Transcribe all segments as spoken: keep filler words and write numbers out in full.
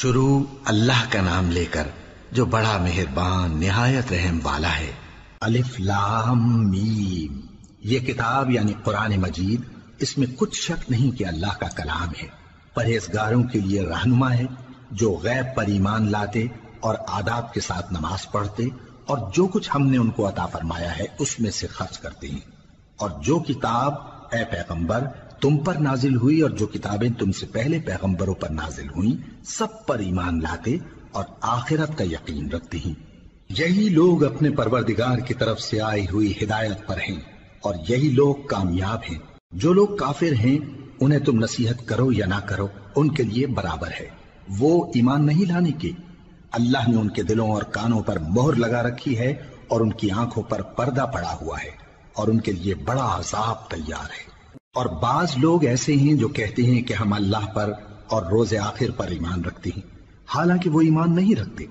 شروع اللہ کا نام لے کر جو بڑا مہربان نہایت رحم والا ہے۔ الف لام میم، یہ کتاب یعنی قرآن مجید، اس میں کچھ شک نہیں کہ اللہ کا کلام ہے، پرہیزگاروں کے لیے رہنما ہے جو غیب پر ایمان لاتے اور آداب کے ساتھ نماز پڑھتے اور جو کچھ ہم نے ان کو عطا فرمایا ہے اس میں سے خرچ کرتے ہیں، اور جو کتاب اے پیغمبر تم پر نازل ہوئی اور جو کتابیں تم سے پہلے پیغمبروں پر نازل ہوئیں سب پر ایمان لاتے اور آخرت کا یقین رکھتے ہیں۔ یہی لوگ اپنے پروردگار کی طرف سے آئی ہوئی ہدایت پر ہیں اور یہی لوگ کامیاب ہیں۔ جو لوگ کافر ہیں انہیں تم نصیحت کرو یا نہ کرو ان کے لیے برابر ہے، وہ ایمان نہیں لانے کے۔ اللہ نے ان کے دلوں اور کانوں پر مہر لگا رکھی ہے اور ان کی آنکھوں پر پردہ پڑا ہوا ہے اور ان کے لیے بڑا عذاب تیار ہے۔ اور بعض لوگ ایسے ہیں جو کہتے ہیں کہ ہم اللہ پر اور روز آخر پر ایمان رکھتے ہیں، حالانکہ وہ ایمان نہیں رکھتے۔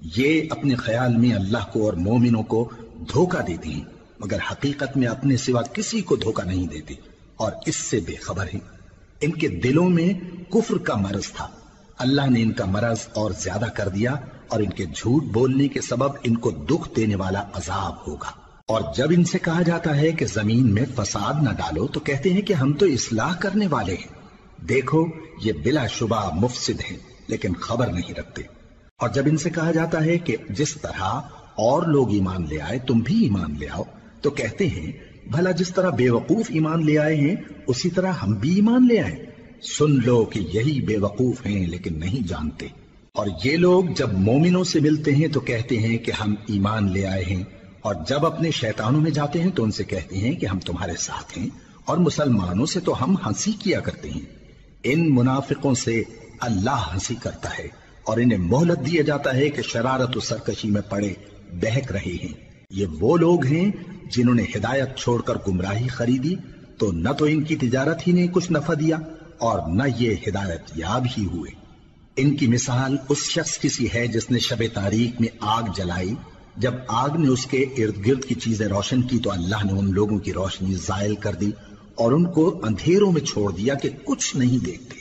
یہ اپنے خیال میں اللہ کو اور مومنوں کو دھوکہ دیتے ہیں، مگر حقیقت میں اپنے سوا کسی کو دھوکہ نہیں دیتے اور اس سے بے خبر ہیں۔ ان کے دلوں میں کفر کا مرض تھا، اللہ نے ان کا مرض اور زیادہ کر دیا اور ان کے جھوٹ بولنے کے سبب ان کو دکھ دینے والا عذاب ہوگا۔ اور جب ان سے کہا جاتا ہے کہ زمین میں فساد نہ ڈالو تو کہتے ہیں کہ ہم تو اصلاح کرنے والے ہیں، دیکھو یہ بلا شبہ مفسد ہیں لیکن خبر نہیں رکھتے۔ اور جب ان سے کہا جاتا ہے کہ جس طرح اور لوگ ایمان لے آئے تم بھی ایمان لے آؤ تو کہتے ہیں بھلا جس طرح بے وقوف ایمان لے آئے ہیں اسی طرح ہم بھی ایمان لے آئے۔ سن لو کہ یہی بے وقوف ہیں لیکن نہیں جانتے۔ اور یہ لوگ جب مومنوں سے ملتے ہیں تو کہتے ہیں کہ ہم ایمان لے آئے ہیں، اور جب اپنے شیطانوں میں جاتے ہیں تو ان سے کہتے ہیں کہ ہم تمہارے ساتھ ہیں، اور مسلمانوں سے تو ہم ہنسی کیا کرتے ہیں۔ ان منافقوں سے اللہ ہنسی کرتا ہے اور انہیں مہلت دیا جاتا ہے کہ شرارت و سرکشی میں پڑے بہک رہے ہیں۔ یہ وہ لوگ ہیں جنہوں نے ہدایت چھوڑ کر گمراہی خریدی تو نہ تو ان کی تجارت ہی نے کچھ نفع دیا اور نہ یہ ہدایت یاب ہی ہوئے۔ ان کی مثال اس شخص کی سی ہے جس نے شب تاریک میں آگ جلائی، جب آگ نے اس کے ارد گرد کی چیزیں روشن کی تو اللہ نے ان لوگوں کی روشنی زائل کر دی اور ان کو اندھیروں میں چھوڑ دیا کہ کچھ نہیں دیکھتے۔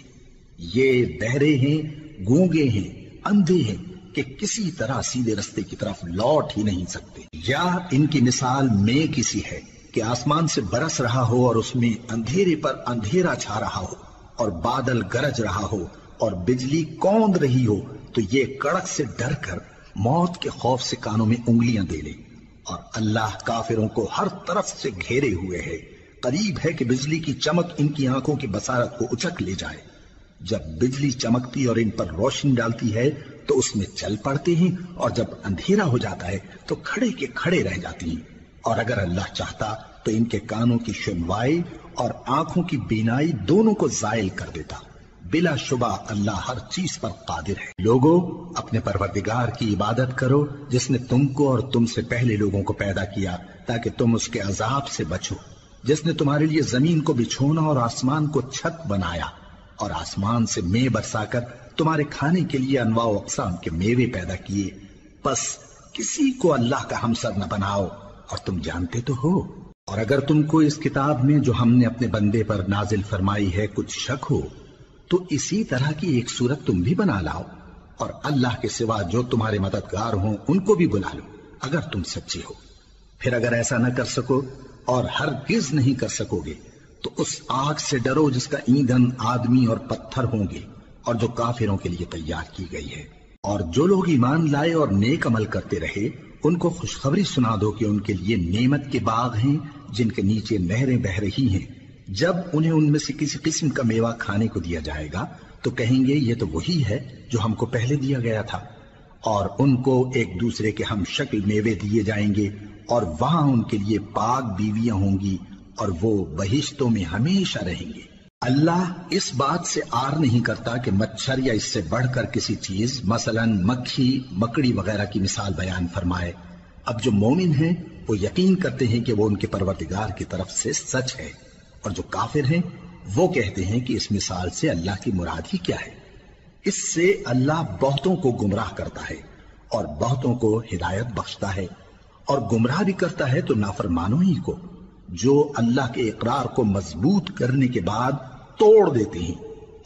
یہ بہرے ہیں، گونگے ہیں، اندھے ہیں کہ کسی طرح سیدھے رستے کی طرف لوٹ ہی نہیں سکتے۔ یا ان کی مثال میں کسی ہے کہ آسمان سے برس رہا ہو اور اس میں اندھیرے پر اندھیرا چھا رہا ہو اور بادل گرج رہا ہو اور بجلی کوند رہی ہو تو یہ کڑک سے ڈر کر موت کے خوف سے کانوں میں انگلیاں دے لے۔ اور اللہ کافروں کو ہر طرف سے گھیرے ہوئے ہے، قریب ہے کہ بجلی کی چمک ان کی آنکھوں کی بصارت کو اچک لے جائے۔ جب بجلی چمکتی اور ان پر روشنی ڈالتی ہے تو اس میں چل پڑتے ہیں، اور جب اندھیرا ہو جاتا ہے تو کھڑے کے کھڑے رہ جاتی ہیں۔ اور اگر اللہ چاہتا تو ان کے کانوں کی سنوائی اور آنکھوں کی بینائی دونوں کو زائل کر دیتا۔ بلا شبہ اللہ ہر چیز پر قادر ہے۔ لوگو اپنے پروردگار کی عبادت کرو جس نے تم کو اور تم سے پہلے لوگوں کو پیدا کیا تاکہ تم اس کے عذاب سے بچو، جس نے تمہارے لیے زمین کو بچھونا اور آسمان کو چھت بنایا اور آسمان سے مے برسا کر تمہارے کھانے کے لیے انواع و اقسام کے میوے پیدا کیے، پس کسی کو اللہ کا ہمسر نہ بناؤ اور تم جانتے تو ہو۔ اور اگر تم کو اس کتاب میں جو ہم نے اپنے بندے پر نازل فرمائی ہے کچھ شک ہو تو اسی طرح کی ایک صورت تم بھی بنا لاؤ، اور اللہ کے سوا جو تمہارے مددگار ہوں ان کو بھی بلا لو اگر تم سچے ہو۔ پھر اگر ایسا نہ کر سکو اور ہرگز نہیں کر سکو گے تو اس آگ سے ڈرو جس کا ایندھن آدمی اور پتھر ہوں گے اور جو کافروں کے لیے تیار کی گئی ہے۔ اور جو لوگ ایمان لائے اور نیک عمل کرتے رہے ان کو خوشخبری سنا دو کہ ان کے لیے نعمت کے باغ ہیں جن کے نیچے نہریں بہہ رہی ہیں۔ جب انہیں ان میں سے کسی قسم کا میوہ کھانے کو دیا جائے گا تو کہیں گے یہ تو وہی ہے جو ہم کو پہلے دیا گیا تھا، اور ان کو ایک دوسرے کے ہم شکل میوے دیے جائیں گے اور وہاں ان کے لیے پاک بیویاں ہوں گی اور وہ بہشتوں میں ہمیشہ رہیں گے۔ اللہ اس بات سے آر نہیں کرتا کہ مچھر یا اس سے بڑھ کر کسی چیز مثلا مکھی مکڑی وغیرہ کی مثال بیان فرمائے۔ اب جو مومن ہیں وہ یقین کرتے ہیں کہ وہ ان کے پروردگار کی طرف سے سچ ہے، اور جو کافر ہیں وہ کہتے ہیں کہ اس مثال سے اللہ کی مراد ہی کیا ہے۔ اس سے اللہ بہتوں کو گمراہ کرتا ہے اور بہتوں کو ہدایت بخشتا ہے، اور گمراہ بھی کرتا ہے تو نافرمانوں ہی کو، جو اللہ کے اقرار کو مضبوط کرنے کے بعد توڑ دیتے ہیں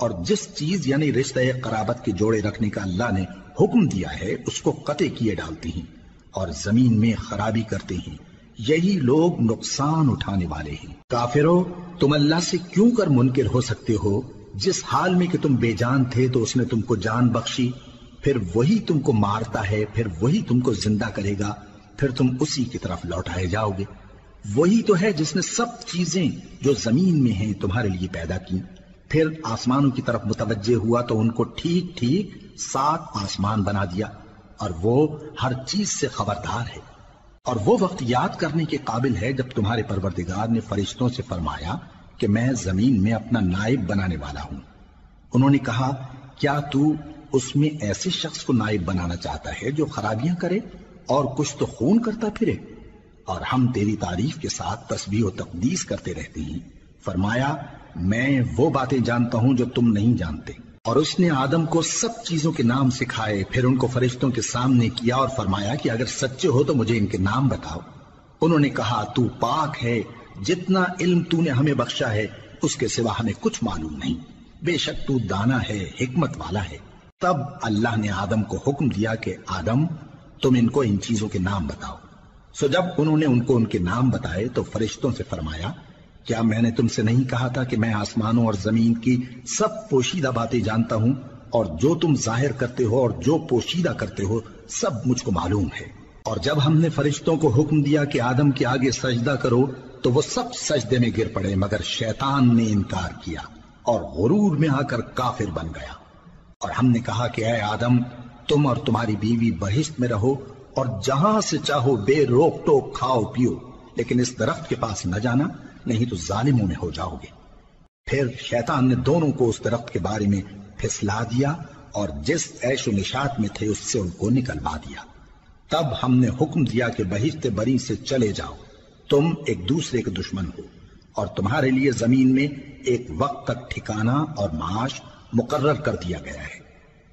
اور جس چیز یعنی رشتہ قرابت کے جوڑے رکھنے کا اللہ نے حکم دیا ہے اس کو قطع کیے ڈالتے ہیں اور زمین میں خرابی کرتے ہیں، یہی لوگ نقصان اٹھانے والے ہیں۔ کافرو، تم اللہ سے کیوں کر منکر ہو سکتے ہو؟ جس حال میں کہ تم بے جان تھے تو اس نے تم کو جان بخشی، پھر وہی تم کو مارتا ہے، پھر وہی تم کو زندہ کرے گا، پھر تم اسی کی طرف لوٹائے جاؤ گے۔ وہی تو ہے جس نے سب چیزیں جو زمین میں ہیں تمہارے لیے پیدا کی، پھر آسمانوں کی طرف متوجہ ہوا تو ان کو ٹھیک ٹھیک سات آسمان بنا دیا، اور وہ ہر چیز سے خبردار ہے۔ اور وہ وقت یاد کرنے کے قابل ہے جب تمہارے پروردگار نے فرشتوں سے فرمایا کہ میں زمین میں اپنا نائب بنانے والا ہوں۔ انہوں نے کہا، کیا تو اس میں ایسے شخص کو نائب بنانا چاہتا ہے جو خرابیاں کرے اور کچھ تو خون کرتا پھرے؟ اور ہم تیری تعریف کے ساتھ تسبیح و تقدیس کرتے رہتے ہیں۔ فرمایا، میں وہ باتیں جانتا ہوں جو تم نہیں جانتے۔ اور اس نے آدم کو سب چیزوں کے نام سکھائے، پھر ان کو فرشتوں کے سامنے کیا اور فرمایا کہ اگر سچے ہو تو مجھے ان کے نام بتاؤ۔ انہوں نے کہا، تو پاک ہے، جتنا علم تو نے ہمیں بخشا ہے اس کے سوا ہمیں کچھ معلوم نہیں، بے شک تو دانا ہے، حکمت والا ہے۔ تب اللہ نے آدم کو حکم دیا کہ آدم، تم ان کو ان چیزوں کے نام بتاؤ۔ سو جب انہوں نے ان کو ان کے نام بتائے تو فرشتوں سے فرمایا، کیا میں نے تم سے نہیں کہا تھا کہ میں آسمانوں اور زمین کی سب پوشیدہ باتیں جانتا ہوں، اور جو تم ظاہر کرتے ہو اور جو پوشیدہ کرتے ہو سب مجھ کو معلوم ہے۔ اور جب ہم نے فرشتوں کو حکم دیا کہ آدم کے آگے سجدہ کرو تو وہ سب سجدے میں گر پڑے مگر شیطان نے انکار کیا اور غرور میں آ کر کافر بن گیا۔ اور ہم نے کہا کہ اے آدم، تم اور تمہاری بیوی بہشت میں رہو اور جہاں سے چاہو بے روک ٹوک کھاؤ پیو، لیکن اس درخت کے پاس نہ جانا، نہیں تو ظالموں میں ہو جاؤ گے۔ پھر شیطان نے دونوں کو اس درخت کے بارے میں پھسلا دیا اور جس عیش و نشاط میں تھے اس سے ان کو نکلوا دیا۔ تب ہم نے حکم دیا کہ بہشت بری سے چلے جاؤ، تم ایک دوسرے کے دشمن ہو، اور تمہارے لیے زمین میں ایک وقت تک ٹھکانہ اور معاش مقرر کر دیا گیا ہے۔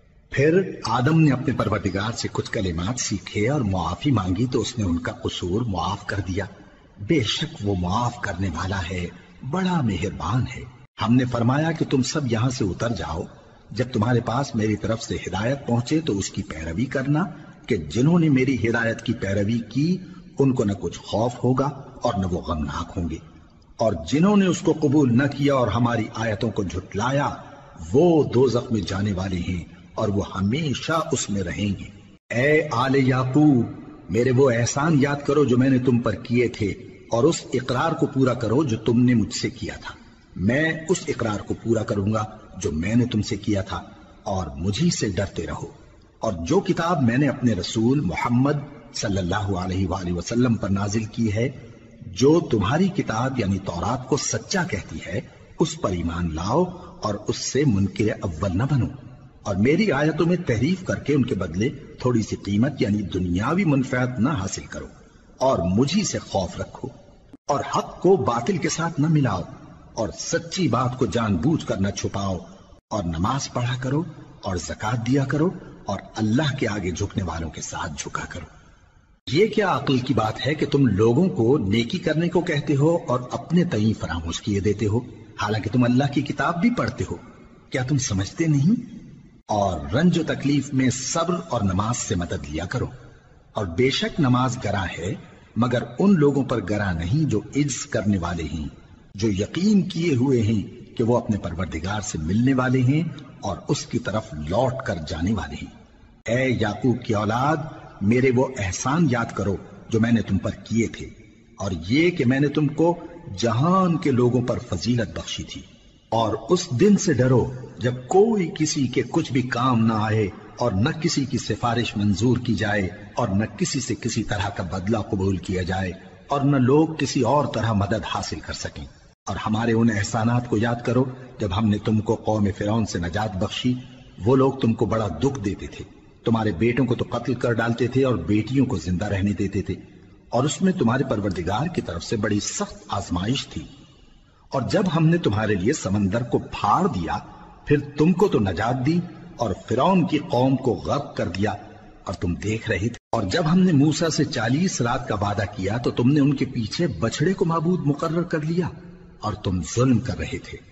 پھر آدم نے اپنے پروردگار سے کچھ کلمات سیکھے اور معافی مانگی تو اس نے ان کا قصور معاف کر دیا۔ بے شک وہ معاف کرنے والا ہے، بڑا مہربان ہے۔ ہم نے فرمایا کہ تم سب یہاں سے اتر جاؤ، جب تمہارے پاس میری طرف سے ہدایت پہنچے تو اس کی پیروی کرنا، کہ جنہوں نے میری ہدایت کی پیروی کی ان کو نہ کچھ خوف ہوگا اور نہ وہ غمناک ہوں گے، اور جنہوں نے اس کو قبول نہ کیا اور ہماری آیتوں کو جھٹلایا وہ دوزخ میں جانے والے ہیں اور وہ ہمیشہ اس میں رہیں گے۔ اے آل یعقوب، میرے وہ احسان یاد کرو جو میں نے تم پر کیے تھے، اور اس اقرار کو پورا کرو جو تم نے مجھ سے کیا تھا۔ میں اس اقرار کو پورا کروں گا جو میں نے تم سے کیا تھا، اور مجھی سے ڈرتے رہو۔ اور جو کتاب میں نے اپنے رسول محمد صلی اللہ علیہ وآلہ وسلم پر نازل کی ہے، جو تمہاری کتاب یعنی تورات کو سچا کہتی ہے، اس پر ایمان لاؤ اور اس سے منکر اول نہ بنو، اور میری آیتوں میں تحریف کر کے ان کے بدلے تھوڑی سی قیمت یعنی دنیاوی منفعت نہ حاصل کرو، اور مجھی سے خوف رکھو، اور حق کو باطل کے ساتھ نہ ملاؤ، اور سچی بات کو جان بوجھ کر نہ چھپاؤ، اور نماز پڑھا کرو اور زکوٰۃ دیا کرو، اور اللہ کے آگے جھکنے والوں کے ساتھ جھکا کرو۔ یہ کیا عقل کی بات ہے کہ تم لوگوں کو نیکی کرنے کو کہتے ہو اور اپنے تئیں فراموش کیے دیتے ہو، حالانکہ تم اللہ کی کتاب بھی پڑھتے ہو؟ کیا تم سمجھتے نہیں؟ اور رنج و تکلیف میں صبر اور نماز سے مدد لیا کرو، اور بے شک نماز گراں ہے مگر ان لوگوں پر گراں نہیں جو عجز کرنے والے ہیں، جو یقین کیے ہوئے ہیں کہ وہ اپنے پروردگار سے ملنے والے ہیں اور اس کی طرف لوٹ کر جانے والے ہیں۔ اے یعقوب کی اولاد، میرے وہ احسان یاد کرو جو میں نے تم پر کیے تھے، اور یہ کہ میں نے تم کو جہان کے لوگوں پر فضیلت بخشی تھی۔ اور اس دن سے ڈرو جب کوئی کسی کے کچھ بھی کام نہ آئے، اور نہ کسی کی سفارش منظور کی جائے، اور نہ کسی سے کسی طرح کا بدلہ قبول کیا جائے، اور نہ لوگ کسی اور طرح مدد حاصل کر سکیں۔ اور ہمارے ان احسانات کو یاد کرو جب ہم نے تم کو قوم فرعون سے نجات بخشی۔ وہ لوگ تم کو بڑا دکھ دیتے تھے، تمہارے بیٹوں کو تو قتل کر ڈالتے تھے اور بیٹیوں کو زندہ رہنے دیتے تھے، اور اس میں تمہارے پروردگار کی طرف سے بڑی سخت آزمائش تھی۔ اور جب ہم نے تمہارے لیے سمندر کو پھاڑ دیا پھر تم کو تو نجات دی اور فرعون کی قوم کو غرق کر دیا، اور تم دیکھ رہے تھے۔ اور جب ہم نے موسیٰ سے چالیس رات کا وعدہ کیا تو تم نے ان کے پیچھے بچڑے کو معبود مقرر کر لیا، اور تم ظلم کر رہے تھے۔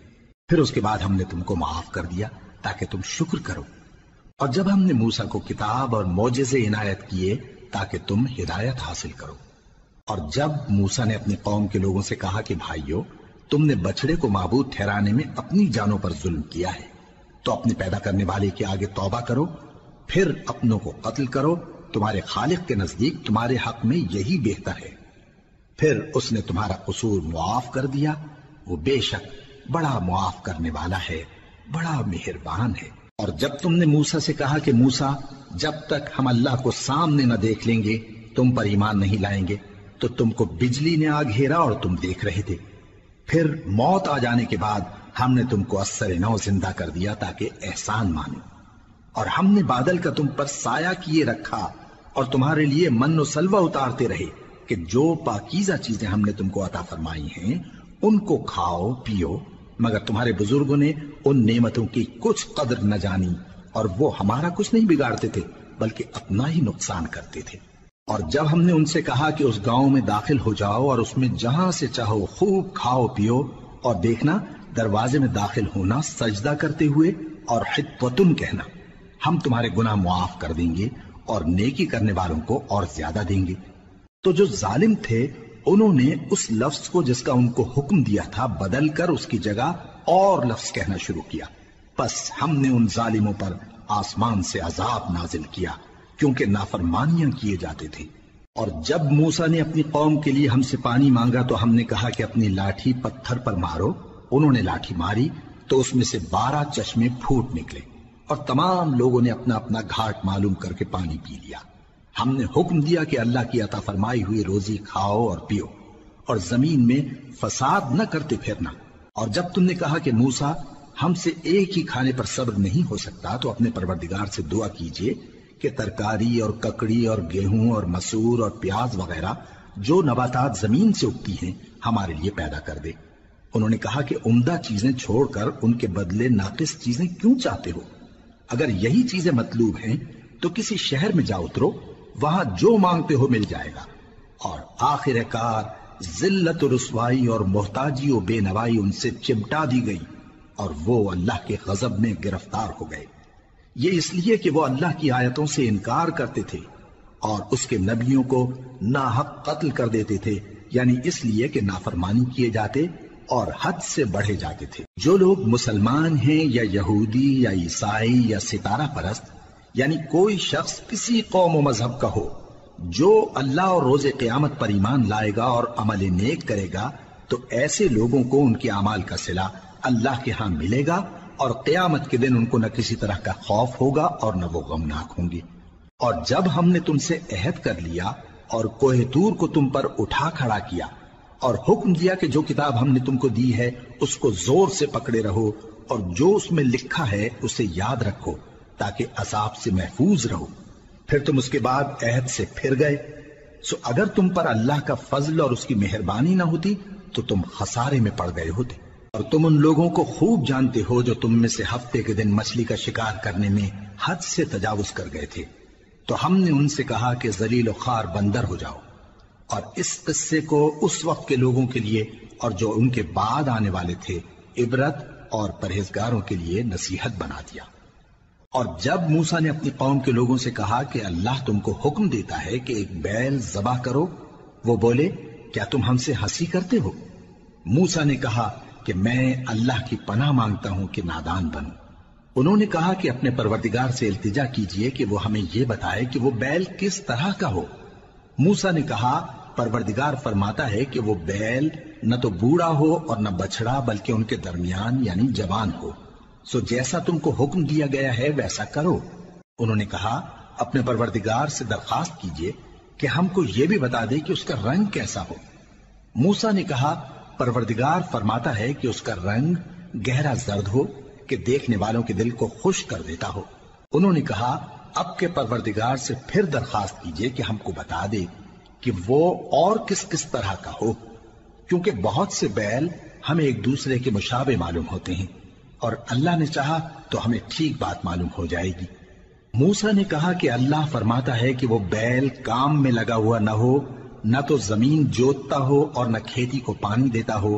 پھر اس کے بعد ہم نے تم کو معاف کر دیا تاکہ تم شکر کرو، اور جب ہم نے موسیٰ کو کتاب اور معجزے عنایت کیے تاکہ تم ہدایت حاصل کرو، اور جب موسیٰ نے اپنی قوم کے لوگوں سے کہا کہ بھائیو، تم نے بچڑے کو معبود ٹھہرانے میں اپنی جانوں پر ظلم کیا ہے، تو اپنے پیدا کرنے والے کے آگے توبہ کرو، پھر اپنوں کو قتل کرو، تمہارے خالق کے نزدیک تمہارے حق میں یہی بہتر ہے، پھر اس نے تمہارا قصور معاف کر دیا، وہ بے شک بڑا معاف کرنے والا ہے، بڑا مہربان ہے۔ اور جب تم نے موسیٰ سے کہا کہ موسیٰ، جب تک ہم اللہ کو سامنے نہ دیکھ لیں گے تم پر ایمان نہیں لائیں گے، تو تم کو بجلی نے آ گھیرا اور تم دیکھ رہے تھے، پھر موت آ جانے کے بعد ہم نے تم کو اثر نو زندہ کر دیا تاکہ احسان مانو، اور ہم نے بادل کا تم پر سایہ کیے رکھا اور تمہارے لیے من و سلوہ اتارتے رہے کہ جو پاکیزہ چیزیں ہم نے تم کو عطا فرمائی ہیں ان کو کھاؤ پیو، مگر تمہارے بزرگوں نے ان نعمتوں کی کچھ قدر نہ جانی، اور وہ ہمارا کچھ نہیں بگاڑتے تھے بلکہ اپنا ہی نقصان کرتے تھے۔ اور جب ہم نے ان سے کہا کہ اس گاؤں میں داخل ہو جاؤ اور اس میں جہاں سے چاہو خوب کھاؤ پیو، اور دیکھنا دروازے میں داخل ہونا سجدہ کرتے ہوئے اور حطوتن کہنا، ہم تمہارے گناہ معاف کر دیں گے اور نیکی کرنے والوں کو اور زیادہ دیں گے، تو جو ظالم تھے انہوں نے اس لفظ کو جس کا ان کو حکم دیا تھا بدل کر اس کی جگہ اور لفظ کہنا شروع کیا، پس ہم نے ان ظالموں پر آسمان سے عذاب نازل کیا کیونکہ نافرمانیاں کیے جاتے تھے۔ اور جب موسیٰ نے اپنی قوم کے لیے ہم سے پانی مانگا تو ہم نے کہا کہ اپنی لاٹھی پتھر پر مارو، انہوں نے لاٹھی ماری تو اس میں سے بارہ چشمے پھوٹ نکلے، اور تمام لوگوں نے اپنا اپنا گھاٹ معلوم کر کے پانی پی لیا۔ ہم نے حکم دیا کہ اللہ کی عطا فرمائی ہوئی روزی کھاؤ اور پیو، اور زمین میں فساد نہ کرتے پھرنا۔ اور جب تم نے کہا کہ موسیٰ، ہم سے ایک ہی کھانے پر صبر نہیں ہو سکتا، تو اپنے پروردگار سے دعا کیجئے کہ ترکاری اور ککڑی اور گیہوں اور مسور اور پیاز وغیرہ جو نباتات زمین سے اگتی ہیں ہمارے لیے پیدا کر دے۔ انہوں نے کہا کہ عمدہ چیزیں چھوڑ کر ان کے بدلے ناقص چیزیں کیوں چاہتے ہو؟ اگر یہی چیزیں مطلوب ہیں تو کسی شہر میں جا اترو، وہاں جو مانگتے ہو مل جائے گا۔ اور آخر کار ذلت و رسوائی اور محتاجی و بے نوائی ان سے چمٹا دی گئی، اور وہ اللہ کے غضب میں گرفتار ہو گئے، یہ اس لیے کہ وہ اللہ کی آیتوں سے انکار کرتے تھے اور اس کے نبیوں کو ناحق قتل کر دیتے تھے، یعنی اس لیے کہ نافرمانی کیے جاتے اور حد سے بڑھے جاتے تھے۔ جو لوگ مسلمان ہیں یا یہودی یا عیسائی یا ستارہ پرست، یعنی کوئی شخص کسی قوم و مذہب کا ہو، جو اللہ اور روز قیامت پر ایمان لائے گا اور عمل نیک کرے گا، تو ایسے لوگوں کو ان کے اعمال کا صلہ اللہ کے ہاں ملے گا، اور قیامت کے دن ان کو نہ کسی طرح کا خوف ہوگا اور نہ وہ غمناک ہوں گے۔ اور جب ہم نے تم سے عہد کر لیا اور کوہ طور کو تم پر اٹھا کھڑا کیا اور حکم دیا کہ جو کتاب ہم نے تم کو دی ہے اس کو زور سے پکڑے رہو، اور جو اس میں لکھا ہے اسے یاد رکھو تاکہ عذاب سے محفوظ رہو، پھر تم اس کے بعد عہد سے پھر گئے، سو اگر تم پر اللہ کا فضل اور اس کی مہربانی نہ ہوتی تو تم خسارے میں پڑ گئے ہوتے۔ اور تم ان لوگوں کو خوب جانتے ہو جو تم میں سے ہفتے کے دن مچھلی کا شکار کرنے میں حد سے تجاوز کر گئے تھے، تو ہم نے ان سے کہا کہ ذلیل و خوار بندر ہو جاؤ، اور اس قصے کو اس وقت کے لوگوں کے لیے اور جو ان کے بعد آنے والے تھے عبرت اور پرہیزگاروں کے لیے نصیحت بنا دیا۔ اور جب موسیٰ نے اپنی قوم کے لوگوں سے کہا کہ اللہ تم کو حکم دیتا ہے کہ ایک بیل ذبح کرو، وہ بولے کیا تم ہم سے ہنسی کرتے ہو؟ موسیٰ نے کہا کہ میں اللہ کی پناہ مانگتا ہوں کہ نادان بنوں۔ انہوں نے کہا کہ اپنے پروردگار سے التجا کیجئے کہ وہ ہمیں یہ بتائے کہ وہ بیل کس طرح کا ہو۔ موسیٰ نے کہا پروردگار فرماتا ہے کہ وہ بیل نہ تو بوڑھا ہو اور نہ بچڑا بلکہ ان کے درمیان یعنی جوان ہو، سو جیسا تم کو حکم دیا گیا ہے ویسا کرو۔ انہوں نے کہا اپنے پروردگار سے درخواست کیجئے کہ ہم کو یہ بھی بتا دے کہ اس کا رنگ کیسا ہو۔ موسیٰ نے کہا پروردگار فرماتا ہے کہ اس کا رنگ گہرا زرد ہو کہ دیکھنے والوں کے دل کو خوش کر دیتا ہو۔ انہوں نے کہا اب کے پروردگار سے پھر درخواست کیجئے کہ ہم کو بتا دے کہ وہ اور کس کس طرح کا ہو، کیونکہ بہت سے بیل ہمیں ایک دوسرے کے مشابہ معلوم ہوتے ہیں، اور اللہ نے چاہا تو ہمیں ٹھیک بات معلوم ہو جائے گی۔ موسیٰ نے کہا کہ اللہ فرماتا ہے کہ وہ بیل کام میں لگا ہوا نہ ہو، نہ تو زمین جوتتا ہو اور نہ کھیتی کو پانی دیتا ہو،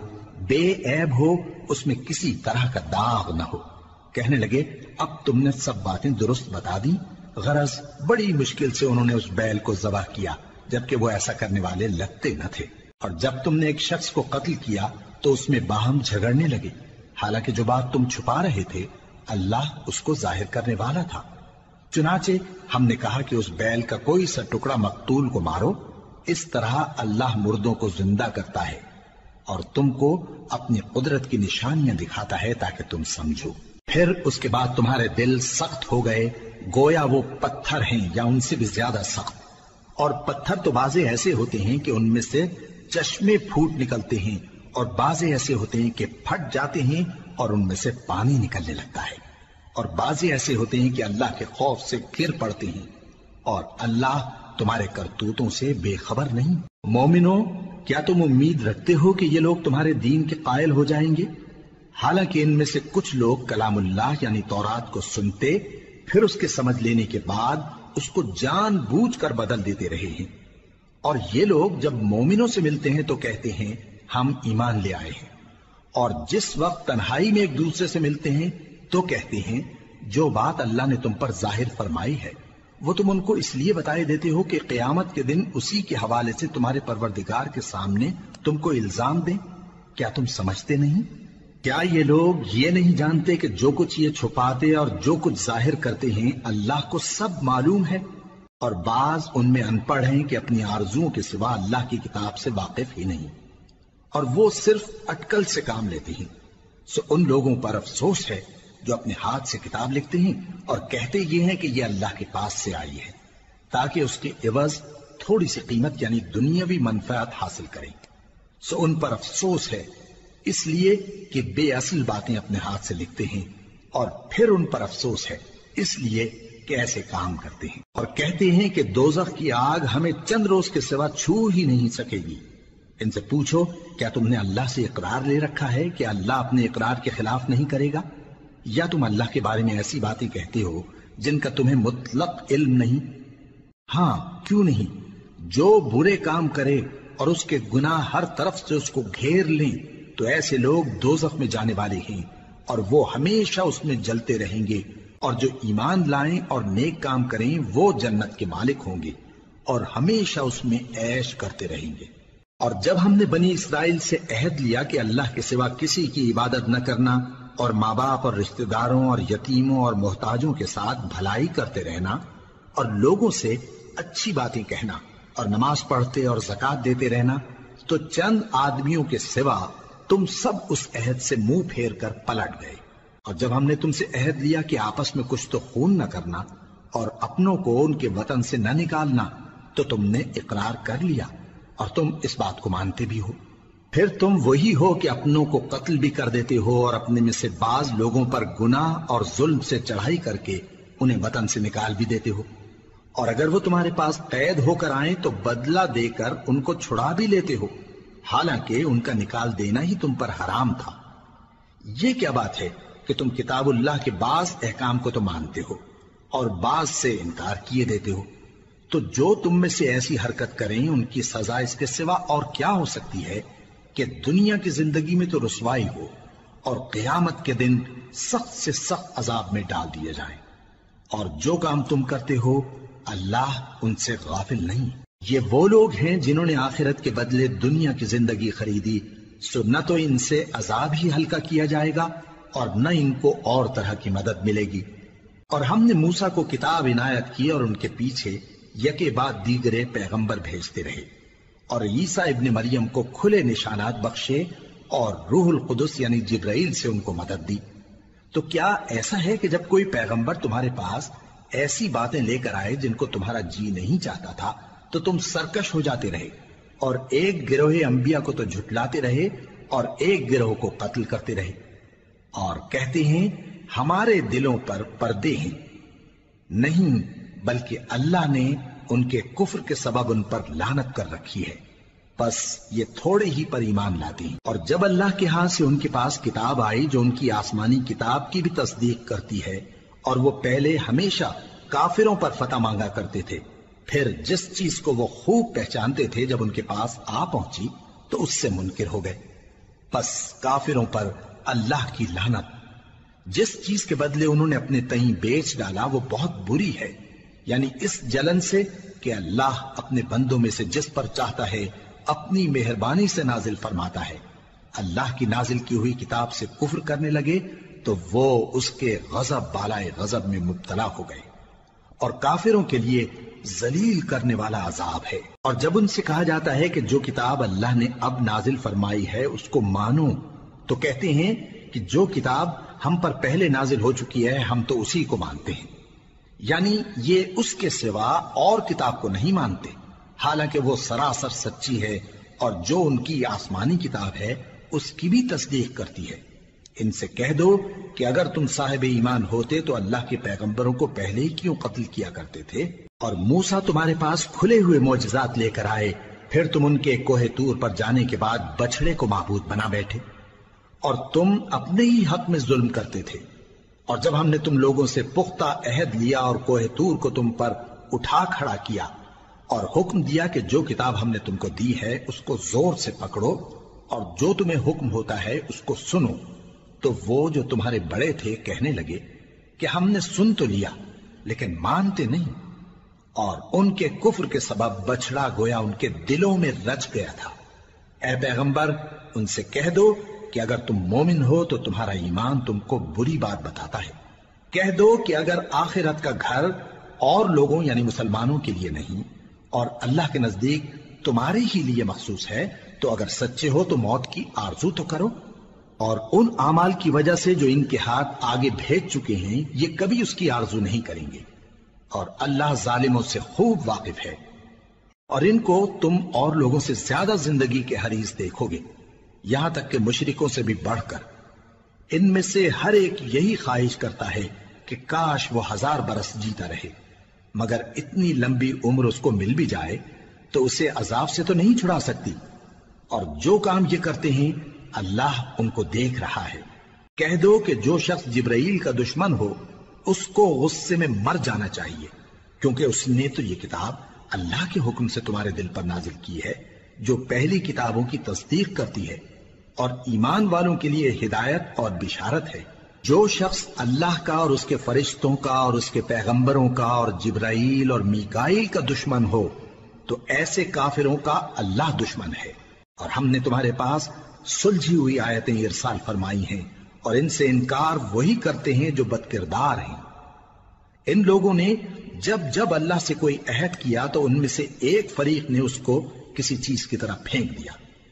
بے عیب ہو، اس میں کسی طرح کا داغ نہ ہو۔ کہنے لگے اب تم نے سب باتیں درست بتا دی، غرض بڑی مشکل سے انہوں نے اس بیل کو ذبح کیا، جبکہ وہ ایسا کرنے والے لگتے نہ تھے۔ اور جب تم نے ایک شخص کو قتل کیا تو اس میں باہم جھگڑنے لگے، حالانکہ جو بات تم چھپا رہے تھے اللہ اس کو ظاہر کرنے والا تھا۔ چنانچہ ہم نے کہا کہ اس بیل کا کوئی سا ٹکڑا مقتول کو مارو، اس طرح اللہ مردوں کو زندہ کرتا ہے اور تم کو اپنی قدرت کی نشانیاں دکھاتا ہے تاکہ تم سمجھو۔ پھر اس کے بعد تمہارے دل سخت ہو گئے، گویا وہ پتھر ہیں یا ان سے بھی زیادہ سخت۔ اور پتھر تو بعضے ایسے ہوتے ہیں کہ ان میں سے چشمے پھوٹ نکلتے ہیں، اور بعضے ایسے ہوتے ہیں کہ پھٹ جاتے ہیں اور ان میں سے پانی نکلنے لگتا ہے، اور بعضے ایسے ہوتے ہیں کہ اللہ کے خوف سے گر پڑتے ہیں، اور اللہ تمہارے کرتوتوں سے بے خبر نہیں۔ مومنو، کیا تم امید رکھتے ہو کہ یہ لوگ تمہارے دین کے قائل ہو جائیں گے؟ حالانکہ ان میں سے کچھ لوگ کلام اللہ یعنی تورات کو سنتے، پھر اس کے سمجھ لینے کے بعد اس کو جان بوجھ کر بدل دیتے رہے ہیں، اور یہ لوگ جب مومنوں سے ملتے ہیں تو کہتے ہیں ہم ایمان لے آئے ہیں، اور جس وقت تنہائی میں ایک دوسرے سے ملتے ہیں تو کہتے ہیں جو بات اللہ نے تم پر ظاہر فرمائی ہے وہ تم ان کو اس لیے بتائے دیتے ہو کہ قیامت کے دن اسی کے حوالے سے تمہارے پروردگار کے سامنے تم کو الزام دیں۔ کیا تم سمجھتے نہیں؟ کیا یہ لوگ یہ نہیں جانتے کہ جو کچھ یہ چھپاتے اور جو کچھ ظاہر کرتے ہیں اللہ کو سب معلوم ہے؟ اور بعض ان میں ان پڑھ ہیں کہ اپنی آرزوؤں کے سوا اللہ کی کتاب سے واقف ہی نہیں، اور وہ صرف اٹکل سے کام لیتے ہیں۔ سو ان لوگوں پر افسوس ہے جو اپنے ہاتھ سے کتاب لکھتے ہیں اور کہتے یہ ہیں کہ یہ اللہ کے پاس سے آئی ہے، تاکہ اس کے عوض تھوڑی سی قیمت یعنی دنیاوی منفعت حاصل کریں۔ سو ان پر افسوس ہے اس لیے کہ بے اصل باتیں اپنے ہاتھ سے لکھتے ہیں، اور پھر ان پر افسوس ہے اس لیے کہ ایسے کام کرتے ہیں، اور کہتے ہیں کہ دوزخ کی آگ ہمیں چند روز کے سوا چھو ہی نہیں سکے گی۔ ان سے پوچھو کیا تم نے اللہ سے اقرار لے رکھا ہے کہ اللہ اپنے اقرار کے خلاف نہیں کرے گا، یا تم اللہ کے بارے میں ایسی باتیں کہتے ہو جن کا تمہیں مطلق علم نہیں؟ ہاں کیوں نہیں، جو برے کام کرے اور اس کے گناہ ہر طرف سے اس کو گھیر لیں تو ایسے لوگ دوزخ میں جانے والے ہیں، اور وہ ہمیشہ اس میں جلتے رہیں گے، اور جو ایمان لائیں اور نیک کام کریں وہ جنت کے مالک ہوں گے اور ہمیشہ اس میں عیش کرتے رہیں گے۔ اور جب ہم نے بنی اسرائیل سے عہد لیا کہ اللہ کے سوا کسی کی عبادت نہ کرنا، اور ماں باپ اور رشتہ داروں اور یتیموں اور محتاجوں کے ساتھ بھلائی کرتے رہنا، اور لوگوں سے اچھی باتیں کہنا، اور نماز پڑھتے اور زکوٰۃ دیتے رہنا، تو چند آدمیوں کے سوا تم سب اس عہد سے منہ پھیر کر پلٹ گئے۔ اور جب ہم نے تم سے عہد لیا کہ آپس میں کچھ تو خون نہ کرنا اور اپنوں کو ان کے وطن سے نہ نکالنا، تو تم نے اقرار کر لیا اور تم اس بات کو مانتے بھی ہو۔ پھر تم وہی ہو کہ اپنوں کو قتل بھی کر دیتے ہو، اور اپنے میں سے بعض لوگوں پر گناہ اور ظلم سے چڑھائی کر کے انہیں وطن سے نکال بھی دیتے ہو، اور اگر وہ تمہارے پاس قید ہو کر آئیں تو بدلہ دے کر ان کو چھڑا بھی لیتے ہو، حالانکہ ان کا نکال دینا ہی تم پر حرام تھا۔ یہ کیا بات ہے کہ تم کتاب اللہ کے بعض احکام کو تو مانتے ہو اور بعض سے انکار کیے دیتے ہو؟ تو جو تم میں سے ایسی حرکت کریں ان کی سزا اس کے سوا اور کیا ہو سکتی ہے کہ دنیا کی زندگی میں تو رسوائی ہو اور قیامت کے دن سخت سے سخت عذاب میں ڈال دیے جائیں۔ اور جو کام تم کرتے ہو اللہ ان سے غافل نہیں۔ یہ وہ لوگ ہیں جنہوں نے آخرت کے بدلے دنیا کی زندگی خریدی، سو نہ تو ان سے عذاب ہی ہلکا کیا جائے گا اور نہ ان کو اور طرح کی مدد ملے گی۔ اور ہم نے موسیٰ کو کتاب عنایت کی اور ان کے پیچھے یکے بعد دیگرے پیغمبر بھیجتے رہے، اور عیسیٰ ابن مریم کو کھلے نشانات بخشے اور روح القدس یعنی جبرائیل سے ان کو مدد دی۔ تو کیا ایسا ہے کہ جب کوئی پیغمبر تمہارے پاس ایسی باتیں لے کر آئے جن کو تمہارا جی نہیں چاہتا تھا تو تم سرکش ہو جاتے رہے، اور ایک گروہ انبیاء کو تو جھٹلاتے رہے اور ایک گروہ کو قتل کرتے رہے، اور کہتے ہیں ہمارے دلوں پر پردے ہیں؟ نہیں، بلکہ اللہ نے ان کے کفر کے سبب ان پر لعنت کر رکھی ہے، بس یہ تھوڑے ہی پر ایمان لاتے ہیں۔ اور جب اللہ کے ہاں سے ان کے پاس کتاب آئی جو ان کی آسمانی کتاب کی بھی تصدیق کرتی ہے، اور وہ پہلے ہمیشہ کافروں پر فتح مانگا کرتے تھے، پھر جس چیز کو وہ خوب پہچانتے تھے جب ان کے پاس آ پہنچی تو اس سے منکر ہو گئے۔ پس کافروں پر اللہ کی لعنت۔ جس چیز کے بدلے انہوں نے اپنے تئیں بیچ ڈالا وہ بہت بری ہے، یعنی اس جلن سے کہ اللہ اپنے بندوں میں سے جس پر چاہتا ہے اپنی مہربانی سے نازل فرماتا ہے۔ اللہ کی نازل کی ہوئی کتاب سے کفر کرنے لگے تو وہ اس کے غضب بالائے غضب میں مبتلا ہو گئے، اور کافروں کے لیے ذلیل کرنے والا عذاب ہے۔ اور جب ان سے کہا جاتا ہے کہ جو کتاب اللہ نے اب نازل فرمائی ہے اس کو مانو، تو کہتے ہیں کہ جو کتاب ہم پر پہلے نازل ہو چکی ہے ہم تو اسی کو مانتے ہیں، یعنی یہ اس کے سوا اور کتاب کو نہیں مانتے، حالانکہ وہ سراسر سچی ہے، اور جو ان کی آسمانی کتاب ہے اس کی بھی تصدیق کرتی ہے۔ ان سے کہہ دو کہ اگر تم صاحب ایمان ہوتے تو اللہ کے پیغمبروں کو پہلے ہی کیوں قتل کیا کرتے تھے؟ اور موسیٰ تمہارے پاس کھلے ہوئے معجزات لے کر آئے، پھر تم ان کے کوہ طور پر جانے کے بعد بچڑے کو معبود بنا بیٹھے، اور تم اپنے ہی حق میں ظلم کرتے تھے۔ اور جب ہم نے تم لوگوں سے پختہ عہد لیا اور کوہ طور کو تم پر اٹھا کھڑا کیا اور حکم دیا کہ جو کتاب ہم نے تم کو دی ہے اس کو زور سے پکڑو اور جو تمہیں حکم ہوتا ہے اس کو سنو، تو وہ جو تمہارے بڑے تھے کہنے لگے کہ ہم نے سن تو لیا لیکن مانتے نہیں، اور ان کے کفر کے سبب بچڑا گویا ان کے دلوں میں رچ گیا تھا۔ اے پیغمبر ان سے کہہ دو کہ اگر تم مومن ہو تو تمہارا ایمان تم کو بری بات بتاتا ہے۔ کہہ دو کہ اگر آخرت کا گھر اور لوگوں یعنی مسلمانوں کے لیے نہیں اور اللہ کے نزدیک تمہارے ہی لیے مخصوص ہے تو اگر سچے ہو تو موت کی آرزو تو کرو، اور ان اعمال کی وجہ سے جو ان کے ہاتھ آگے بھیج چکے ہیں یہ کبھی اس کی آرزو نہیں کریں گے، اور اللہ ظالموں سے خوب واقف ہے۔ اور ان کو تم اور لوگوں سے زیادہ زندگی کے حریص دیکھو گے، یہاں تک کہ مشرکوں سے بھی بڑھ کر۔ ان میں سے ہر ایک یہی خواہش کرتا ہے کہ کاش وہ ہزار برس جیتا رہے، مگر اتنی لمبی عمر اس کو مل بھی جائے تو اسے عذاب سے تو نہیں چھڑا سکتی، اور جو کام یہ کرتے ہیں اللہ ان کو دیکھ رہا ہے۔ کہہ دو کہ جو شخص جبرائیل کا دشمن ہو اس کو غصے میں مر جانا چاہیے، کیونکہ اس نے تو یہ کتاب اللہ کے حکم سے تمہارے دل پر نازل کی ہے جو پہلی کتابوں کی تصدیق کرتی ہے اور ایمان والوں کے لیے ہدایت اور بشارت ہے۔ جو شخص اللہ کا اور اس کے فرشتوں کا اور اس کے پیغمبروں کا اور جبرائیل اور میکائیل کا دشمن ہو تو ایسے کافروں کا اللہ دشمن ہے۔ اور ہم نے تمہارے پاس سلجھی ہوئی آیتیں ارسال فرمائی ہیں، اور ان سے انکار وہی کرتے ہیں جو بد کردار ہیں۔ ان لوگوں نے جب جب اللہ سے کوئی عہد کیا تو ان میں سے ایک فریق نے اس کو کسی چیز کی طرح پھینک دیا۔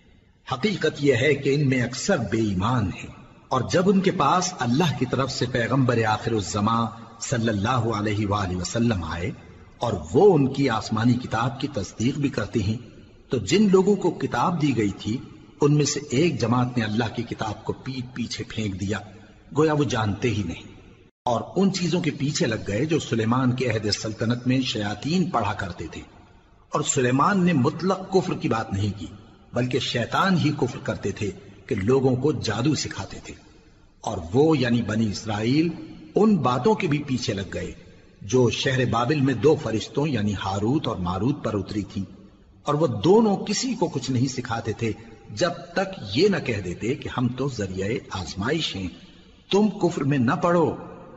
حقیقت یہ ہے کہ ان میں اکثر بے ایمان ہیں، اور جب ان کے پاس اللہ کی طرف سے پیغمبر آخر الزماں صلی اللہ علیہ وآلہ وسلم آئے اور وہ ان کی آسمانی کتاب کی تصدیق بھی کرتے ہیں، تو جن لوگوں کو کتاب دی گئی تھی ان میں سے ایک جماعت نے اللہ کی کتاب کو پیٹ پیچھے پھینک دیا، گویا وہ جانتے ہی نہیں، اور ان چیزوں کے پیچھے لگ گئے جو سلیمان کے عہد سلطنت میں شیاطین پڑھا کرتے تھے۔ اور سلیمان نے مطلق کفر کی بات نہیں کی، بلکہ شیطان ہی کفر کرتے تھے کہ لوگوں کو جادو سکھاتے تھے، اور وہ یعنی بنی اسرائیل ان باتوں کے بھی پیچھے لگ گئے جو شہر بابل میں دو فرشتوں یعنی ہاروت اور ماروت پر اتری تھی، اور وہ دونوں کسی کو کچھ نہیں سکھاتے تھے جب تک یہ نہ کہہ دیتے کہ ہم تو ذریعہ آزمائش ہیں، تم کفر میں نہ پڑو۔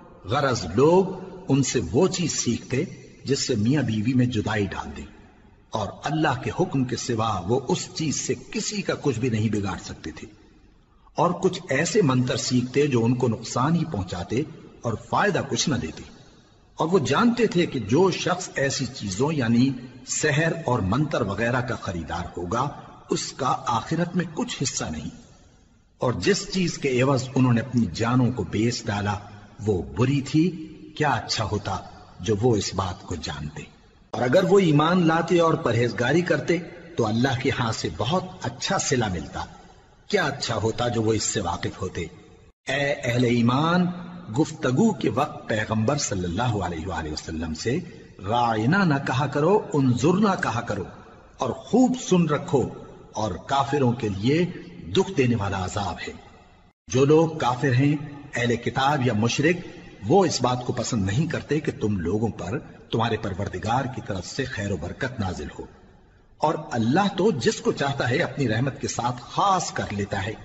غرض لوگ ان سے وہ چیز سیکھتے جس سے میاں بیوی میں جدائی ڈال دیں، اور اللہ کے حکم کے سوا وہ اس چیز سے کسی کا کچھ بھی نہیں بگاڑ سکتے تھے، اور کچھ ایسے منتر سیکھتے جو ان کو نقصان ہی پہنچاتے اور فائدہ کچھ نہ دیتے۔ اور وہ جانتے تھے کہ جو شخص ایسی چیزوں یعنی سحر اور منتر وغیرہ کا خریدار ہوگا اس کا آخرت میں کچھ حصہ نہیں، اور جس چیز کے عوض انہوں نے اپنی جانوں کو بیچ ڈالا وہ بری تھی۔ کیا اچھا ہوتا جو وہ اس بات کو جانتے، اور اگر وہ ایمان لاتے اور پرہیزگاری کرتے تو اللہ کے ہاں سے بہت اچھا صلہ ملتا۔ کیا اچھا ہوتا جو وہ اس سے واقف ہوتے۔ اے اہل ایمان، گفتگو کے وقت پیغمبر صلی اللہ علیہ وآلہ وسلم سے رائنا نہ کہا کرو، انظرنا کہا کرو، اور خوب سن رکھو، اور کافروں کے لیے دکھ دینے والا عذاب ہے۔ جو لوگ کافر ہیں، اہل کتاب یا مشرک، وہ اس بات کو پسند نہیں کرتے کہ تم لوگوں پر تمہارے پروردگار کی طرف سے خیر و برکت نازل ہو، اور اللہ تو جس کو چاہتا ہے اپنی رحمت کے ساتھ خاص کر لیتا ہے،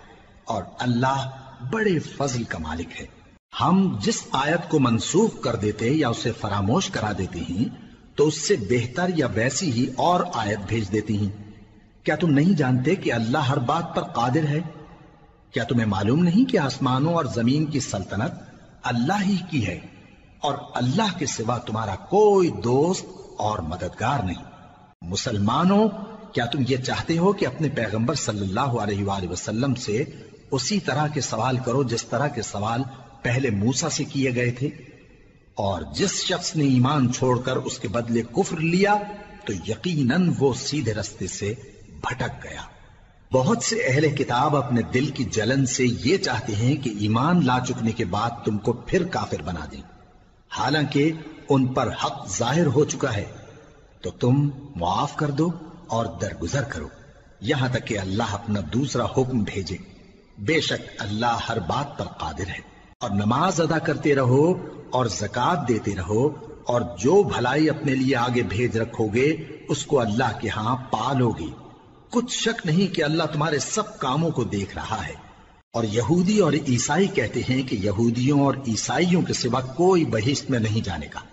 اور اللہ بڑے فضل کا مالک ہے۔ ہم جس آیت کو منسوخ کر دیتے یا اسے فراموش کرا دیتے ہیں تو اس سے بہتر یا ویسی ہی اور آیت بھیج دیتی ہیں۔ کیا تم نہیں جانتے کہ اللہ ہر بات پر قادر ہے؟ کیا تمہیں معلوم نہیں کہ آسمانوں اور زمین کی سلطنت اللہ ہی کی ہے اور اللہ کے سوا تمہارا کوئی دوست اور مددگار نہیں؟ مسلمانوں، کیا تم یہ چاہتے ہو کہ اپنے پیغمبر صلی اللہ علیہ وآلہ وسلم سے اسی طرح کے سوال کرو جس طرح کے سوال پہلے موسیٰ سے کیے گئے تھے؟ اور جس شخص نے ایمان چھوڑ کر اس کے بدلے کفر لیا تو یقیناً وہ سیدھے رستے سے بھٹک گیا۔ بہت سے اہل کتاب اپنے دل کی جلن سے یہ چاہتے ہیں کہ ایمان لا چکنے کے بعد تم کو پھر کافر بنا دیں، حالانکہ ان پر حق ظاہر ہو چکا ہے۔ تو تم معاف کر دو اور درگزر کرو یہاں تک کہ اللہ اپنا دوسرا حکم بھیجے۔ بے شک اللہ ہر بات پر قادر ہے۔ اور نماز ادا کرتے رہو اور زکوٰۃ دیتے رہو، اور جو بھلائی اپنے لیے آگے بھیج رکھو گے اس کو اللہ کے ہاں پالو گے۔ کچھ شک نہیں کہ اللہ تمہارے سب کاموں کو دیکھ رہا ہے۔ اور یہودی اور عیسائی کہتے ہیں کہ یہودیوں اور عیسائیوں کے سوا کوئی بہشت میں نہیں جانے کا۔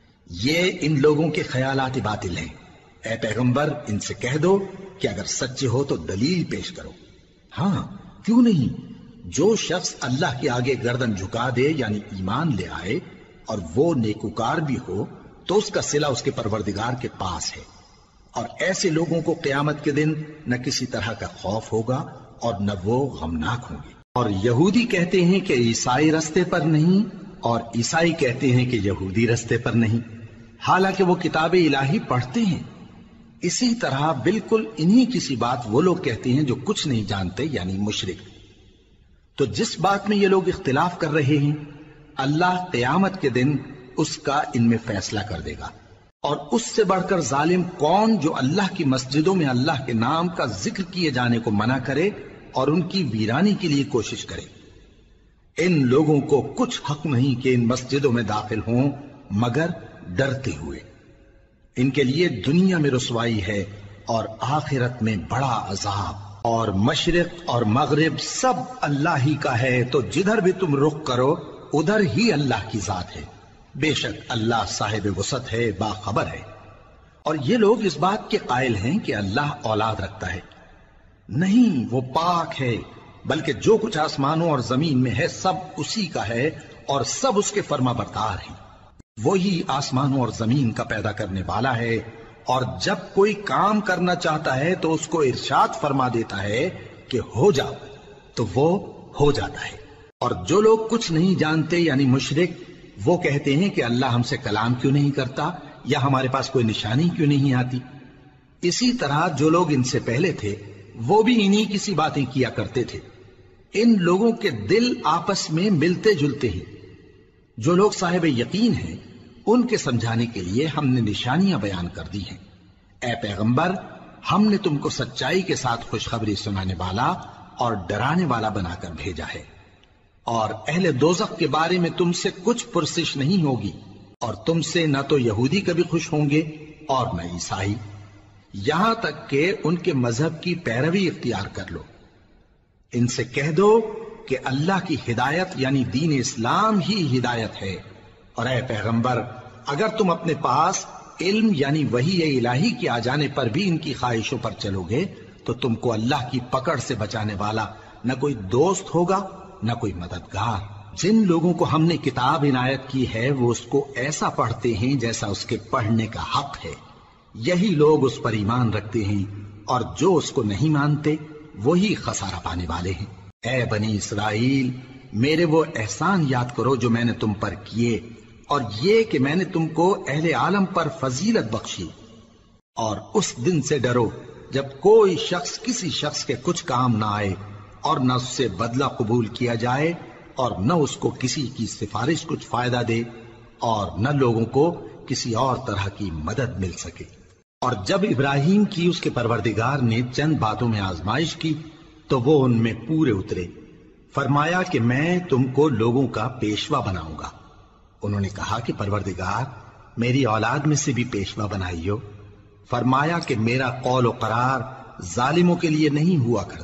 یہ ان لوگوں کے خیالات باطل ہیں۔ اے پیغمبر، ان سے کہہ دو کہ اگر سچے ہو تو دلیل پیش کرو۔ ہاں، کیوں نہیں؟ جو شخص اللہ کے آگے گردن جھکا دے یعنی ایمان لے آئے اور وہ نیکوکار بھی ہو تو اس کا صلہ اس کے پروردگار کے پاس ہے۔ اور ایسے لوگوں کو قیامت کے دن نہ کسی طرح کا خوف ہوگا اور نہ وہ غمناک ہوں گے۔ اور یہودی کہتے ہیں کہ عیسائی رستے پر نہیں، اور عیسائی کہتے ہیں کہ یہودی رستے پر نہیں، حالانکہ وہ کتاب الہی پڑھتے ہیں۔ اسی طرح بالکل انہی کسی بات وہ لوگ کہتے ہیں جو کچھ نہیں جانتے یعنی مشرک۔ تو جس بات میں یہ لوگ اختلاف کر رہے ہیں اللہ قیامت کے دن اس کا ان میں فیصلہ کر دے گا۔ اور اس سے بڑھ کر ظالم کون جو اللہ کی مسجدوں میں اللہ کے نام کا ذکر کیے جانے کو منع کرے اور ان کی ویرانی کے لیے کوشش کرے۔ ان لوگوں کو کچھ حق نہیں کہ ان مسجدوں میں داخل ہوں مگر ڈرتے ہوئے۔ ان کے لیے دنیا میں رسوائی ہے اور آخرت میں بڑا عذاب۔ اور مشرق اور مغرب سب اللہ ہی کا ہے، تو جدھر بھی تم رخ کرو ادھر ہی اللہ کی ذات ہے۔ بے شک اللہ صاحب وسعت ہے، باخبر ہے۔ اور یہ لوگ اس بات کے قائل ہیں کہ اللہ اولاد رکھتا ہے۔ نہیں، وہ پاک ہے، بلکہ جو کچھ آسمانوں اور زمین میں ہے سب اسی کا ہے اور سب اس کے فرما بردار ہیں۔ وہی آسمانوں اور زمین کا پیدا کرنے والا ہے، اور جب کوئی کام کرنا چاہتا ہے تو اس کو ارشاد فرما دیتا ہے کہ ہو جاؤ، تو وہ ہو جاتا ہے۔ اور جو لوگ کچھ نہیں جانتے یعنی مشرک، وہ کہتے ہیں کہ اللہ ہم سے کلام کیوں نہیں کرتا یا ہمارے پاس کوئی نشانی کیوں نہیں آتی۔ اسی طرح جو لوگ ان سے پہلے تھے وہ بھی انہی کسی باتیں کیا کرتے تھے۔ ان لوگوں کے دل آپس میں ملتے جلتے ہیں۔ جو لوگ صاحب یقین ہیں ان کے سمجھانے کے لیے ہم نے نشانیاں بیان کر دی ہیں۔ اے پیغمبر، ہم نے تم کو سچائی کے ساتھ خوشخبری سنانے والا اور ڈرانے والا بنا کر بھیجا ہے۔ اور اہل دوزخ کے بارے میں تم سے کچھ پرسش نہیں ہوگی، اور تم سے نہ تو یہودی کبھی خوش ہوں گے اور نہ عیسائی، یہاں تک کہ ان کے مذہب کی پیروی اختیار کر لو۔ ان سے کہہ دو کہ اللہ کی ہدایت یعنی دین اسلام ہی ہدایت ہے۔ اور اے پیغمبر، اگر تم اپنے پاس علم یعنی وحی الہی کے آ جانے پر بھی ان کی خواہشوں پر چلو گے تو تم کو اللہ کی پکڑ سے بچانے والا نہ کوئی دوست ہوگا نہ کوئی مددگار۔ جن لوگوں کو ہم نے کتاب عنایت کی ہے وہ اس کو ایسا پڑھتے ہیں جیسا اس کے پڑھنے کا حق ہے، یہی لوگ اس پر ایمان رکھتے ہیں، اور جو اس کو نہیں مانتے وہی خسارہ پانے والے ہیں۔ اے بنی اسرائیل، میرے وہ احسان یاد کرو جو میں نے تم پر کیے، اور یہ کہ میں نے تم کو اہل عالم پر فضیلت بخشی۔ اور اس دن سے ڈرو جب کوئی شخص کسی شخص کے کچھ کام نہ آئے اور نہ اس سے بدلہ قبول کیا جائے اور نہ اس کو کسی کی سفارش کچھ فائدہ دے اور نہ لوگوں کو کسی اور طرح کی مدد مل سکے۔ اور جب ابراہیم کی اس کے پروردگار نے چند باتوں میں آزمائش کی تو وہ ان میں پورے اترے۔ فرمایا کہ میں تم کو لوگوں کا پیشوا بناؤں گا۔ انہوں نے کہا کہ پروردگار، میری اولاد میں سے بھی پیشوا بنائیو۔ فرمایا کہ میرا قول و قرار ظالموں کے لیے نہیں ہوا کرتا۔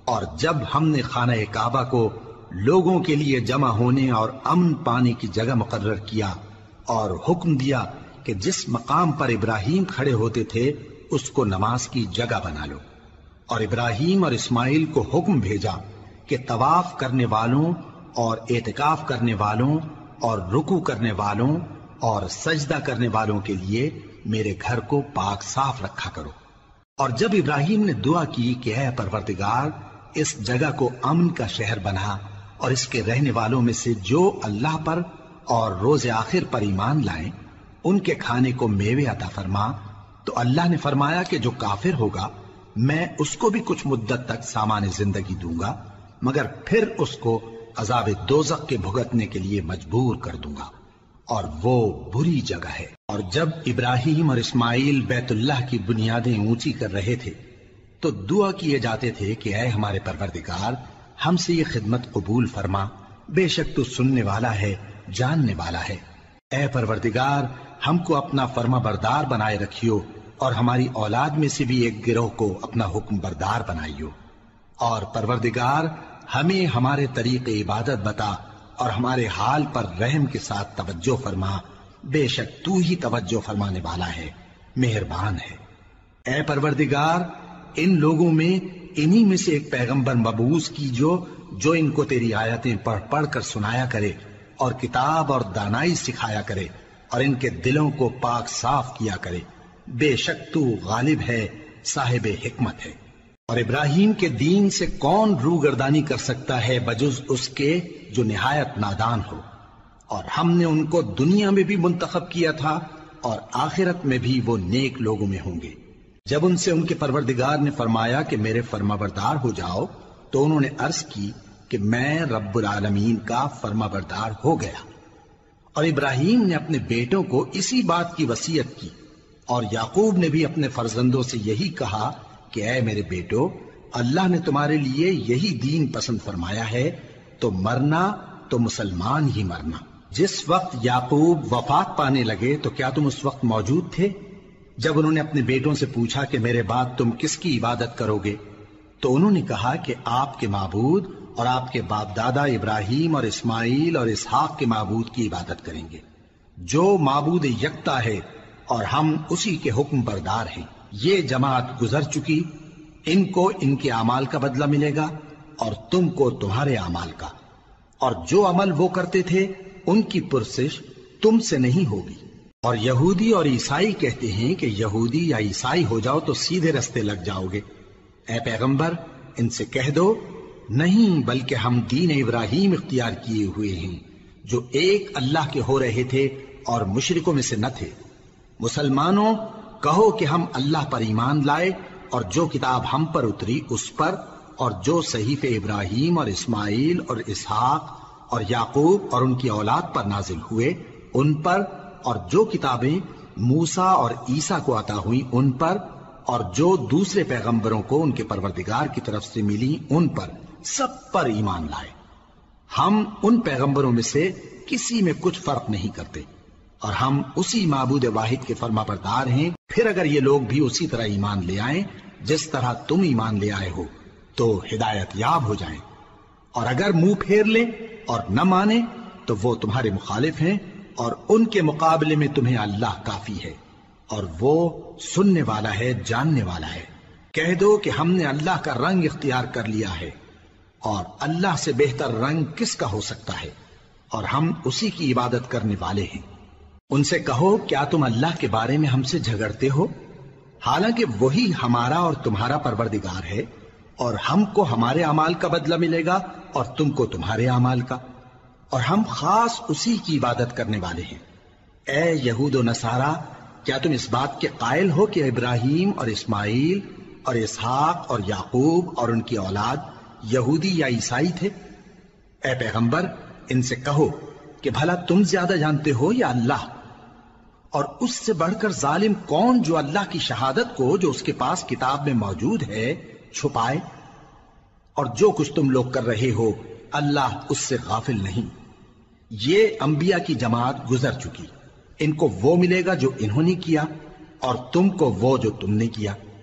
اور جب ہم نے خانہ کعبہ کو لوگوں کے لیے جمع ہونے اور امن پانے کی جگہ مقرر کیا اور حکم دیا کہ جس مقام پر ابراہیم کھڑے ہوتے تھے اس کو نماز کی جگہ بنا لو، اور ابراہیم اور اسماعیل کو حکم بھیجا کہ طواف کرنے والوں اور اعتکاف کرنے والوں اور رکوع کرنے والوں اور سجدہ کرنے والوں کے لیے میرے گھر کو پاک صاف رکھا کرو۔ اور جب ابراہیم نے دعا کی کہ اے پروردگار اس جگہ کو امن کا شہر بنا اور اس کے رہنے والوں میں سے جو اللہ پر اور روز آخر پر ایمان لائیں ان کے کھانے کو میوے عطا فرما، تو اللہ نے فرمایا کہ جو کافر ہوگا میں اس کو بھی کچھ مدت تک سامان زندگی دوں گا، مگر پھر اس کو عذاب دوزخ کے بھگتنے کے لیے مجبور کر دوں گا، اور وہ بری جگہ ہے۔ اور جب ابراہیم اور اسماعیل بیت اللہ کی بنیادیں اونچی کر رہے تھے تو دعا کیے جاتے تھے کہ اے ہمارے پروردگار ہم سے یہ خدمت قبول فرما، بے شک تو سننے والا ہے، جاننے والا ہے۔ اے پروردگار ہم کو اپنا فرما بردار بنائے رکھیو، اور ہماری اولاد میں سے بھی ایک گروہ کو اپنا حکم بردار بنائیو، اور پروردگار ہمیں ہمارے طریق عبادت بتا اور ہمارے حال پر رحم کے ساتھ توجہ فرما، بے شک تو ہی توجہ فرمانے والا ہے، مہربان ہے۔ اے پروردگار ان لوگوں میں انہی میں سے ایک پیغمبر مبعوث کیجو جو ان کو تیری آیتیں پڑھ پڑھ کر سنایا کرے اور کتاب اور دانائی سکھایا کرے اور ان کے دلوں کو پاک صاف کیا کرے، بے شک تو غالب ہے، صاحب حکمت ہے۔ اور ابراہیم کے دین سے کون روگردانی کر سکتا ہے بجز اس کے جو نہایت نادان ہو، اور ہم نے ان کو دنیا میں بھی منتخب کیا تھا اور آخرت میں بھی وہ نیک لوگوں میں ہوں گے۔ جب ان سے ان کے پروردگار نے فرمایا کہ میرے فرما بردار ہو جاؤ تو انہوں نے عرض کی کہ میں رب العالمین کا فرما بردار ہو گیا۔ اور ابراہیم نے اپنے بیٹوں کو اسی بات کی وصیت کی، اور یعقوب نے بھی اپنے فرزندوں سے یہی کہا کہ اے میرے بیٹو، اللہ نے تمہارے لیے یہی دین پسند فرمایا ہے، تو مرنا تو مسلمان ہی مرنا۔ جس وقت یعقوب وفات پانے لگے تو کیا تم اس وقت موجود تھے جب انہوں نے اپنے بیٹوں سے پوچھا کہ میرے بعد تم کس کی عبادت کرو گے؟ تو انہوں نے کہا کہ آپ کے معبود اور آپ کے باپ دادا ابراہیم اور اسماعیل اور اسحاق کے معبود کی عبادت کریں گے، جو معبود یکتا ہے اور ہم اسی کے حکم بردار ہیں۔ یہ جماعت گزر چکی، ان کو ان کے اعمال کا بدلہ ملے گا اور تم کو تمہارے اعمال کا، اور جو عمل وہ کرتے تھے ان کی پرسش تم سے نہیں ہوگی۔ اور یہودی اور عیسائی کہتے ہیں کہ یہودی یا عیسائی ہو جاؤ تو سیدھے رستے لگ جاؤ گے۔ اے پیغمبر ان سے کہہ دو نہیں، بلکہ ہم دین ابراہیم اختیار کیے ہوئے ہیں جو ایک اللہ کے ہو رہے تھے اور مشرکوں میں سے نہ تھے۔ مسلمانوں کہو کہ ہم اللہ پر ایمان لائے اور جو کتاب ہم پر اتری اس پر، اور جو صحیفے ابراہیم اور اسماعیل اور اسحاق اور یعقوب اور ان کی اولاد پر نازل ہوئے ان پر، اور جو کتابیں موسیٰ اور عیسیٰ کو عطا ہوئیں ان پر، اور جو دوسرے پیغمبروں کو ان کے پروردگار کی طرف سے ملی ان پر، سب پر ایمان لائے۔ ہم ان پیغمبروں میں سے کسی میں کچھ فرق نہیں کرتے، اور ہم اسی معبود واحد کے فرما بردار ہیں۔ پھر اگر یہ لوگ بھی اسی طرح ایمان لے آئیں جس طرح تم ایمان لے آئے ہو تو ہدایت یاب ہو جائیں، اور اگر منہ پھیر لیں اور نہ مانے تو وہ تمہارے مخالف ہیں، اور ان کے مقابلے میں تمہیں اللہ کافی ہے، اور وہ سننے والا ہے، جاننے والا ہے۔ کہہ دو کہ ہم نے اللہ کا رنگ اختیار کر لیا ہے، اور اللہ سے بہتر رنگ کس کا ہو سکتا ہے، اور ہم اسی کی عبادت کرنے والے ہیں۔ ان سے کہو کیا تم اللہ کے بارے میں ہم سے جھگڑتے ہو، حالانکہ وہی ہمارا اور تمہارا پروردگار ہے، اور ہم کو ہمارے اعمال کا بدلہ ملے گا اور تم کو تمہارے اعمال کا، اور ہم خاص اسی کی عبادت کرنے والے ہیں۔ اے یہود و نصارا، کیا تم اس بات کے قائل ہو کہ ابراہیم اور اسماعیل اور اسحاق اور یعقوب اور ان کی اولاد یہودی یا عیسائی تھے؟ اے پیغمبر ان سے کہو کہ بھلا تم زیادہ جانتے ہو یا اللہ؟ اور اس سے بڑھ کر ظالم کون جو اللہ کی شہادت کو جو اس کے پاس کتاب میں موجود ہے چھپائے؟ اور جو کچھ تم لوگ کر رہے ہو اللہ اس سے غافل نہیں۔ یہ انبیاء کی جماعت گزر چکی، ان کو وہ ملے گا جو انہوں نے کیا، اور تم کو وہ جو تم نے کیا۔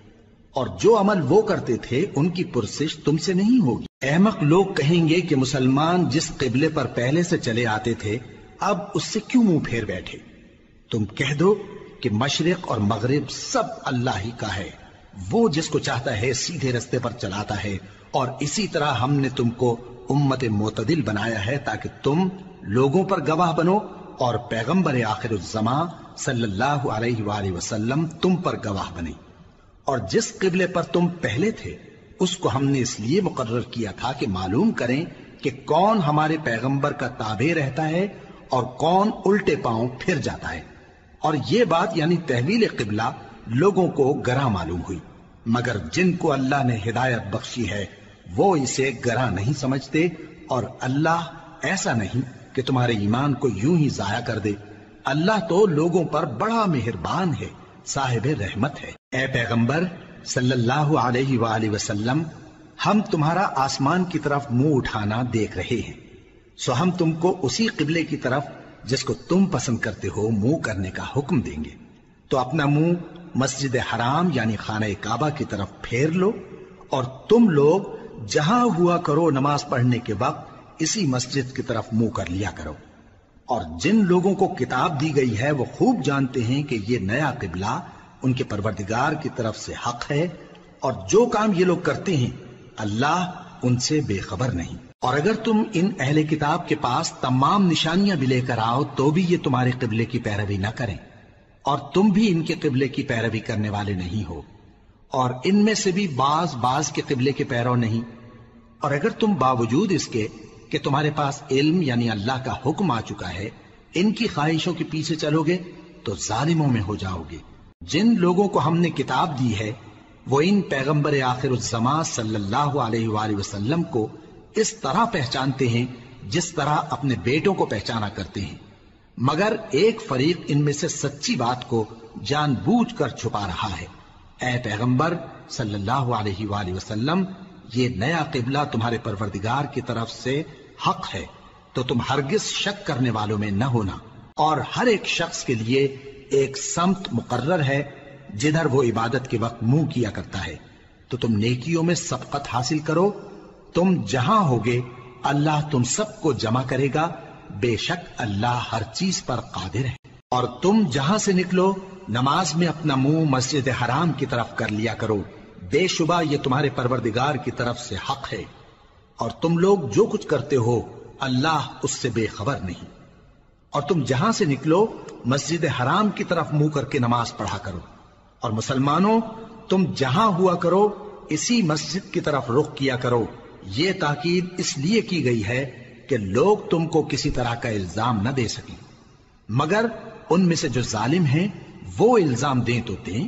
اور جو عمل وہ کرتے تھے ان کی پرسش تم سے نہیں ہوگی۔ احمق لوگ کہیں گے کہ مسلمان جس قبلے پر پہلے سے چلے آتے تھے اب اس سے کیوں منہ پھیر بیٹھے؟ تم کہہ دو کہ مشرق اور مغرب سب اللہ ہی کا ہے، وہ جس کو چاہتا ہے سیدھے رستے پر چلاتا ہے، اور اسی طرح ہم نے تم کو امت معتدل بنایا ہے تاکہ تم لوگوں پر گواہ بنو اور پیغمبر آخر الزماں صلی اللہ علیہ وآلہ وسلم تم پر گواہ بنے۔ اور جس قبلے پر تم پہلے تھے اس کو ہم نے اس لیے مقرر کیا تھا کہ معلوم کریں کہ کون ہمارے پیغمبر کا تابع رہتا ہے اور کون الٹے پاؤں پھر جاتا ہے۔ اور یہ بات یعنی تحویل قبلہ لوگوں کو گراں معلوم ہوئی، مگر جن کو اللہ نے ہدایت بخشی ہے وہ اسے گراں نہیں سمجھتے، اور اللہ ایسا نہیں کہ تمہارے ایمان کو یوں ہی ضائع کر دے۔ اللہ تو لوگوں پر بڑا مہربان ہے، صاحب رحمت ہے۔ اے پیغمبر صلی اللہ علیہ وآلہ وسلم، ہم تمہارا آسمان کی طرف منہ اٹھانا دیکھ رہے ہیں، سو ہم تم کو اسی قبلے کی طرف جس کو تم پسند کرتے ہو منہ کرنے کا حکم دیں گے۔ تو اپنا منہ مسجد حرام یعنی خانہ کعبہ کی طرف پھیر لو، اور تم لوگ جہاں ہوا کرو نماز پڑھنے کے وقت اسی مسجد کی طرف منہ کر لیا کرو۔ اور جن لوگوں کو کتاب دی گئی ہے وہ خوب جانتے ہیں کہ یہ نیا قبلہ ان کے پروردگار کی طرف سے حق ہے، اور جو کام یہ لوگ کرتے ہیں اللہ ان سے بے خبر نہیں۔ اور اگر تم ان اہل کتاب کے پاس تمام نشانیاں بھی لے کر آؤ تو بھی یہ تمہارے قبلے کی پیروی نہ کریں، اور تم بھی ان کے قبلے کی پیروی کرنے والے نہیں ہو، اور ان میں سے بھی بعض بعض کے قبلے کے پیرو نہیں۔ اور اگر تم باوجود اس کے کہ تمہارے پاس علم یعنی اللہ کا حکم آ چکا ہے ان کی خواہشوں کے پیچھے چلو گے تو ظالموں میں ہو جاؤ گے۔ جن لوگوں کو ہم نے کتاب دی ہے وہ ان پیغمبر آخر الزماں صلی اللہ علیہ وآلہ وسلم کو اس طرح پہچانتے ہیں جس طرح اپنے بیٹوں کو پہچانا کرتے ہیں، مگر ایک فریق ان میں سے سچی بات کو جان بوجھ کر چھپا رہا ہے۔ اے پیغمبر صلی اللہ علیہ وآلہ وسلم، یہ نیا قبلہ تمہارے پروردگار کی طرف سے حق ہے، تو تم ہرگز شک کرنے والوں میں نہ ہونا، اور ہر ایک شخص کے لیے ایک سمت مقرر ہے جدھر وہ عبادت کے وقت منہ کیا کرتا ہے، تو تم نیکیوں میں سبقت حاصل کرو۔ تم جہاں ہوگے اللہ تم سب کو جمع کرے گا، بے شک اللہ ہر چیز پر قادر ہے۔ اور تم جہاں سے نکلو نماز میں اپنا منہ مسجد حرام کی طرف کر لیا کرو، بے شبہ یہ تمہارے پروردگار کی طرف سے حق ہے، اور تم لوگ جو کچھ کرتے ہو اللہ اس سے بے خبر نہیں۔ اور تم جہاں سے نکلو مسجد حرام کی طرف منہ کر کے نماز پڑھا کرو، اور مسلمانوں تم جہاں ہوا کرو اسی مسجد کی طرف رخ کیا کرو۔ یہ تاکید اس لیے کی گئی ہے کہ لوگ تم کو کسی طرح کا الزام نہ دے سکیں، مگر ان میں سے جو ظالم ہیں وہ الزام دیں تو دیں،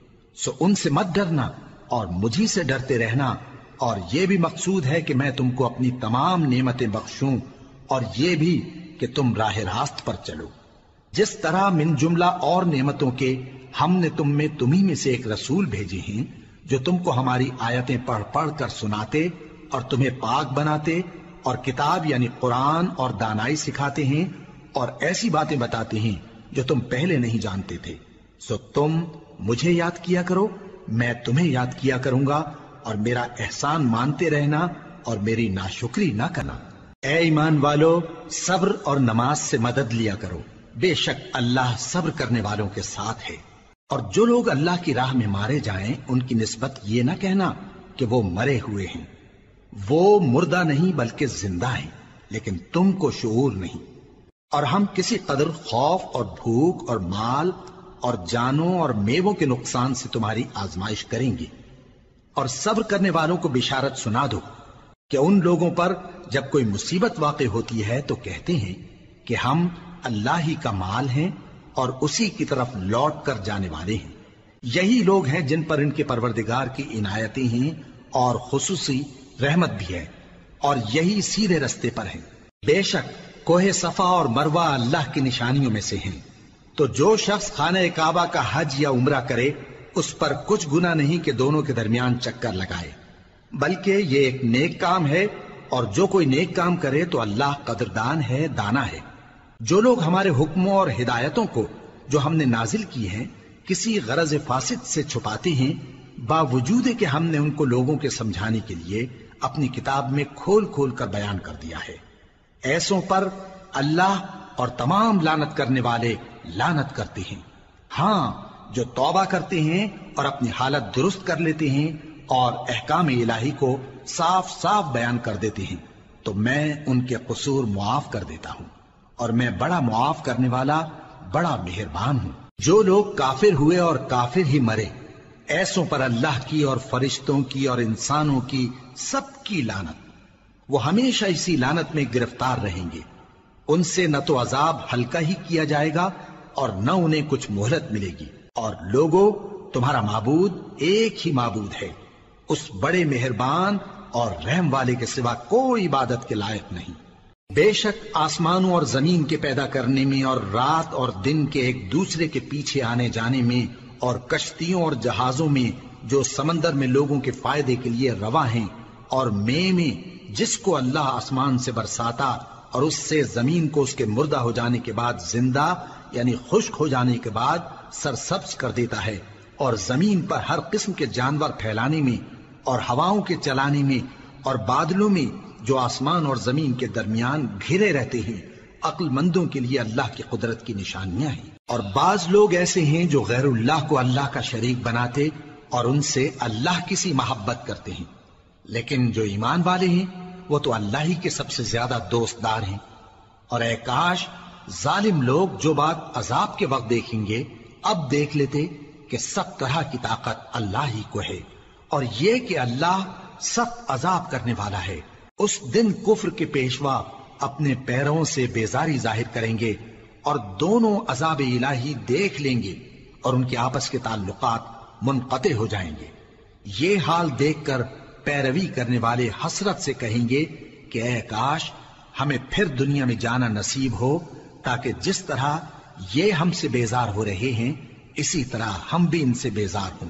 سو ان سے مت ڈرنا اور مجھی سے ڈرتے رہنا، اور یہ بھی مقصود ہے کہ میں تم کو اپنی تمام نعمتیں بخشوں، اور یہ بھی کہ تم راہ راست پر چلو۔ جس طرح من جملہ اور نعمتوں کے ہم نے تم میں تمہیں میں سے ایک رسول بھیجے ہیں جو تم کو ہماری آیتیں پڑھ پڑھ کر سناتے اور تمہیں پاک بناتے اور کتاب یعنی قرآن اور دانائی سکھاتے ہیں اور ایسی باتیں بتاتے ہیں جو تم پہلے نہیں جانتے تھے، سو تم مجھے یاد کیا کرو، میں تمہیں یاد کیا کروں گا، اور میرا احسان مانتے رہنا اور میری ناشکری نہ کرنا۔ اے ایمان والو، صبر اور نماز سے مدد لیا کرو، بے شک اللہ صبر کرنے والوں کے ساتھ ہے۔ اور جو لوگ اللہ کی راہ میں مارے جائیں ان کی نسبت یہ نہ کہنا کہ وہ مرے ہوئے ہیں، وہ مردہ نہیں بلکہ زندہ ہیں، لیکن تم کو شعور نہیں۔ اور ہم کسی قدر خوف اور بھوک اور مال اور جانوں اور میووں کے نقصان سے تمہاری آزمائش کریں گے، اور صبر کرنے والوں کو بشارت سنا دو کہ ان لوگوں پر جب کوئی مصیبت واقع ہوتی ہے تو کہتے ہیں کہ ہم اللہ ہی کا مال ہیں اور اسی کی طرف لوٹ کر جانے والے ہیں۔ یہی لوگ ہیں جن پر ان کے پروردگار کی عنایتیں ہیں اور خصوصی رحمت بھی ہے، اور یہی سیدھے رستے پر ہیں۔ بے شک کوہ صفا اور مروہ اللہ کی نشانیوں میں سے ہیں، تو جو شخص خانہ کعبہ کا حج یا عمرہ کرے اس پر کچھ گناہ نہیں کہ دونوں کے درمیان چکر لگائے، بلکہ یہ ایک نیک کام ہے، اور جو کوئی نیک کام کرے تو اللہ قدردان ہے، دانا ہے۔ جو لوگ ہمارے حکموں اور ہدایتوں کو جو ہم نے نازل کی ہیں کسی غرض فاسد سے چھپاتے ہیں، باوجود کہ ہم نے ان کو لوگوں کے سمجھانے کے لیے اپنی کتاب میں کھول کھول کر بیان کر دیا ہے۔ ایسوں پر اللہ اور تمام لعنت کرنے والے لعنت کرتے ہیں۔ ہاں، جو توبہ کرتے ہیں اور اپنی حالت درست کر لیتے ہیں اور احکام الہی کو صاف صاف بیان کر دیتے ہیں تو میں ان کے قصور معاف کر دیتا ہوں، اور میں بڑا معاف کرنے والا بڑا مہربان ہوں۔ جو لوگ کافر ہوئے اور کافر ہی مرے، ایسوں پر اللہ کی اور فرشتوں کی اور انسانوں کی سب کی لعنت، وہ ہمیشہ اسی لعنت میں گرفتار رہیں گے۔ ان سے نہ تو عذاب ہلکا ہی کیا جائے گا اور نہ انہیں کچھ مہلت ملے گی۔ اور لوگوں، تمہارا معبود ایک ہی معبود ہے، اس بڑے مہربان اور رحم والے کے سوا کوئی عبادت کے لائق نہیں۔ بے شک آسمانوں اور زمین کے پیدا کرنے میں اور رات اور دن کے ایک دوسرے کے پیچھے آنے جانے میں اور کشتیوں اور جہازوں میں جو سمندر میں لوگوں کے فائدے کے لیے رواں ہیں، اور مے میں جس کو اللہ آسمان سے برساتا اور اس سے زمین کو اس کے مردہ ہو جانے کے بعد زندہ یعنی خشک ہو جانے کے بعد سرسبز کر دیتا ہے، اور زمین پر ہر قسم کے جانور پھیلانے میں اور ہواؤں کے چلانے میں اور بادلوں میں جو آسمان اور زمین کے درمیان گھرے رہتے ہیں، عقل مندوں کے لیے اللہ کی قدرت کی نشانیاں ہیں۔ اور بعض لوگ ایسے ہیں جو غیر اللہ کو اللہ کا شریک بناتے اور ان سے اللہ کی سی محبت کرتے ہیں، لیکن جو ایمان والے ہیں وہ تو اللہ ہی کے سب سے زیادہ دوست دار ہیں۔ اور اے کاش ظالم لوگ جو بات عذاب کے وقت دیکھیں گے اب دیکھ لیتے کہ سب طرح کی طاقت اللہ ہی کو ہے، اور یہ کہ اللہ سخت عذاب کرنے والا ہے۔ اس دن کفر کے پیشوا اپنے پیروں سے بیزاری ظاہر کریں گے اور دونوں عذاب الہی دیکھ لیں گے اور ان کے آپس کے تعلقات منقطع ہو جائیں گے۔ یہ حال دیکھ کر پیروی کرنے والے حسرت سے کہیں گے کہ اے کاش ہمیں پھر دنیا میں جانا نصیب ہو، تاکہ جس طرح یہ ہم سے بیزار ہو رہے ہیں اسی طرح ہم بھی ان سے بیزار ہوں۔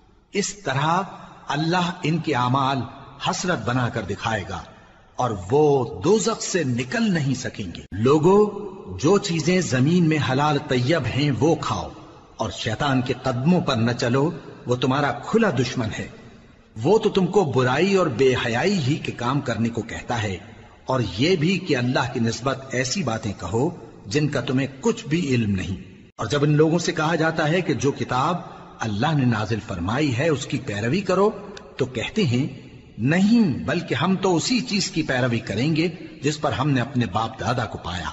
اس طرح اللہ ان کے اعمال حسرت بنا کر دکھائے گا اور وہ دوزخ سے نکل نہیں سکیں گے۔ لوگوں، جو چیزیں زمین میں حلال طیب ہیں وہ کھاؤ، اور شیطان کے قدموں پر نہ چلو، وہ تمہارا کھلا دشمن ہے۔ وہ تو تم کو برائی اور بے حیائی ہی کے کام کرنے کو کہتا ہے، اور یہ بھی کہ اللہ کی نسبت ایسی باتیں کہو جن کا تمہیں کچھ بھی علم نہیں۔ اور جب ان لوگوں سے کہا جاتا ہے کہ جو کتاب اللہ نے نازل فرمائی ہے اس کی پیروی کرو، تو کہتے ہیں نہیں، بلکہ ہم تو اسی چیز کی پیروی کریں گے جس پر ہم نے اپنے باپ دادا کو پایا۔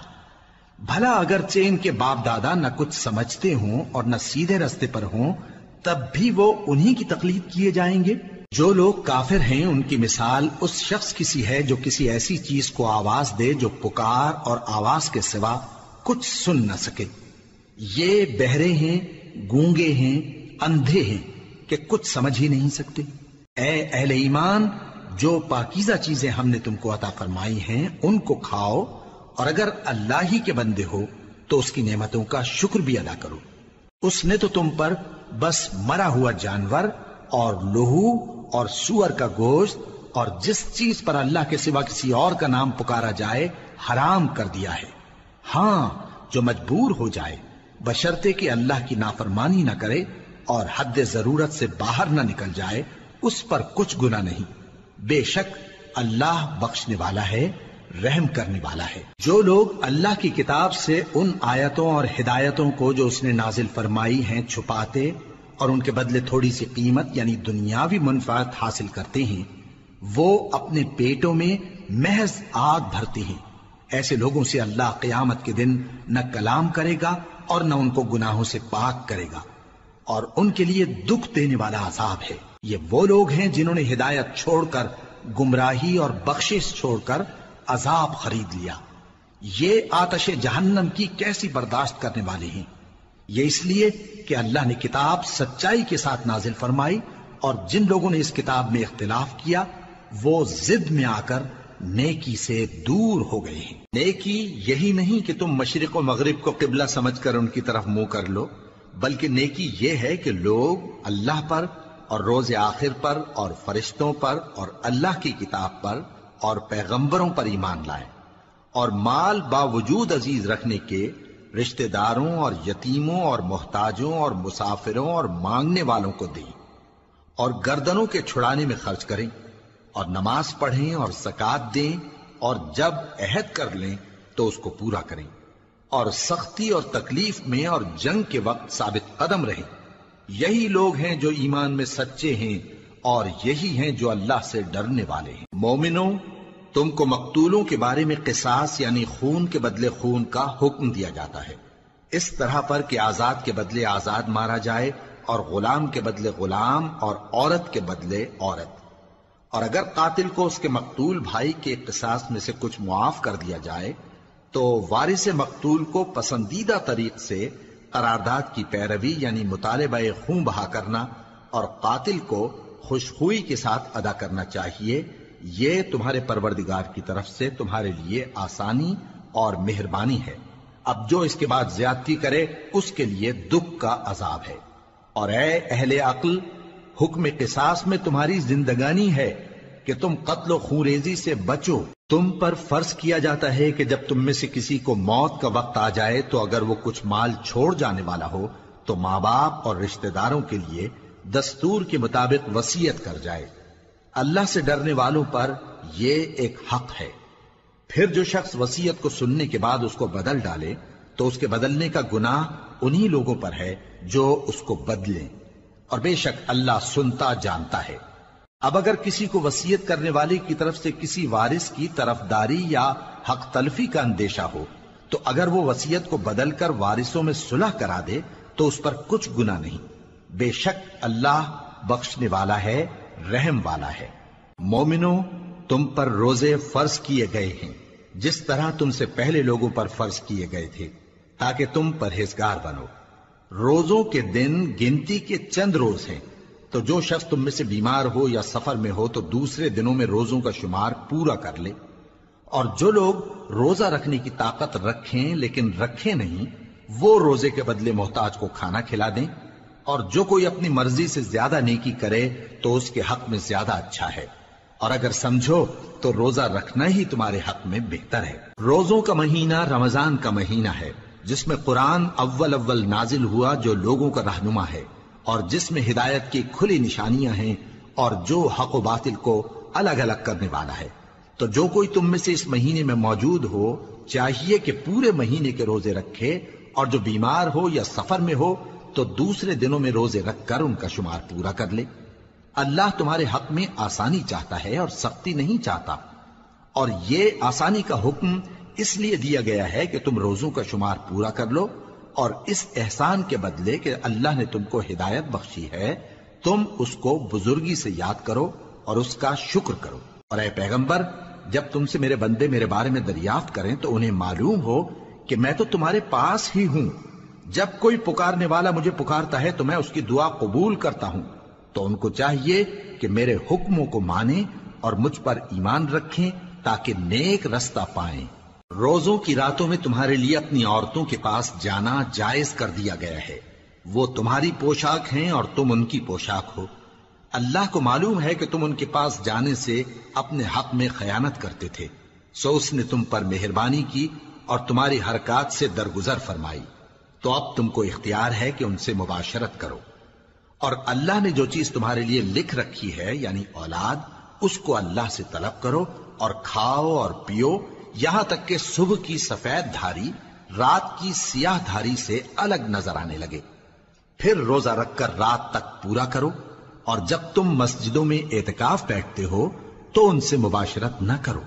بھلا اگرچہ ان کے باپ دادا نہ کچھ سمجھتے ہوں اور نہ سیدھے رستے پر ہوں، تب بھی وہ انہی کی تقلید کیے جائیں گے۔ جو لوگ کافر ہیں ان کی مثال اس شخص کی سی ہے جو کسی ایسی چیز کو آواز دے جو پکار اور آواز کے سوا کچھ سن نہ سکے۔ یہ بہرے ہیں، گونگے ہیں، اندھے ہیں کہ کچھ سمجھ ہی نہیں سکتے۔ اے اہل ایمان، جو پاکیزہ چیزیں ہم نے تم کو عطا فرمائی ہیں ان کو کھاؤ، اور اگر اللہ ہی کے بندے ہو تو اس کی نعمتوں کا شکر بھی ادا کرو۔ اس نے تو تم پر بس مرا ہوا جانور اور لہو اور سور کا گوشت اور جس چیز پر اللہ کے سوا کسی اور کا نام پکارا جائے حرام کر دیا ہے۔ ہاں، جو مجبور ہو جائے بشرطے کہ اللہ کی نافرمانی نہ کرے اور حد ضرورت سے باہر نہ نکل جائے، اس پر کچھ گناہ نہیں۔ بے شک اللہ بخشنے والا ہے، رحم کرنے والا ہے۔ جو لوگ اللہ کی کتاب سے ان آیتوں اور ہدایتوں کو جو اس نے نازل فرمائی ہیں چھپاتے اور ان کے بدلے تھوڑی سی قیمت یعنی دنیاوی منفعت حاصل کرتے ہیں، وہ اپنے پیٹوں میں محض آگ بھرتے ہیں۔ ایسے لوگوں سے اللہ قیامت کے دن نہ کلام کرے گا اور نہ ان کو گناہوں سے پاک کرے گا، اور ان کے لیے دکھ دینے والا عذاب ہے۔ یہ وہ لوگ ہیں جنہوں نے ہدایت چھوڑ کر گمراہی اور بخشش چھوڑ کر عذاب خرید لیا۔ یہ آتش جہنم کی کیسی برداشت کرنے والے ہیں۔ یہ اس لیے کہ اللہ نے کتاب سچائی کے ساتھ نازل فرمائی، اور جن لوگوں نے اس کتاب میں اختلاف کیا وہ ضد میں آ کر نیکی سے دور ہو گئے ہیں۔ نیکی یہی نہیں کہ تم مشرق و مغرب کو قبلہ سمجھ کر ان کی طرف منہ کر لو، بلکہ نیکی یہ ہے کہ لوگ اللہ پر اور روز آخر پر اور فرشتوں پر اور اللہ کی کتاب پر اور پیغمبروں پر ایمان لائیں، اور مال باوجود عزیز رکھنے کے رشتہ داروں اور یتیموں اور محتاجوں اور مسافروں اور مانگنے والوں کو دیں، اور گردنوں کے چھڑانے میں خرچ کریں، اور نماز پڑھیں اور زکات دیں، اور جب عہد کر لیں تو اس کو پورا کریں، اور سختی اور تکلیف میں اور جنگ کے وقت ثابت قدم رہیں۔ یہی لوگ ہیں جو ایمان میں سچے ہیں، اور یہی ہیں جو اللہ سے ڈرنے والے ہیں۔ مومنوں، تم کو مقتولوں کے بارے میں قصاص یعنی خون کے بدلے خون کا حکم دیا جاتا ہے، اس طرح پر کہ آزاد کے بدلے آزاد مارا جائے، اور غلام کے بدلے غلام، اور عورت کے بدلے عورت۔ اور اگر قاتل کو اس کے مقتول بھائی کے قصاص میں سے کچھ معاف کر دیا جائے تو وارث مقتول کو پسندیدہ طریق سے قرارداد کی پیروی یعنی مطالبہ خون بہا کرنا اور قاتل کو خوشخوئی کے ساتھ ادا کرنا چاہیے۔ یہ تمہارے پروردگار کی طرف سے تمہارے لیے آسانی اور مہربانی ہے۔ اب جو اس کے بعد زیادتی کرے اس کے لیے دکھ کا عذاب ہے۔ اور اے اہل عقل، حکم قصاص میں تمہاری زندگانی ہے کہ تم قتل و خونریزی سے بچو۔ تم پر فرض کیا جاتا ہے کہ جب تم میں سے کسی کو موت کا وقت آ جائے تو اگر وہ کچھ مال چھوڑ جانے والا ہو تو ماں باپ اور رشتہ داروں کے لیے دستور کے مطابق وصیت کر جائے۔ اللہ سے ڈرنے والوں پر یہ ایک حق ہے۔ پھر جو شخص وصیت کو سننے کے بعد اس کو بدل ڈالے تو اس کے بدلنے کا گناہ انہی لوگوں پر ہے جو اس کو بدلیں، اور بے شک اللہ سنتا جانتا ہے۔ اب اگر کسی کو وصیت کرنے والے کی طرف سے کسی وارث کی طرفداری یا حق تلفی کا اندیشہ ہو تو اگر وہ وصیت کو بدل کر وارثوں میں صلح کرا دے تو اس پر کچھ گناہ نہیں، بے شک اللہ بخشنے والا ہے، رحم والا ہے۔ مومنوں، تم پر روزے فرض کیے گئے ہیں جس طرح تم سے پہلے لوگوں پر فرض کیے گئے تھے تاکہ تم پرہیزگار بنو۔ روزوں کے دن گنتی کے چند روز ہیں، تو جو شخص تم میں سے بیمار ہو یا سفر میں ہو تو دوسرے دنوں میں روزوں کا شمار پورا کر لے۔ اور جو لوگ روزہ رکھنے کی طاقت رکھیں لیکن رکھیں نہیں، وہ روزے کے بدلے محتاج کو کھانا کھلا دیں۔ اور جو کوئی اپنی مرضی سے زیادہ نیکی کرے تو اس کے حق میں زیادہ اچھا ہے، اور اگر سمجھو تو روزہ رکھنا ہی تمہارے حق میں بہتر ہے۔ روزوں کا مہینہ رمضان کا مہینہ ہے جس میں قرآن اول اول نازل ہوا، جو لوگوں کا رہنما ہے اور جس میں ہدایت کی کھلی نشانیاں ہیں اور جو حق و باطل کو الگ الگ کرنے والا ہے۔ تو جو کوئی تم میں سے اس مہینے میں موجود ہو چاہیے کہ پورے مہینے کے روزے رکھے، اور جو بیمار ہو یا سفر میں ہو تو دوسرے دنوں میں روزے رکھ کر ان کا شمار پورا کر لے۔ اللہ تمہارے حق میں آسانی چاہتا ہے اور سختی نہیں چاہتا، اور یہ آسانی کا حکم اس لیے دیا گیا ہے کہ تم روزوں کا شمار پورا کر لو، اور اس احسان کے بدلے کہ اللہ نے تم کو ہدایت بخشی ہے تم اس کو بزرگی سے یاد کرو اور اس کا شکر کرو۔ اور اے پیغمبر، جب تم سے میرے بندے میرے بارے میں دریافت کریں تو انہیں معلوم ہو کہ میں تو تمہارے پاس ہی ہوں۔ جب کوئی پکارنے والا مجھے پکارتا ہے تو میں اس کی دعا قبول کرتا ہوں، تو ان کو چاہیے کہ میرے حکموں کو مانیں اور مجھ پر ایمان رکھیں تاکہ نیک رستہ پائیں۔ روزوں کی راتوں میں تمہارے لیے اپنی عورتوں کے پاس جانا جائز کر دیا گیا ہے، وہ تمہاری پوشاک ہیں اور تم ان کی پوشاک ہو۔ اللہ کو معلوم ہے کہ تم ان کے پاس جانے سے اپنے حق میں خیانت کرتے تھے، سو اس نے تم پر مہربانی کی اور تمہاری حرکات سے درگزر فرمائی، تو اب تم کو اختیار ہے کہ ان سے مباشرت کرو۔ اور اللہ نے جو چیز تمہارے لیے لکھ رکھی ہے یعنی اولاد، اس کو اللہ سے طلب کرو اور کھاؤ اور پیو یہاں تک کہ صبح کی سفید دھاری رات کی سیاہ دھاری سے الگ نظر آنے لگے، پھر روزہ رکھ کر رات تک پورا کرو۔ اور جب تم مسجدوں میں اعتکاف بیٹھتے ہو تو ان سے مباشرت نہ کرو،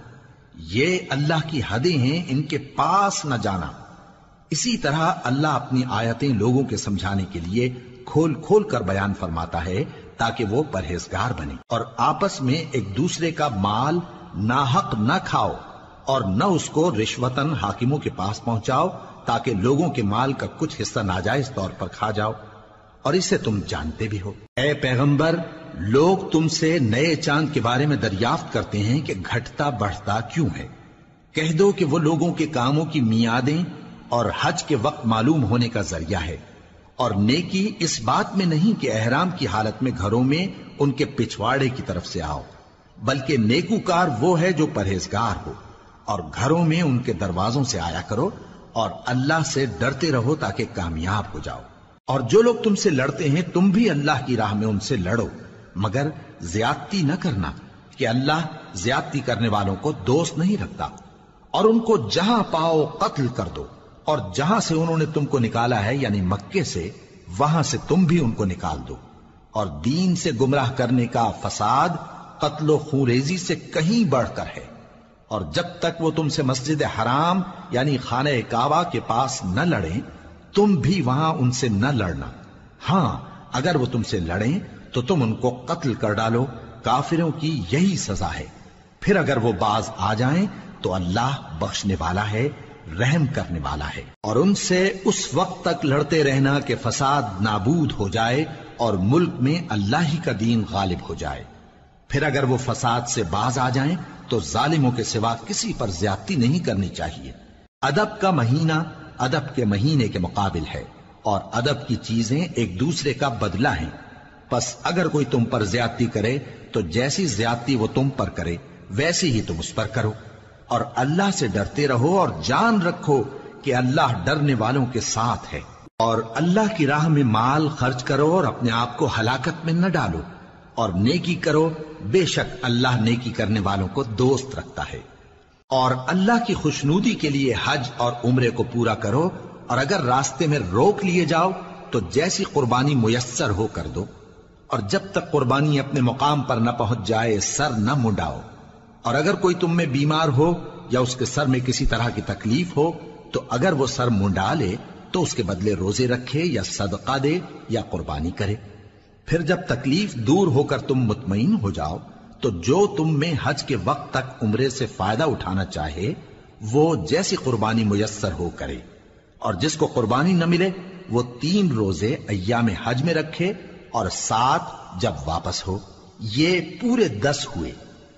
یہ اللہ کی حدیں ہیں، ان کے پاس نہ جانا۔ اسی طرح اللہ اپنی آیتیں لوگوں کے سمجھانے کے لیے کھول کھول کر بیان فرماتا ہے تاکہ وہ پرہیزگار بنے۔ اور آپس میں ایک دوسرے کا مال ناحق نہ کھاؤ اور نہ اس کو رشوتاً حاکموں کے پاس پہنچاؤ تاکہ لوگوں کے مال کا کچھ حصہ ناجائز طور پر کھا جاؤ، اور اسے تم جانتے بھی ہو۔ اے پیغمبر، لوگ تم سے نئے چاند کے بارے میں دریافت کرتے ہیں کہ گھٹتا بڑھتا کیوں ہے۔ کہہ دو کہ وہ لوگوں کے کاموں کی میعادیں اور حج کے وقت معلوم ہونے کا ذریعہ ہے، اور نیکی اس بات میں نہیں کہ احرام کی حالت میں گھروں میں ان کے پچھواڑے کی طرف سے آؤ، بلکہ نیکوکار وہ ہے جو پرہیزگار ہو، اور گھروں میں ان کے دروازوں سے آیا کرو اور اللہ سے ڈرتے رہو تاکہ کامیاب ہو جاؤ۔ اور جو لوگ تم سے لڑتے ہیں تم بھی اللہ کی راہ میں ان سے لڑو، مگر زیادتی نہ کرنا کہ اللہ زیادتی کرنے والوں کو دوست نہیں رکھتا، اور ان کو جہاں پاؤ قتل کر دو، اور جہاں سے انہوں نے تم کو نکالا ہے یعنی مکے سے، وہاں سے تم بھی ان کو نکال دو۔ اور دین سے گمراہ کرنے کا فساد قتل و خونریزی سے کہیں بڑھ کر ہے، اور جب تک وہ تم سے مسجد حرام یعنی خانہ کعبہ کے پاس نہ لڑیں تم بھی وہاں ان سے نہ لڑنا۔ ہاں اگر وہ تم سے لڑیں تو تم ان کو قتل کر ڈالو، کافروں کی یہی سزا ہے۔ پھر اگر وہ باز آ جائیں تو اللہ بخشنے والا ہے، رحم کرنے والا ہے۔ اور ان سے اس وقت تک لڑتے رہنا کہ فساد نابود ہو جائے اور ملک میں اللہ ہی کا دین غالب ہو جائے۔ پھر اگر وہ فساد سے باز آ جائیں تو ظالموں کے سوا کسی پر زیادتی نہیں کرنی چاہیے۔ ادب کا مہینہ ادب کے مہینے کے مقابل ہے، اور ادب کی چیزیں ایک دوسرے کا بدلہ ہیں۔ پس اگر کوئی تم پر زیادتی کرے تو جیسی زیادتی وہ تم پر کرے ویسی ہی تم اس پر کرو، اور اللہ سے ڈرتے رہو اور جان رکھو کہ اللہ ڈرنے والوں کے ساتھ ہے۔ اور اللہ کی راہ میں مال خرچ کرو اور اپنے آپ کو ہلاکت میں نہ ڈالو، اور نیکی کرو، بے شک اللہ نیکی کرنے والوں کو دوست رکھتا ہے۔ اور اللہ کی خوشنودی کے لیے حج اور عمرے کو پورا کرو، اور اگر راستے میں روک لیے جاؤ تو جیسی قربانی میسر ہو کر دو، اور جب تک قربانی اپنے مقام پر نہ پہنچ جائے سر نہ منڈاؤ۔ اور اگر کوئی تم میں بیمار ہو یا اس کے سر میں کسی طرح کی تکلیف ہو تو اگر وہ سر منڈا لے تو اس کے بدلے روزے رکھے یا صدقہ دے یا قربانی کرے۔ پھر جب تکلیف دور ہو کر تم مطمئن ہو جاؤ تو جو تم میں حج کے وقت تک عمرے سے فائدہ اٹھانا چاہے وہ جیسی قربانی میسر ہو کرے، اور جس کو قربانی نہ ملے وہ تین روزے ایام حج میں رکھے اور سات جب واپس ہو، یہ پورے دس ہوئے۔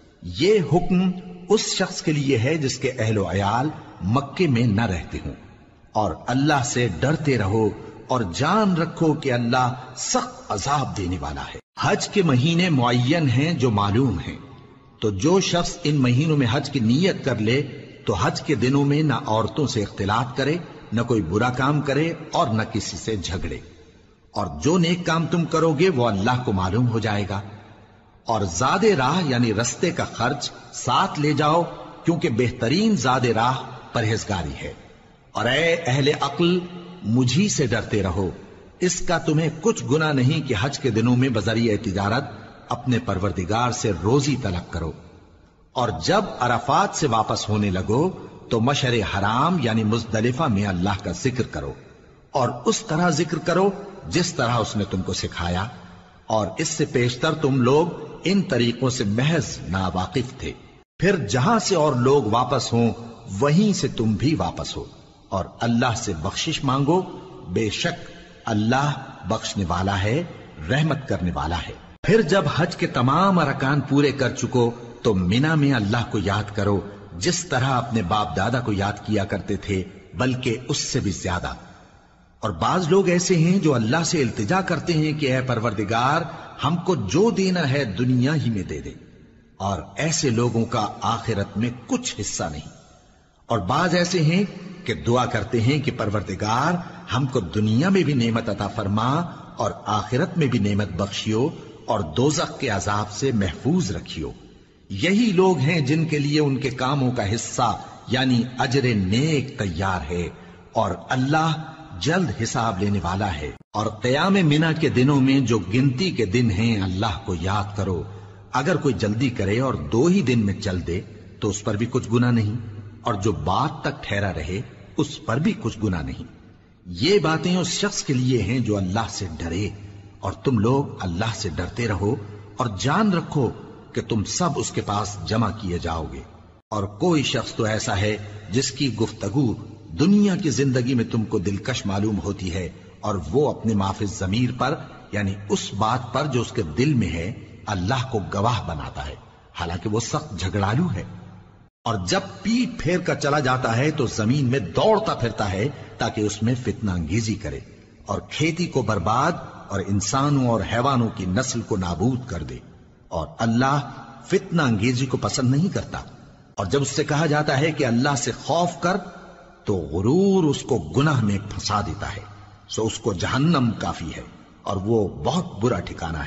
یہ حکم اس شخص کے لیے ہے جس کے اہل و عیال مکے میں نہ رہتے ہوں۔ اور اللہ سے ڈرتے رہو اور جان رکھو کہ اللہ سخت عذاب دینے والا ہے۔ حج کے مہینے معین ہیں جو معلوم ہیں، تو جو شخص ان مہینوں میں حج کی نیت کر لے تو حج کے دنوں میں نہ عورتوں سے اختلاط کرے، نہ کوئی برا کام کرے اور نہ کسی سے جھگڑے۔ اور جو نیک کام تم کرو گے وہ اللہ کو معلوم ہو جائے گا۔ اور زاد راہ یعنی رستے کا خرچ ساتھ لے جاؤ، کیونکہ بہترین زاد راہ پرہیزگاری ہے۔ اور اے اہل عقل مجھی سے ڈرتے رہو، اس کا تمہیں کچھ گناہ نہیں کہ حج کے دنوں میں بذریعہ تجارت اپنے پروردگار سے روزی طلب کرو۔ اور جب عرفات سے واپس ہونے لگو تو مشعر حرام یعنی مزدلفہ میں اللہ کا ذکر کرو، اور اس طرح ذکر کرو جس طرح اس نے تم کو سکھایا، اور اس سے پیشتر تم لوگ ان طریقوں سے محض ناواقف تھے۔ پھر جہاں سے اور لوگ واپس ہوں وہیں سے تم بھی واپس ہو، اور اللہ سے بخشش مانگو، بے شک اللہ بخشنے والا ہے، رحمت کرنے والا ہے۔ پھر جب حج کے تمام ارکان پورے کر چکو تو مینا میں اللہ کو یاد کرو جس طرح اپنے باپ دادا کو یاد کیا کرتے تھے، بلکہ اس سے بھی زیادہ۔ اور بعض لوگ ایسے ہیں جو اللہ سے التجا کرتے ہیں کہ اے پروردگار ہم کو جو دینا ہے دنیا ہی میں دے دے، اور ایسے لوگوں کا آخرت میں کچھ حصہ نہیں۔ اور بعض ایسے ہیں کہ دعا کرتے ہیں کہ پروردگار ہم کو دنیا میں بھی نعمت عطا فرما اور آخرت میں بھی نعمت بخشیو اور دوزخ کے عذاب سے محفوظ رکھیو۔ یہی لوگ ہیں جن کے لیے ان کے کاموں کا حصہ یعنی اجر نیک تیار ہے، اور اللہ جلد حساب لینے والا ہے۔ اور قیام منا کے دنوں میں جو گنتی کے دن ہیں اللہ کو یاد کرو۔ اگر کوئی جلدی کرے اور دو ہی دن میں چل دے تو اس پر بھی کچھ گناہ نہیں، اور جو بات تک ٹھہرا رہے اس پر بھی کچھ گناہ نہیں۔ یہ باتیں اس شخص کے لیے ہیں جو اللہ سے ڈرے، اور تم لوگ اللہ سے ڈرتے رہو اور جان رکھو کہ تم سب اس کے پاس جمع کیے جاؤ گے۔ اور کوئی شخص تو ایسا ہے جس کی گفتگو دنیا کی زندگی میں تم کو دلکش معلوم ہوتی ہے، اور وہ اپنے معافی ضمیر پر یعنی اس بات پر جو اس کے دل میں ہے اللہ کو گواہ بناتا ہے، حالانکہ وہ سخت جھگڑالو ہے۔ اور جب پیٹ پھیر کر چلا جاتا ہے تو زمین میں دوڑتا پھرتا ہے تاکہ اس میں فتنہ انگیزی کرے اور کھیتی کو برباد اور انسانوں اور حیوانوں کی نسل کو نابود کر دے، اور اللہ فتنہ انگیزی کو پسند نہیں کرتا۔ اور جب اس سے کہا جاتا ہے کہ اللہ سے خوف کر تو غرور اس کو گناہ میں پھنسا دیتا ہے، سو اس کو جہنم کافی ہے اور وہ بہت برا ٹھکانہ ہے۔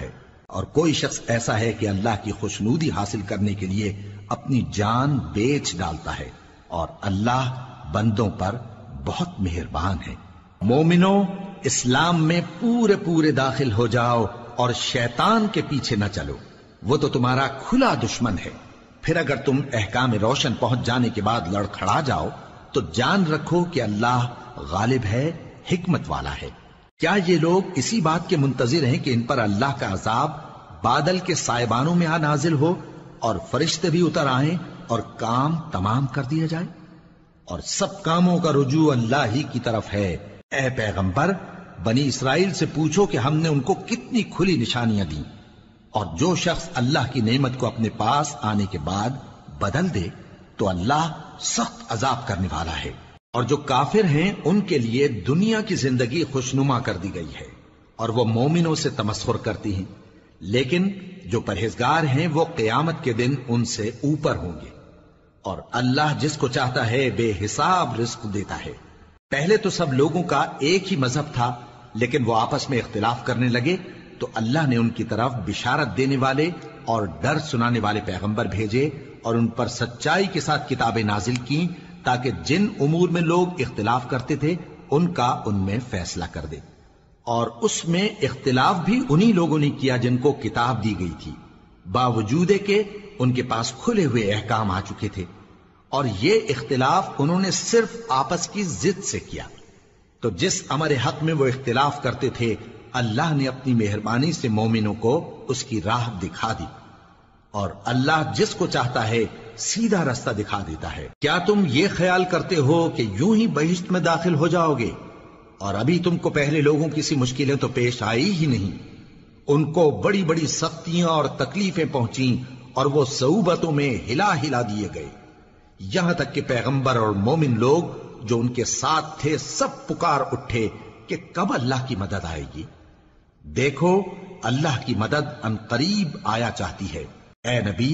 اور کوئی شخص ایسا ہے کہ اللہ کی خوشنودی حاصل کرنے کے لیے اپنی جان بیچ ڈالتا ہے، اور اللہ بندوں پر بہت مہربان ہے۔ مومنوں، اسلام میں پورے پورے داخل ہو جاؤ اور شیطان کے پیچھے نہ چلو، وہ تو تمہارا کھلا دشمن ہے۔ پھر اگر تم احکام روشن پہنچ جانے کے بعد لڑکھڑا جاؤ تو جان رکھو کہ اللہ غالب ہے، حکمت والا ہے۔ کیا یہ لوگ اسی بات کے منتظر ہیں کہ ان پر اللہ کا عذاب بادل کے سائبانوں میں آ نازل ہو اور فرشتے بھی اتر آئیں اور کام تمام کر دیا جائے؟ اور سب کاموں کا رجوع اللہ ہی کی طرف ہے۔ اے پیغمبر، بنی اسرائیل سے پوچھو کہ ہم نے ان کو کتنی کھلی نشانیاں دیں، اور جو شخص اللہ کی نعمت کو اپنے پاس آنے کے بعد بدل دے تو اللہ سخت عذاب کرنے والا ہے۔ اور جو کافر ہیں ان کے لیے دنیا کی زندگی خوشنما کر دی گئی ہے، اور وہ مومنوں سے تمسخر کرتی ہیں، لیکن جو پرہیزگار ہیں وہ قیامت کے دن ان سے اوپر ہوں گے۔ اور اللہ جس کو چاہتا ہے بے حساب رزق دیتا ہے۔ پہلے تو سب لوگوں کا ایک ہی مذہب تھا، لیکن وہ آپس میں اختلاف کرنے لگے تو اللہ نے ان کی طرف بشارت دینے والے اور ڈر سنانے والے پیغمبر بھیجے، اور ان پر سچائی کے ساتھ کتابیں نازل کی، تاکہ جن امور میں لوگ اختلاف کرتے تھے ان کا ان میں فیصلہ کر دے۔ اور اس میں اختلاف بھی انہی لوگوں نے کیا جن کو کتاب دی گئی تھی، باوجود کہ ان کے پاس کھلے ہوئے احکام آ چکے تھے، اور یہ اختلاف انہوں نے صرف آپس کی ضد سے کیا۔ تو جس امر حق میں وہ اختلاف کرتے تھے اللہ نے اپنی مہربانی سے مومنوں کو اس کی راہ دکھا دی، اور اللہ جس کو چاہتا ہے سیدھا رستہ دکھا دیتا ہے۔ کیا تم یہ خیال کرتے ہو کہ یوں ہی بہشت میں داخل ہو جاؤ گے، اور ابھی تم کو پہلے لوگوں کی سی مشکلیں تو پیش آئی ہی نہیں؟ ان کو بڑی بڑی سختیاں اور تکلیفیں پہنچیں، اور وہ صعوبتوں میں ہلا ہلا دیے گئے، یہاں تک کہ پیغمبر اور مومن لوگ جو ان کے ساتھ تھے سب پکار اٹھے کہ کب اللہ کی مدد آئے گی۔ دیکھو اللہ کی مدد ان قریب آیا چاہتی ہے۔ اے نبی،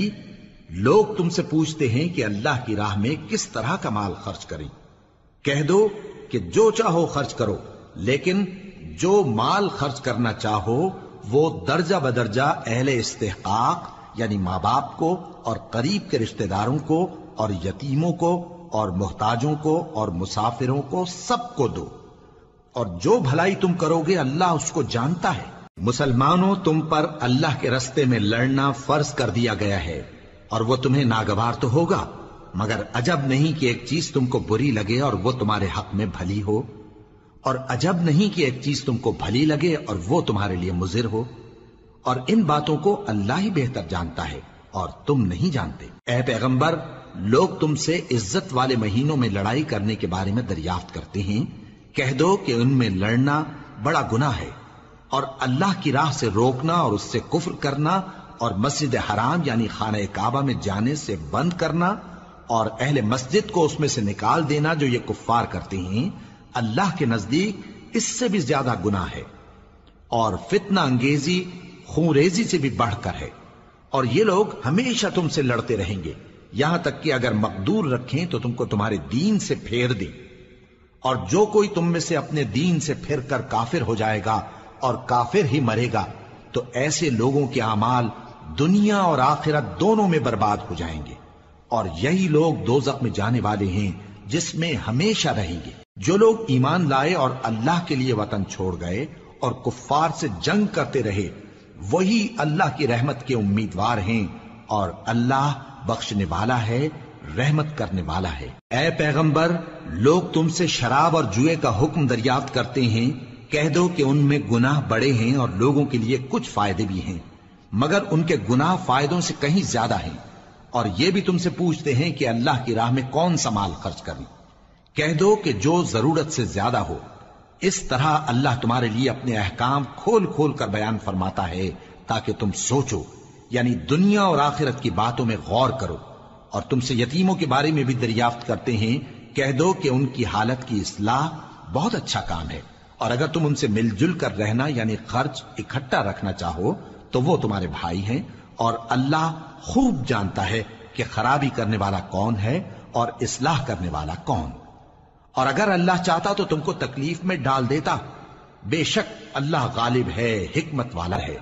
لوگ تم سے پوچھتے ہیں کہ اللہ کی راہ میں کس طرح کا مال خرچ کریں۔ کہہ دو کہ جو چاہو خرچ کرو، لیکن جو مال خرچ کرنا چاہو وہ درجہ بدرجہ اہل استحقاق یعنی ماں باپ کو اور قریب کے رشتہ داروں کو اور یتیموں کو اور محتاجوں کو اور مسافروں کو سب کو دو، اور جو بھلائی تم کرو گے اللہ اس کو جانتا ہے۔ مسلمانوں، تم پر اللہ کے رستے میں لڑنا فرض کر دیا گیا ہے، اور وہ تمہیں ناگوار تو ہوگا، مگر عجب نہیں کہ ایک چیز تم کو بری لگے اور وہ تمہارے حق میں بھلی ہو، اور عجب نہیں کہ ایک چیز تم کو بھلی لگے اور وہ تمہارے لیے مضر ہو، اور ان باتوں کو اللہ ہی بہتر جانتا ہے اور تم نہیں جانتے۔ اے پیغمبر، لوگ تم سے عزت والے مہینوں میں لڑائی کرنے کے بارے میں دریافت کرتے ہیں، کہہ دو کہ ان میں لڑنا بڑا گناہ ہے، اور اللہ کی راہ سے روکنا اور اس سے کفر کرنا اور مسجد حرام یعنی خانہ کعبہ میں جانے سے بند کرنا اور اہل مسجد کو اس میں سے نکال دینا جو یہ کفار کرتے ہیں، اللہ کے نزدیک اس سے بھی زیادہ گناہ ہے، اور فتنہ انگیزی خونریزی سے بھی بڑھ کر ہے۔ اور یہ لوگ ہمیشہ تم سے لڑتے رہیں گے، یہاں تک کہ اگر مقدور رکھیں تو تم کو تمہارے دین سے پھیر دیں، اور جو کوئی تم میں سے اپنے دین سے پھر کر کافر ہو جائے گا اور کافر ہی مرے گا تو ایسے لوگوں کے اعمال دنیا اور آخرت دونوں میں برباد ہو جائیں گے، اور یہی لوگ دوزخ میں جانے والے ہیں جس میں ہمیشہ رہیں گے۔ جو لوگ ایمان لائے اور اللہ کے لیے وطن چھوڑ گئے اور کفار سے جنگ کرتے رہے وہی اللہ کی رحمت کے امیدوار ہیں، اور اللہ بخشنے والا ہے، رحمت کرنے والا ہے۔ اے پیغمبر، لوگ تم سے شراب اور جوئے کا حکم دریافت کرتے ہیں، کہہ دو کہ ان میں گناہ بڑے ہیں اور لوگوں کے لیے کچھ فائدے بھی ہیں، مگر ان کے گناہ فائدوں سے کہیں زیادہ ہیں۔ اور یہ بھی تم سے پوچھتے ہیں کہ اللہ کی راہ میں کون سا مال خرچ کریں، کہہ دو کہ جو ضرورت سے زیادہ ہو۔ اس طرح اللہ تمہارے لیے اپنے احکام کھول کھول کر بیان فرماتا ہے تاکہ تم سوچو، یعنی دنیا اور آخرت کی باتوں میں غور کرو۔ اور تم سے یتیموں کے بارے میں بھی دریافت کرتے ہیں، کہہ دو کہ ان کی حالت کی اصلاح بہت اچھا کام ہے، اور اگر تم ان سے مل جل کر رہنا یعنی خرچ اکٹھا رکھنا چاہو تو وہ تمہارے بھائی ہیں، اور اللہ خوب جانتا ہے کہ خرابی کرنے والا کون ہے اور اصلاح کرنے والا کون۔ اور اگر اللہ چاہتا تو تم کو تکلیف میں ڈال دیتا، بے شک اللہ غالب ہے، حکمت والا ہے۔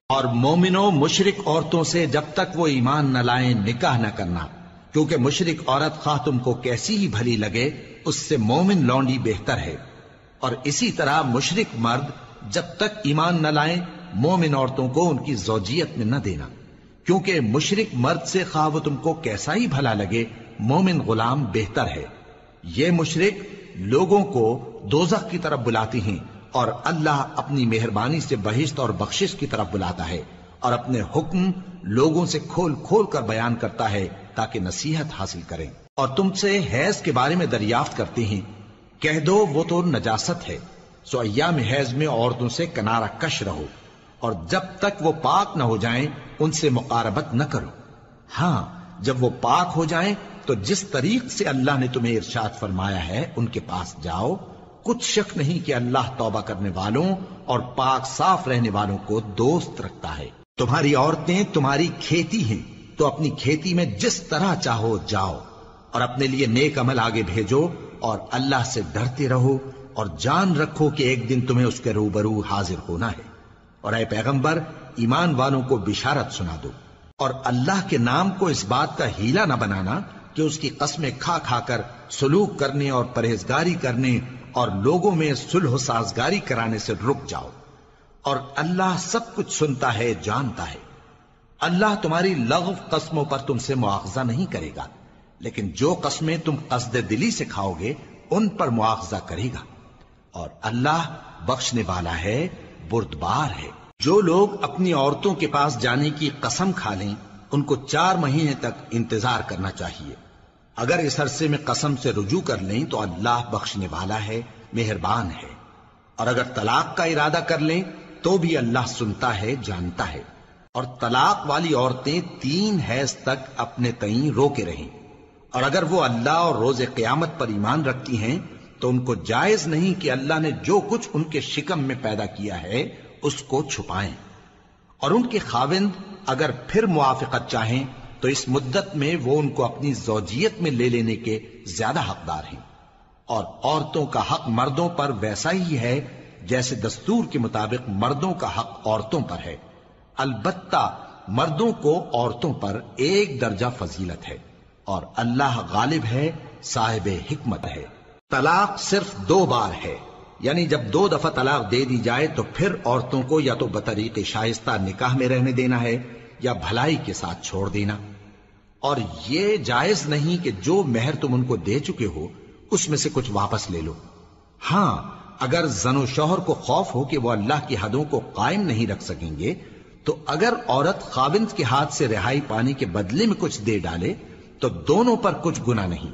اور مومنوں مشرک عورتوں سے جب تک وہ ایمان نہ لائیں نکاح نہ کرنا، کیونکہ مشرک عورت خواہ تم کو کیسی ہی بھلی لگے اس سے مومن لونڈی بہتر ہے، اور اسی طرح مشرک مرد جب تک ایمان نہ لائیں مومن عورتوں کو ان کی زوجیت میں نہ دینا، کیونکہ مشرک مرد سے خواہ وہ تم کو کیسا ہی بھلا لگے مومن غلام بہتر ہے۔ یہ مشرک لوگوں کو دوزخ کی طرف بلاتی ہیں، اور اللہ اپنی مہربانی سے بہشت اور بخشش کی طرف بلاتا ہے، اور اپنے حکم لوگوں سے کھول کھول کر بیان کرتا ہے تاکہ نصیحت حاصل کریں۔ اور تم سے حیض کے بارے میں دریافت کرتے ہیں، کہہ دو وہ تو نجاست ہے، سو ایام حیض میں عورتوں سے کنارہ کش رہو، اور جب تک وہ پاک نہ ہو جائیں ان سے مقاربت نہ کرو۔ ہاں جب وہ پاک ہو جائیں تو جس طریق سے اللہ نے تمہیں ارشاد فرمایا ہے ان کے پاس جاؤ، کچھ شک نہیں کہ اللہ توبہ کرنے والوں اور پاک صاف رہنے والوں کو دوست رکھتا ہے۔ تمہاری عورتیں تمہاری کھیتی ہیں، تو اپنی کھیتی میں جس طرح چاہو جاؤ، اور اپنے لیے نیک عمل آگے بھیجو، اور اللہ سے ڈرتے رہو، اور جان رکھو کہ ایک دن تمہیں اس کے روبرو حاضر ہونا ہے۔ اور اے پیغمبر ایمان والوں کو بشارت سنا دو، اور اللہ کے نام کو اس بات کا ہیلا نہ بنانا کہ اس کی قسمیں کھا کھا کر سلوک کرنے اور پرہیزگاری کرنے اور لوگوں میں صلح و سازگاری کرانے سے رک جاؤ، اور اللہ سب کچھ سنتا ہے جانتا ہے۔ اللہ تمہاری لغو قسموں پر تم سے مواخذہ نہیں کرے گا، لیکن جو قسمیں تم قصد دلی سے کھاؤ گے ان پر مواخذہ کرے گا، اور اللہ بخشنے والا ہے بردبار ہے۔ جو لوگ اپنی عورتوں کے پاس جانے کی قسم کھا لیں ان کو چار مہینے تک انتظار کرنا چاہیے۔ اگر اس عرصے میں قسم سے رجوع کر لیں تو اللہ بخشنے والا ہے، مہربان ہے، اور اگر طلاق کا ارادہ کر لیں تو بھی اللہ سنتا ہے جانتا ہے۔ اور طلاق والی عورتیں تین حیض تک اپنے تئیں روکے رہیں، اور اگر وہ اللہ اور روز قیامت پر ایمان رکھتی ہیں تو ان کو جائز نہیں کہ اللہ نے جو کچھ ان کے شکم میں پیدا کیا ہے اس کو چھپائیں، اور ان کے خاوند اگر پھر موافقت چاہیں تو اس مدت میں وہ ان کو اپنی زوجیت میں لے لینے کے زیادہ حقدار ہیں، اور عورتوں کا حق مردوں پر ویسا ہی ہے جیسے دستور کے مطابق مردوں کا حق عورتوں پر ہے، البتہ مردوں کو عورتوں پر ایک درجہ فضیلت ہے، اور اللہ غالب ہے صاحب حکمت ہے۔ طلاق صرف دو بار ہے، یعنی جب دو دفعہ طلاق دے دی جائے تو پھر عورتوں کو یا تو بطریق شائستہ نکاح میں رہنے دینا ہے یا بھلائی کے ساتھ چھوڑ دینا، اور یہ جائز نہیں کہ جو مہر تم ان کو دے چکے ہو اس میں سے کچھ واپس لے لو۔ ہاں اگر زن و شوہر کو خوف ہو کہ وہ اللہ کی حدوں کو قائم نہیں رکھ سکیں گے تو اگر عورت خاوند کے ہاتھ سے رہائی پانے کے بدلے میں کچھ دے ڈالے تو دونوں پر کچھ گناہ نہیں۔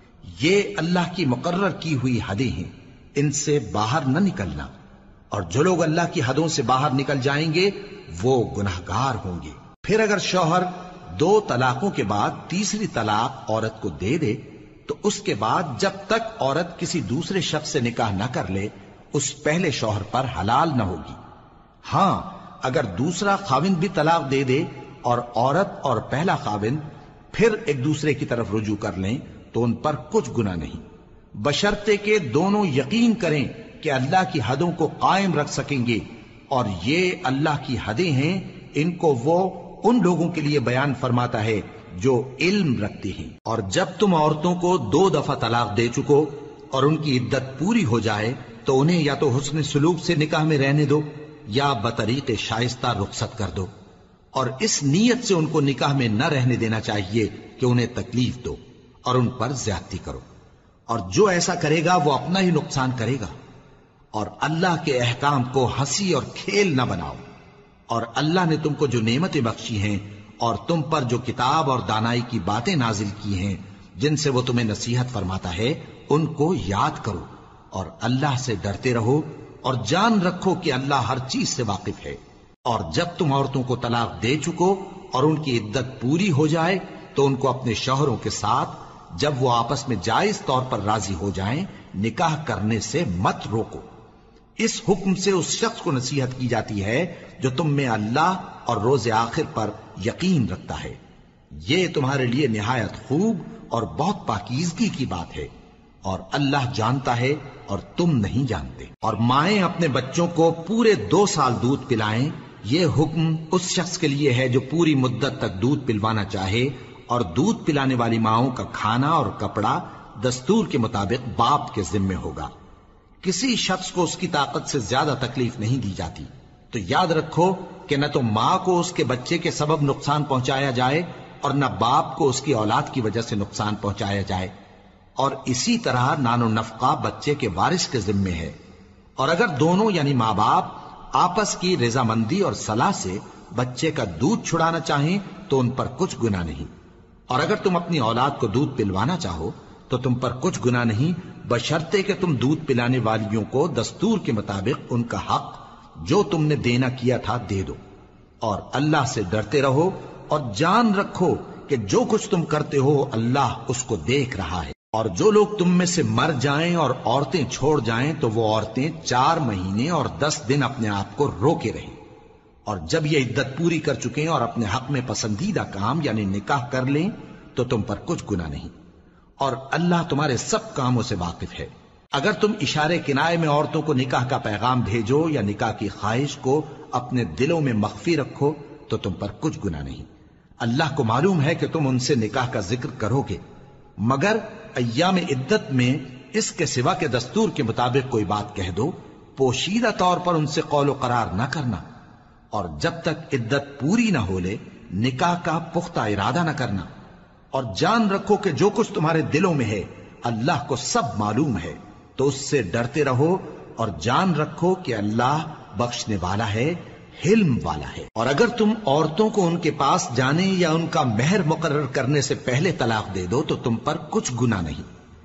یہ اللہ کی مقرر کی ہوئی حدیں ہیں، ان سے باہر نہ نکلنا، اور جو لوگ اللہ کی حدوں سے باہر نکل جائیں گے وہ گناہگار ہوں گے۔ پھر اگر شوہر دو طلاقوں کے بعد تیسری طلاق عورت کو دے دے تو اس کے بعد جب تک عورت کسی دوسرے شخص سے نکاح نہ کر لے اس پہلے شوہر پر حلال نہ ہوگی۔ ہاں اگر دوسرا خاوند بھی طلاق دے دے اور عورت اور پہلا خاوند پھر ایک دوسرے کی طرف رجوع کر لیں تو ان پر کچھ گناہ نہیں، بشرطے کہ دونوں یقین کریں کہ اللہ کی حدوں کو قائم رکھ سکیں گے، اور یہ اللہ کی حدیں ہیں، ان کو وہ ان لوگوں کے لیے بیان فرماتا ہے جو علم رکھتے ہیں۔ اور جب تم عورتوں کو دو دفعہ طلاق دے چکو اور ان کی عدت پوری ہو جائے تو انہیں یا تو حسن سلوک سے نکاح میں رہنے دو یا بطریق شائستہ رخصت کر دو، اور اس نیت سے ان کو نکاح میں نہ رہنے دینا چاہیے کہ انہیں تکلیف دو اور ان پر زیادتی کرو، اور جو ایسا کرے گا وہ اپنا ہی نقصان کرے گا۔ اور اللہ کے احکام کو ہنسی اور کھیل نہ بناؤ، اور اللہ نے تم کو جو نعمتیں بخشی ہیں اور تم پر جو کتاب اور دانائی کی باتیں نازل کی ہیں جن سے وہ تمہیں نصیحت فرماتا ہے ان کو یاد کرو، اور اللہ سے ڈرتے رہو، اور جان رکھو کہ اللہ ہر چیز سے واقف ہے۔ اور جب تم عورتوں کو طلاق دے چکو اور ان کی عدت پوری ہو جائے تو ان کو اپنے شوہروں کے ساتھ جب وہ آپس میں جائز طور پر راضی ہو جائیں نکاح کرنے سے مت روکو۔ اس حکم سے اس شخص کو نصیحت کی جاتی ہے جو تم میں اللہ اور روز آخر پر یقین رکھتا ہے، یہ تمہارے لیے نہایت خوب اور بہت پاکیزگی کی بات ہے، اور اللہ جانتا ہے اور تم نہیں جانتے۔ اور مائیں اپنے بچوں کو پورے دو سال دودھ پلائیں یہ حکم اس شخص کے لیے ہے جو پوری مدت تک دودھ پلوانا چاہے، اور دودھ پلانے والی ماؤں کا کھانا اور کپڑا دستور کے مطابق باپ کے ذمے ہوگا۔ کسی شخص کو اس کی طاقت سے زیادہ تکلیف نہیں دی جاتی، تو یاد رکھو کہ نہ تو ماں کو اس کے بچے کے سبب نقصان پہنچایا جائے اور نہ باپ کو اس کی اولاد کی وجہ سے نقصان پہنچایا جائے، اور اسی طرح نان و نفقہ بچے کے وارث کے ذمے ہے۔ اور اگر دونوں یعنی ماں باپ آپس کی رضامندی اور صلاح سے بچے کا دودھ چھڑانا چاہیں تو ان پر کچھ گناہ نہیں، اور اگر تم اپنی اولاد کو دودھ پلوانا چاہو تو تم پر کچھ گناہ نہیں، بشرطے کہ تم دودھ پلانے والیوں کو دستور کے مطابق ان کا حق جو تم نے دینا کیا تھا دے دو، اور اللہ سے ڈرتے رہو اور جان رکھو کہ جو کچھ تم کرتے ہو اللہ اس کو دیکھ رہا ہے۔ اور جو لوگ تم میں سے مر جائیں اور عورتیں چھوڑ جائیں تو وہ عورتیں چار مہینے اور دس دن اپنے آپ کو روکے رہیں، اور جب یہ عدت پوری کر چکیں اور اپنے حق میں پسندیدہ کام یعنی نکاح کر لیں تو تم پر کچھ گناہ نہیں، اور اللہ تمہارے سب کاموں سے واقف ہے۔ اگر تم اشارے کنائے میں عورتوں کو نکاح کا پیغام بھیجو یا نکاح کی خواہش کو اپنے دلوں میں مخفی رکھو تو تم پر کچھ گناہ نہیں۔ اللہ کو معلوم ہے کہ تم ان سے نکاح کا ذکر کرو گے، مگر ایام عدت میں اس کے سوا کے دستور کے مطابق کوئی بات کہہ دو، پوشیدہ طور پر ان سے قول و قرار نہ کرنا، اور جب تک عدت پوری نہ ہو لے نکاح کا پختہ ارادہ نہ کرنا، اور جان رکھو کہ جو کچھ تمہارے دلوں میں ہے اللہ کو سب معلوم ہے، تو اس سے ڈرتے رہو اور جان رکھو کہ اللہ بخشنے والا ہے، حلم والا ہے۔ اور اگر تم عورتوں کو ان کے پاس جانے یا ان کا مہر مقرر کرنے سے پہلے طلاق دے دو تو تم پر کچھ گناہ نہیں،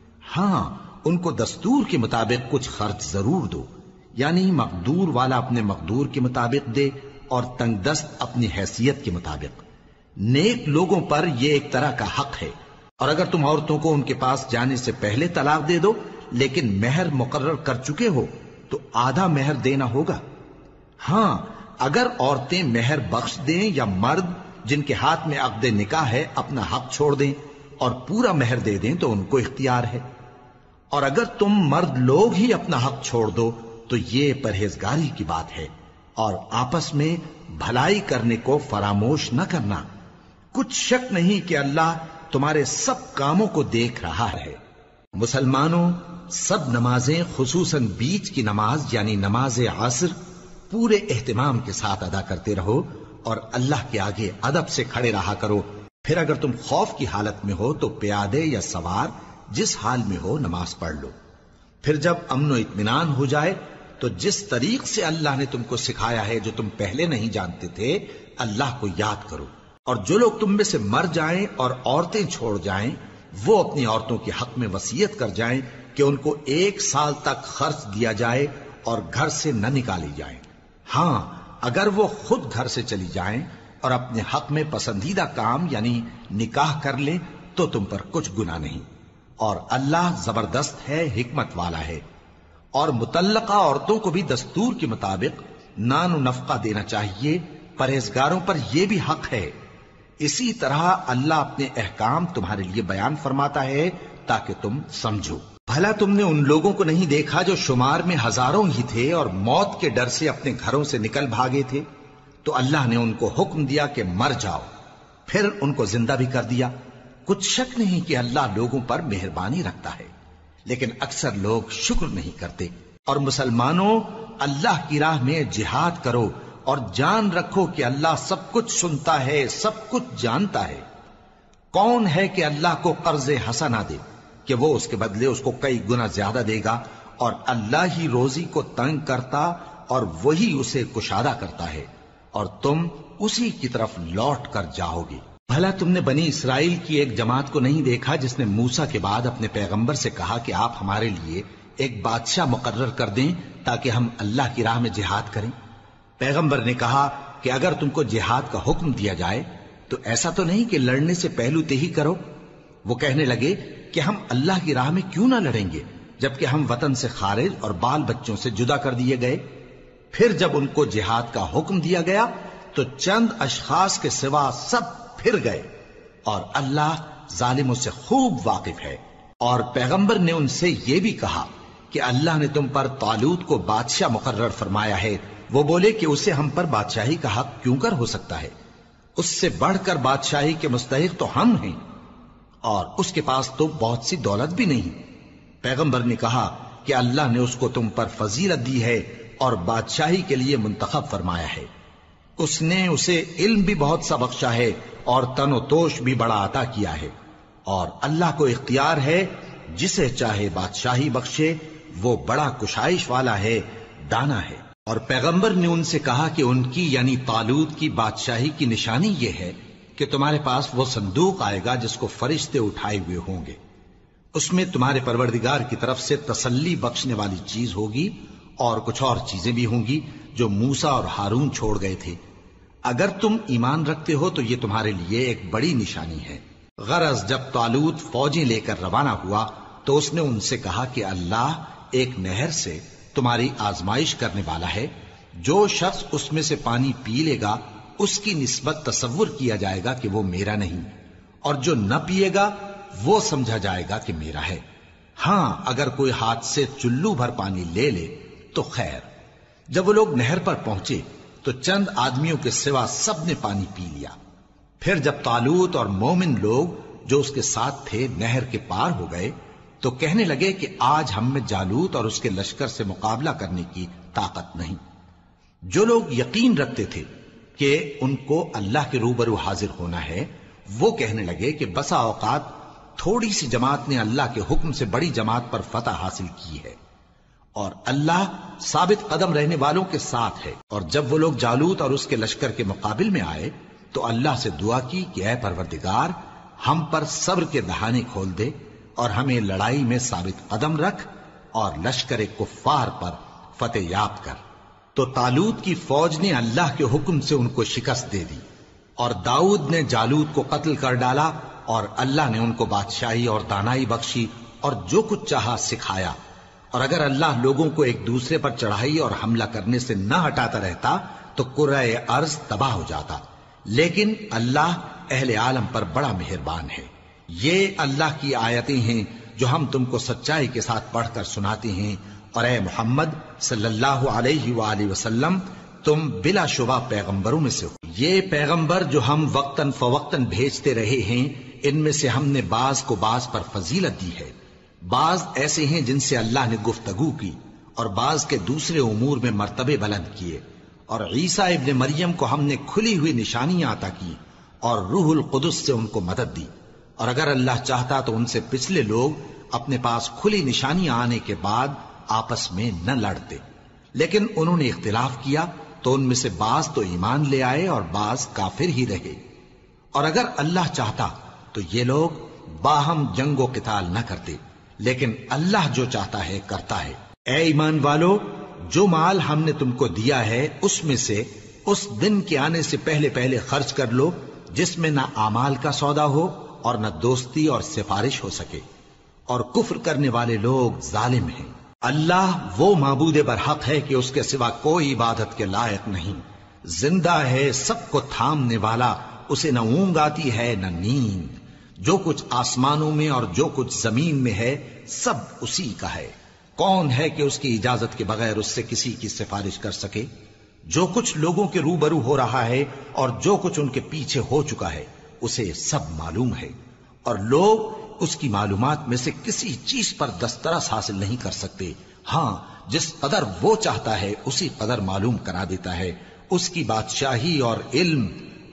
ہاں ان کو دستور کے مطابق کچھ خرچ ضرور دو، یعنی مقدور والا اپنے مقدور کے مطابق دے اور تنگ دست اپنی حیثیت کے مطابق۔ نیک لوگوں پر یہ ایک طرح کا حق ہے۔ اور اگر تم عورتوں کو ان کے پاس جانے سے پہلے طلاق دے دو لیکن مہر مقرر کر چکے ہو تو آدھا مہر دینا ہوگا۔ ہاں اگر عورتیں مہر بخش دیں یا مرد جن کے ہاتھ میں عقد نکاح ہے اپنا حق چھوڑ دیں اور پورا مہر دے دیں تو ان کو اختیار ہے۔ اور اگر تم مرد لوگ ہی اپنا حق چھوڑ دو تو یہ پرہیزگاری کی بات ہے، اور آپس میں بھلائی کرنے کو فراموش نہ کرنا۔ کچھ شک نہیں کہ اللہ تمہارے سب کاموں کو دیکھ رہا ہے۔ مسلمانوں، سب نمازیں خصوصاً بیچ کی نماز یعنی نماز عصر پورے اہتمام کے ساتھ ادا کرتے رہو اور اللہ کے آگے ادب سے کھڑے رہا کرو۔ پھر اگر تم خوف کی حالت میں ہو تو پیادے یا سوار جس حال میں ہو نماز پڑھ لو۔ پھر جب امن و اطمینان ہو جائے تو جس طریق سے اللہ نے تم کو سکھایا ہے جو تم پہلے نہیں جانتے تھے اللہ کو یاد کرو۔ اور جو لوگ تم میں سے مر جائیں اور عورتیں چھوڑ جائیں وہ اپنی عورتوں کے حق میں وصیت کر جائیں کہ ان کو ایک سال تک خرچ دیا جائے اور گھر سے نہ نکالی جائیں۔ ہاں اگر وہ خود گھر سے چلی جائیں اور اپنے حق میں پسندیدہ کام یعنی نکاح کر لیں تو تم پر کچھ گناہ نہیں، اور اللہ زبردست ہے، حکمت والا ہے۔ اور مطلقہ عورتوں کو بھی دستور کے مطابق نان و نفقہ دینا چاہیے، پرہیزگاروں پر یہ بھی حق ہے۔ اسی طرح اللہ اپنے احکام تمہارے لیے بیان فرماتا ہے تاکہ تم سمجھو۔ بھلا تم نے ان لوگوں کو نہیں دیکھا جو شمار میں ہزاروں ہی تھے اور موت کے ڈر سے اپنے گھروں سے نکل بھاگے تھے؟ تو اللہ نے ان کو حکم دیا کہ مر جاؤ، پھر ان کو زندہ بھی کر دیا۔ کچھ شک نہیں کہ اللہ لوگوں پر مہربانی رکھتا ہے، لیکن اکثر لوگ شکر نہیں کرتے۔ اور مسلمانوں، اللہ کی راہ میں جہاد کرو اور جان رکھو کہ اللہ سب کچھ سنتا ہے، سب کچھ جانتا ہے۔ کون ہے کہ اللہ کو قرض حسنہ دے کہ وہ اس کے بدلے اس کو کئی گنا زیادہ دے گا؟ اور اللہ ہی روزی کو تنگ کرتا اور وہی اسے کشادہ کرتا ہے، اور تم اسی کی طرف لوٹ کر جاؤ گے۔ بھلا تم نے بنی اسرائیل کی ایک جماعت کو نہیں دیکھا جس نے موسیٰ کے بعد اپنے پیغمبر سے کہا کہ آپ ہمارے لیے ایک بادشاہ مقرر کر دیں تاکہ ہم اللہ کی راہ میں جہاد کریں؟ پیغمبر نے کہا کہ اگر تم کو جہاد کا حکم دیا جائے تو ایسا تو نہیں کہ لڑنے سے پہلو تہی کرو۔ وہ کہنے لگے کہ ہم اللہ کی راہ میں کیوں نہ لڑیں گے جبکہ ہم وطن سے خارج اور بال بچوں سے جدا کر دیے گئے۔ پھر جب ان کو جہاد کا حکم دیا گیا تو چند اشخاص کے سوا سب پھر گئے، اور اللہ ظالموں سے خوب واقف ہے۔ اور پیغمبر نے ان سے یہ بھی کہا کہ اللہ نے تم پر طالوت کو بادشاہ مقرر فرمایا ہے وہ بولے کہ اسے ہم پر بادشاہی کا حق کیوں کر ہو سکتا ہے؟ اس سے بڑھ کر بادشاہی کے مستحق تو ہم ہیں، اور اس کے پاس تو بہت سی دولت بھی نہیں۔ پیغمبر نے کہا کہ اللہ نے اس کو تم پر فضیلت دی ہے اور بادشاہی کے لیے منتخب فرمایا ہے۔ اس نے اسے علم بھی بہت سا بخشا ہے اور تن و توش بھی بڑا عطا کیا ہے، اور اللہ کو اختیار ہے جسے چاہے بادشاہی بخشے، وہ بڑا کشائش والا ہے، دانا ہے۔ اور پیغمبر نے ان سے کہا کہ ان کی یعنی طالوت کی بادشاہی کی نشانی یہ ہے کہ تمہارے پاس وہ صندوق آئے گا جس کو فرشتے اٹھائے ہوئے ہوں گے، اس میں تمہارے پروردگار کی طرف سے تسلی بخشنے والی چیز ہوگی اور کچھ اور چیزیں بھی ہوں گی جو موسیٰ اور ہارون چھوڑ گئے تھے۔ اگر تم ایمان رکھتے ہو تو یہ تمہارے لیے ایک بڑی نشانی ہے۔ غرض جب طالوت فوجیں لے کر روانہ ہوا تو اس نے ان سے کہا کہ اللہ ایک نہر سے تمہاری آزمائش کرنے والا ہے، جو شخص اس میں سے پانی پی لے گا اس کی نسبت تصور کیا جائے گا کہ وہ میرا نہیں، اور جو نہ پیے گا وہ سمجھا جائے گا کہ میرا ہے۔ ہاں اگر کوئی ہاتھ سے چلو بھر پانی لے لے تو خیر۔ جب وہ لوگ نہر پر پہنچے تو چند آدمیوں کے سوا سب نے پانی پی لیا۔ پھر جب طالوت اور مومن لوگ جو اس کے ساتھ تھے نہر کے پار ہو گئے تو کہنے لگے کہ آج ہم میں جالوت اور اس کے لشکر سے مقابلہ کرنے کی طاقت نہیں۔ جو لوگ یقین رکھتے تھے کہ ان کو اللہ کے روبرو حاضر ہونا ہے، وہ کہنے لگے کہ بسا اوقات تھوڑی سی جماعت نے اللہ کے حکم سے بڑی جماعت پر فتح حاصل کی ہے، اور اللہ ثابت قدم رہنے والوں کے ساتھ ہے۔ اور جب وہ لوگ جالوت اور اس کے لشکر کے مقابل میں آئے تو اللہ سے دعا کی کہ اے پروردگار، ہم پر صبر کے دہانے کھول دے اور ہمیں لڑائی میں ثابت قدم رکھ اور لشکر کفار پر فتح یاب کر۔ تو طالوت کی فوج نے اللہ کے حکم سے ان کو شکست دے دی، اور داؤد نے جالوت کو قتل کر ڈالا، اور اللہ نے ان کو بادشاہی اور دانائی بخشی اور جو کچھ چاہا سکھایا۔ اور اگر اللہ لوگوں کو ایک دوسرے پر چڑھائی اور حملہ کرنے سے نہ ہٹاتا رہتا تو کرۂ ارض تباہ ہو جاتا، لیکن اللہ اہل عالم پر بڑا مہربان ہے۔ یہ اللہ کی آیتیں ہیں جو ہم تم کو سچائی کے ساتھ پڑھ کر سناتے ہیں، اور اے محمد صلی اللہ علیہ وآلہ وسلم تم بلا شبہ پیغمبروں میں سے ہو۔ یہ پیغمبر جو ہم وقتاً فوقتاً بھیجتے رہے ہیں، ان میں سے ہم نے بعض کو بعض پر فضیلت دی ہے۔ بعض ایسے ہیں جن سے اللہ نے گفتگو کی، اور بعض کے دوسرے امور میں مرتبے بلند کیے، اور عیسیٰ ابن مریم کو ہم نے کھلی ہوئی نشانیاں عطا کی اور روح القدس سے ان کو مدد دی، اور اگر اللہ چاہتا تو ان سے پچھلے لوگ اپنے پاس کھلی نشانیاں آنے کے بعد آپس میں نہ لڑتے، لیکن انہوں نے اختلاف کیا تو ان میں سے بعض تو ایمان لے آئے اور بعض کافر ہی رہے۔ اور اگر اللہ چاہتا تو یہ لوگ باہم جنگ و قتال نہ کرتے، لیکن اللہ جو چاہتا ہے کرتا ہے۔ اے ایمان والو، جو مال ہم نے تم کو دیا ہے اس میں سے اس دن کے آنے سے پہلے پہلے خرچ کر لو جس میں نہ اعمال کا سودا ہو اور نہ دوستی اور سفارش ہو سکے، اور کفر کرنے والے لوگ ظالم ہیں۔ اللہ وہ معبود برحق ہے کہ اس کے سوا کوئی عبادت کے لائق نہیں، زندہ ہے، سب کو تھامنے والا، اسے نہ اونگ آتی ہے نہ نیند، جو کچھ آسمانوں میں اور جو کچھ زمین میں ہے سب اسی کا ہے۔ کون ہے کہ اس کی اجازت کے بغیر اس سے کسی کی سفارش کر سکے؟ جو کچھ لوگوں کے روبرو ہو رہا ہے اور جو کچھ ان کے پیچھے ہو چکا ہے اسے سب معلوم ہے، اور لوگ اس کی معلومات میں سے کسی چیز پر دسترس حاصل نہیں کر سکتے۔ ہاں جس قدر وہ چاہتا ہے اسی قدر معلوم کرا دیتا ہے۔ اس کی بادشاہی اور علم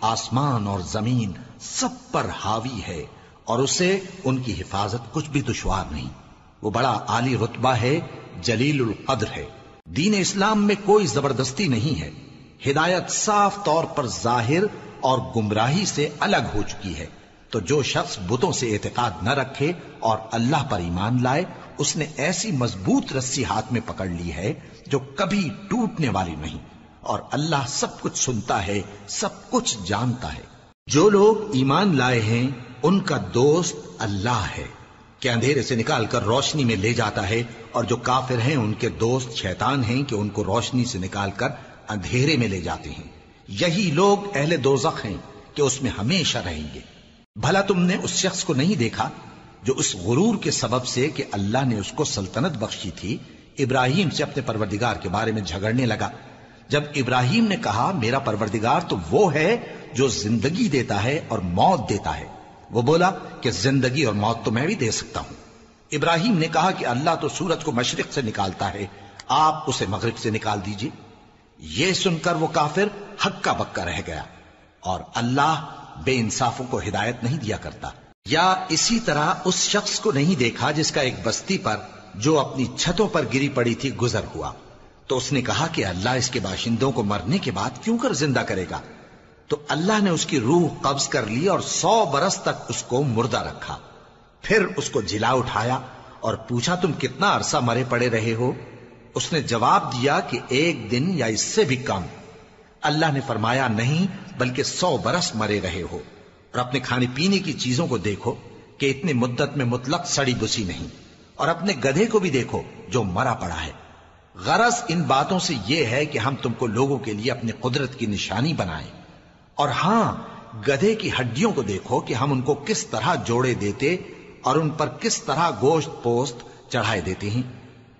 آسمان اور زمین سب پر حاوی ہے، اور اسے ان کی حفاظت کچھ بھی دشوار نہیں۔ وہ بڑا عالی رتبہ ہے، جلیل القدر ہے۔ دین اسلام میں کوئی زبردستی نہیں ہے، ہدایت صاف طور پر ظاہر اور گمراہی سے الگ ہو چکی ہے۔ تو جو شخص بتوں سے اعتقاد نہ رکھے اور اللہ پر ایمان لائے، اس نے ایسی مضبوط رسی ہاتھ میں پکڑ لی ہے جو کبھی ٹوٹنے والی نہیں، اور اللہ سب کچھ سنتا ہے، سب کچھ جانتا ہے۔ جو لوگ ایمان لائے ہیں ان کا دوست اللہ ہے کہ اندھیرے سے نکال کر روشنی میں لے جاتا ہے، اور جو کافر ہیں ان کے دوست شیطان ہیں کہ ان کو روشنی سے نکال کر اندھیرے میں لے جاتے ہیں۔ یہی لوگ اہل دوزخ ہیں کہ اس میں ہمیشہ رہیں گے۔ بھلا تم نے اس شخص کو نہیں دیکھا جو اس غرور کے سبب سے کہ اللہ نے اس کو سلطنت بخشی تھی ابراہیم سے اپنے پروردگار کے بارے میں جھگڑنے لگا؟ جب ابراہیم نے کہا میرا پروردگار تو وہ ہے جو زندگی دیتا ہے اور موت دیتا ہے، وہ بولا کہ زندگی اور موت تو میں بھی دے سکتا ہوں۔ ابراہیم نے کہا کہ اللہ تو سورج کو مشرق سے نکالتا ہے، آپ اسے مغرب سے نکال دیجئے۔ یہ سن کر وہ کافر ہکا بکا رہ گیا، اور اللہ بے انصافوں کو ہدایت نہیں دیا کرتا۔ یا اسی طرح اس شخص کو نہیں دیکھا جس کا ایک بستی پر جو اپنی چھتوں پر گری پڑی تھی گزر ہوا، تو اس نے کہا کہ اللہ اس کے باشندوں کو مرنے کے بعد کیوں کر زندہ کرے گا؟ تو اللہ نے اس کی روح قبض کر لی اور سو برس تک اس کو مردہ رکھا، پھر اس کو جلا اٹھایا اور پوچھا تم کتنا عرصہ مرے پڑے رہے ہو؟ اس نے جواب دیا کہ ایک دن یا اس سے بھی کم۔ اللہ نے فرمایا نہیں بلکہ سو برس مرے رہے ہو، اور اپنے کھانے پینے کی چیزوں کو دیکھو کہ اتنی مدت میں مطلق سڑی بسی نہیں، اور اپنے گدھے کو بھی دیکھو جو مرا پڑا ہے۔ غرض ان باتوں سے یہ ہے کہ ہم تم کو لوگوں کے لیے اپنی قدرت کی نشانی بنائیں، اور ہاں گدھے کی ہڈیوں کو دیکھو کہ ہم ان کو کس طرح جوڑے دیتے اور ان پر کس طرح گوشت پوست چڑھائے دیتے ہیں۔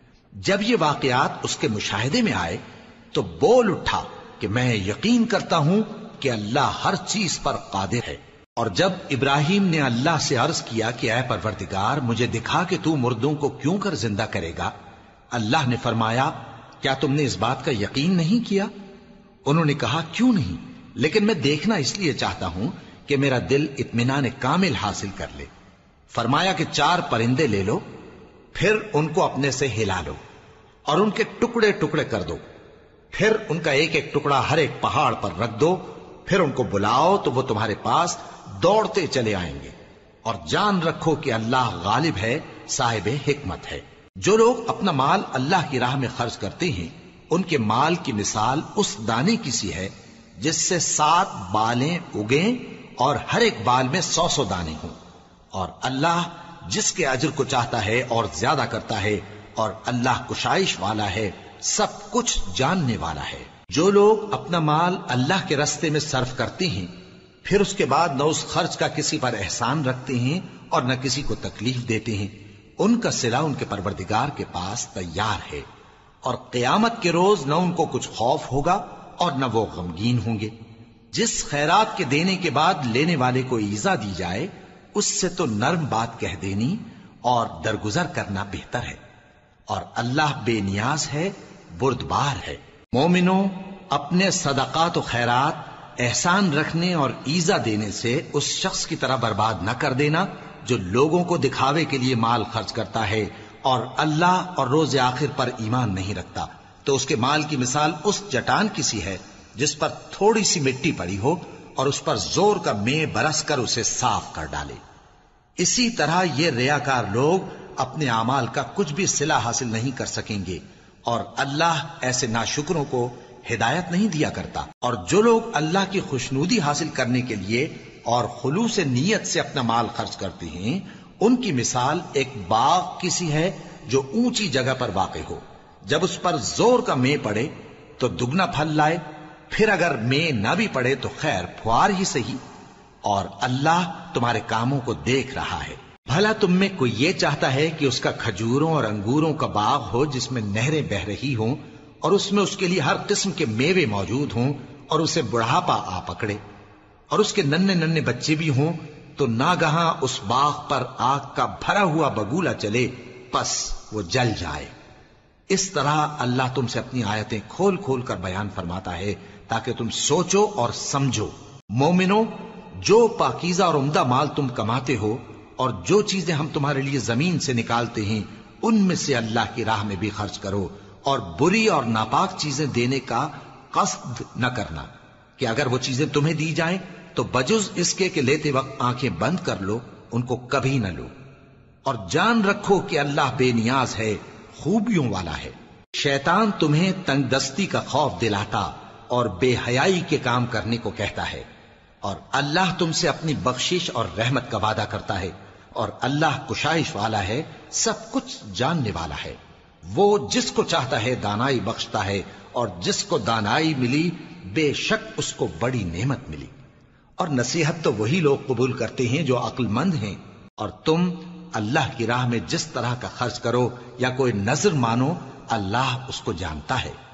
جب یہ واقعات اس کے مشاہدے میں آئے تو بول اٹھا کہ میں یقین کرتا ہوں کہ اللہ ہر چیز پر قادر ہے۔ اور جب ابراہیم نے اللہ سے عرض کیا کہ اے پروردگار مجھے دکھا کہ تو مردوں کو کیوں کر زندہ کرے گا، اللہ نے فرمایا کیا تم نے اس بات کا یقین نہیں کیا؟ انہوں نے کہا کیوں نہیں، لیکن میں دیکھنا اس لیے چاہتا ہوں کہ میرا دل اطمینان کامل حاصل کر لے۔ فرمایا کہ چار پرندے لے لو، پھر ان کو اپنے سے ہلا لو اور ان کے ٹکڑے ٹکڑے کر دو، پھر ان کا ایک ایک ٹکڑا ہر ایک پہاڑ پر رکھ دو، پھر ان کو بلاؤ تو وہ تمہارے پاس دوڑتے چلے آئیں گے، اور جان رکھو کہ اللہ غالب ہے، صاحب حکمت ہے۔ جو لوگ اپنا مال اللہ کی راہ میں خرچ کرتے ہیں ان کے مال کی مثال اس دانے کی سی ہے جس سے سات بالیں اگیں اور ہر ایک بال میں سو سو دانے ہوں، اور اللہ جس کے اجر کو چاہتا ہے اور زیادہ کرتا ہے، اور اللہ کشائش والا ہے، سب کچھ جاننے والا ہے۔ جو لوگ اپنا مال اللہ کے راستے میں صرف کرتے ہیں پھر اس کے بعد نہ اس خرچ کا کسی پر احسان رکھتے ہیں اور نہ کسی کو تکلیف دیتے ہیں، ان کا صلہ ان کے پروردگار کے پاس تیار ہے، اور قیامت کے روز نہ ان کو کچھ خوف ہوگا اور نہ وہ غمگین ہوں گے۔ جس خیرات کے دینے کے بعد لینے والے کو ایذا دی جائے اس سے تو نرم بات کہہ دینی اور درگزر کرنا بہتر ہے، اور اللہ بے نیاز ہے، بردبار ہے۔ مومنوں، اپنے صدقات و خیرات احسان رکھنے اور ایذا دینے سے اس شخص کی طرح برباد نہ کر دینا جو لوگوں کو دکھاوے کے لیے مال خرچ کرتا ہے اور اللہ اور روز آخر پر ایمان نہیں رکھتا، تو اس کے مال کی مثال اس چٹان کی سی ہے جس پر تھوڑی سی مٹی پڑی ہو اور اس پر زور کا مے برس کر اسے صاف کر ڈالے۔ اسی طرح یہ ریاکار لوگ اپنے اعمال کا کچھ بھی صلہ حاصل نہیں کر سکیں گے، اور اللہ ایسے ناشکروں کو ہدایت نہیں دیا کرتا۔ اور جو لوگ اللہ کی خوشنودی حاصل کرنے کے لیے اور خلوص نیت سے اپنا مال خرچ کرتے ہیں ان کی مثال ایک باغ کی سی ہے جو اونچی جگہ پر واقع ہو، جب اس پر زور کا مے پڑے تو دگنا پھل لائے، پھر اگر مے نہ بھی پڑے تو خیر پھوار ہی صحیح، اور اللہ تمہارے کاموں کو دیکھ رہا ہے۔ بھلا تم میں کوئی یہ چاہتا ہے کہ اس کا کھجوروں اور انگوروں کا باغ ہو جس میں نہریں بہ رہی ہوں اور اس میں اس کے لیے ہر قسم کے میوے موجود ہوں، اور اسے بڑھاپا آ پکڑے اور اس کے ننھے ننھے بچے بھی ہوں، تو ناگہاں اس باغ پر آگ کا بھرا ہوا بگولا چلے، پس وہ جل جائے۔ اس طرح اللہ تم سے اپنی آیتیں کھول کھول کر بیان فرماتا ہے تاکہ تم سوچو اور سمجھو۔ مومنو، جو پاکیزہ اور عمدہ مال تم کماتے ہو اور جو چیزیں ہم تمہارے لیے زمین سے نکالتے ہیں ان میں سے اللہ کی راہ میں بھی خرچ کرو، اور بری اور ناپاک چیزیں دینے کا قصد نہ کرنا کہ اگر وہ چیزیں تمہیں دی جائیں تو بجز اس کے کہ لیتے وقت آنکھیں بند کر لو، ان کو کبھی نہ لو، اور جان رکھو کہ اللہ بے نیاز ہے، خوبیوں والا ہے۔ شیطان تمہیں تنگ دستی کا خوف دلاتا اور بے حیائی کے کام کرنے کو کہتا ہے، اور اللہ تم سے اپنی بخشش اور رحمت کا وعدہ کرتا ہے، اور اللہ کشائش والا ہے، سب کچھ جاننے والا ہے۔ وہ جس کو چاہتا ہے دانائی بخشتا ہے، اور جس کو دانائی ملی بے شک اس کو بڑی نعمت ملی۔ اور نصیحت تو وہی لوگ قبول کرتے ہیں جو عقل مند ہیں، اور تم اللہ کی راہ میں جس طرح کا خرچ کرو یا کوئی نذر مانو اللہ اس کو جانتا ہے۔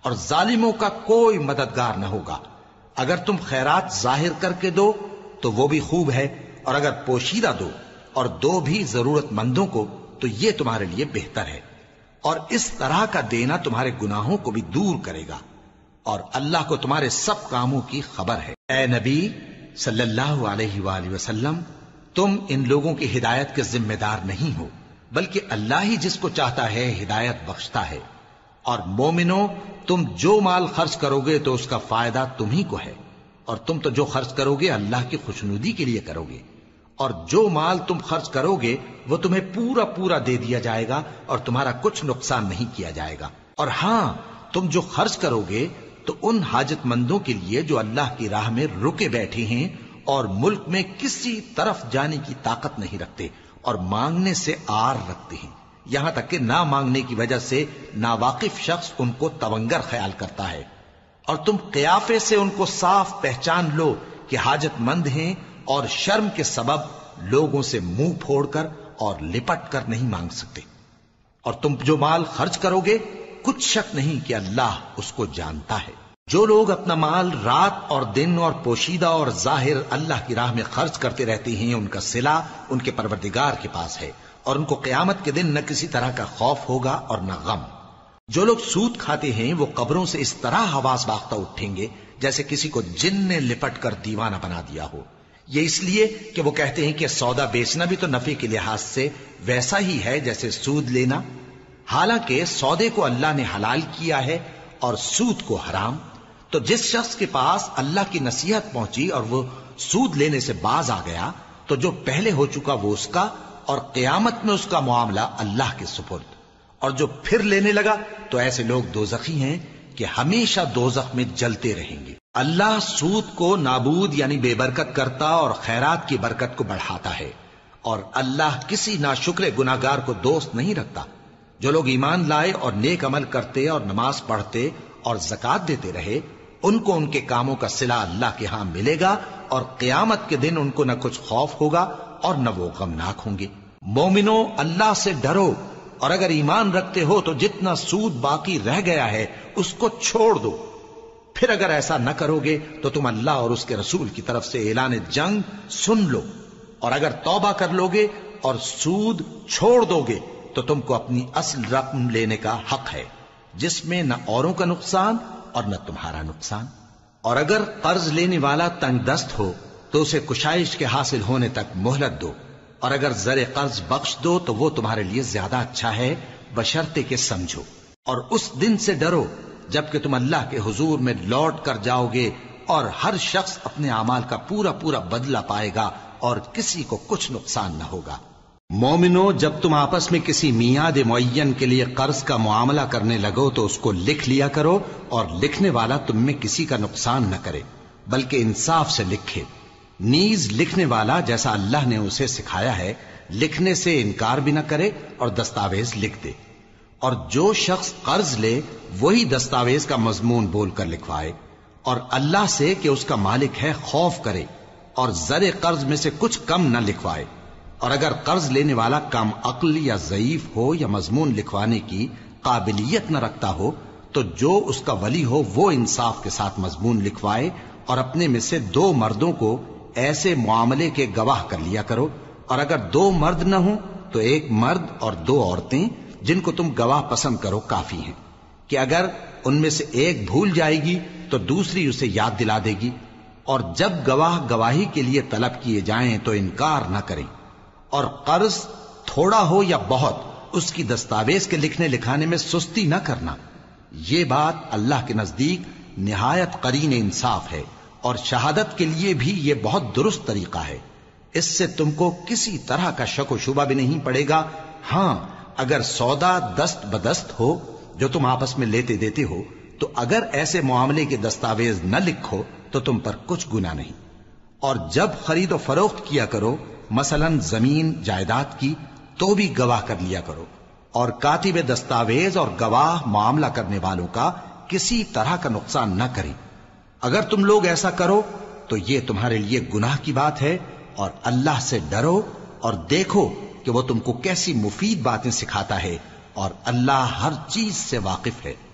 اور ظالموں کا کوئی مددگار نہ ہوگا۔ اگر تم خیرات ظاہر کر کے دو تو وہ بھی خوب ہے، اور اگر پوشیدہ دو اور دو بھی ضرورت مندوں کو تو یہ تمہارے لیے بہتر ہے، اور اس طرح کا دینا تمہارے گناہوں کو بھی دور کرے گا، اور اللہ کو تمہارے سب کاموں کی خبر ہے۔ اے نبی صلی اللہ علیہ وآلہ وسلم، تم ان لوگوں کی ہدایت کے ذمہ دار نہیں ہو، بلکہ اللہ ہی جس کو چاہتا ہے ہدایت بخشتا ہے۔ اور مومنو، تم جو مال خرچ کرو گے تو اس کا فائدہ تم ہی کو ہے، اور تم تو جو خرچ کرو گے اللہ کی خوشنودی کے لیے کرو گے، اور جو مال تم خرچ کرو گے وہ تمہیں پورا پورا دے دیا جائے گا اور تمہارا کچھ نقصان نہیں کیا جائے گا۔ اور ہاں، تم جو خرچ کرو گے تو ان حاجت مندوں کے لیے جو اللہ کی راہ میں رکے بیٹھے ہیں اور ملک میں کسی طرف جانے کی طاقت نہیں رکھتے اور مانگنے سے آر رکھتے ہیں، یہاں تک کہ نہ مانگنے کی وجہ سے ناواقف شخص ان کو تونگر خیال کرتا ہے، اور تم قیافے سے ان کو صاف پہچان لو کہ حاجت مند ہیں، اور شرم کے سبب لوگوں سے منہ پھوڑ کر اور لپٹ کر نہیں مانگ سکتے۔ اور تم جو مال خرچ کرو گے کچھ شک نہیں کہ اللہ اس کو جانتا ہے۔ جو لوگ اپنا مال رات اور دن اور پوشیدہ اور ظاہر اللہ کی راہ میں خرچ کرتے رہتے ہیں، ان کا صلہ ان کے پروردگار کے پاس ہے، اور ان کو قیامت کے دن نہ کسی طرح کا خوف ہوگا اور نہ غم۔ جو لوگ سود کھاتے ہیں وہ قبروں سے اس طرح حواس باختہ اٹھیں گے جیسے کسی کو جن نے لپٹ کر دیوانہ بنا دیا ہو، یہ اس لیے کہ وہ کہتے ہیں کہ سودا بیچنا بھی تو نفع کے لحاظ سے ویسا ہی ہے جیسے سود لینا، حالانکہ سودے کو اللہ نے حلال کیا ہے اور سود کو حرام۔ تو جس شخص کے پاس اللہ کی نصیحت پہنچی اور وہ سود لینے سے باز آ گیا تو جو پہلے ہو چکا وہ اس کا، اور قیامت میں اس کا معاملہ اللہ کے سپرد۔ اور جو پھر لینے لگا تو ایسے لوگ دوزخی ہیں کہ ہمیشہ دوزخ میں جلتے رہیں گے۔ اللہ سود کو نابود یعنی بے برکت کرتا اور خیرات کی برکت کو بڑھاتا ہے، اور اللہ کسی ناشکر گناہگار کو دوست نہیں رکھتا۔ جو لوگ ایمان لائے اور نیک عمل کرتے اور نماز پڑھتے اور زکات دیتے رہے، ان کو ان کے کاموں کا صلہ اللہ کے ہاں ملے گا، اور قیامت کے دن ان کو نہ کچھ خوف ہوگا اور نہ وہ غمناک ہوں گے۔ مومنو، اللہ سے ڈرو، اور اگر ایمان رکھتے ہو تو جتنا سود باقی رہ گیا ہے اس کو چھوڑ دو۔ پھر اگر ایسا نہ کرو گے تو تم اللہ اور اس کے رسول کی طرف سے اعلان جنگ سن لو، اور اگر توبہ کر لو گے اور سود چھوڑ دو گے تو تم کو اپنی اصل رقم لینے کا حق ہے، جس میں نہ اوروں کا نقصان اور نہ تمہارا نقصان۔ اور اگر قرض لینے والا تنگ دست ہو تو اسے کشائش کے حاصل ہونے تک مہلت دو، اور اگر زر قرض بخش دو تو وہ تمہارے لیے زیادہ اچھا ہے، بشرطے کہ سمجھو۔ اور اس دن سے ڈرو جبکہ تم اللہ کے حضور میں لوٹ کر جاؤ گے، اور ہر شخص اپنے اعمال کا پورا پورا بدلہ پائے گا اور کسی کو کچھ نقصان نہ ہوگا۔ مومنو، جب تم آپس میں کسی میعاد معین کے لیے قرض کا معاملہ کرنے لگو تو اس کو لکھ لیا کرو، اور لکھنے والا تم میں کسی کا نقصان نہ کرے بلکہ انصاف سے لکھے۔ نیز لکھنے والا جیسا اللہ نے اسے سکھایا ہے لکھنے سے انکار بھی نہ کرے اور دستاویز لکھ دے، اور جو شخص قرض لے وہی دستاویز کا مضمون بول کر لکھوائے، اور اللہ سے کہ اس کا مالک ہے خوف کرے، اور زر قرض میں سے کچھ کم نہ لکھوائے۔ اور اگر قرض لینے والا کم عقل یا ضعیف ہو یا مضمون لکھوانے کی قابلیت نہ رکھتا ہو تو جو اس کا ولی ہو وہ انصاف کے ساتھ مضمون لکھوائے، اور اپنے میں سے دو مردوں کو ایسے معاملے کے گواہ کر لیا کرو، اور اگر دو مرد نہ ہوں تو ایک مرد اور دو عورتیں جن کو تم گواہ پسند کرو کافی ہیں، کہ اگر ان میں سے ایک بھول جائے گی تو دوسری اسے یاد دلا دے گی۔ اور جب گواہ گواہی کے لیے طلب کیے جائیں تو انکار نہ کریں۔ اور قرض تھوڑا ہو یا بہت اس کی دستاویز کے لکھنے لکھانے میں سستی نہ کرنا، یہ بات اللہ کے نزدیک نہایت قرین انصاف ہے، اور شہادت کے لیے بھی یہ بہت درست طریقہ ہے۔ اس سے تم کو کسی طرح کا شک و شبہ بھی نہیں پڑے گا۔ ہاں، اگر سودا دست بدست ہو جو تم آپس میں لیتے دیتے ہو تو اگر ایسے معاملے کے دستاویز نہ لکھو تو تم پر کچھ گناہ نہیں۔ اور جب خرید و فروخت کیا کرو، مثلا زمین جائیداد کی، تو بھی گواہ کر لیا کرو، اور کاتب دستاویز اور گواہ معاملہ کرنے والوں کا کسی طرح کا نقصان نہ کریں۔ اگر تم لوگ ایسا کرو تو یہ تمہارے لیے گناہ کی بات ہے، اور اللہ سے ڈرو اور دیکھو کہ وہ تم کو کیسی مفید باتیں سکھاتا ہے، اور اللہ ہر چیز سے واقف ہے۔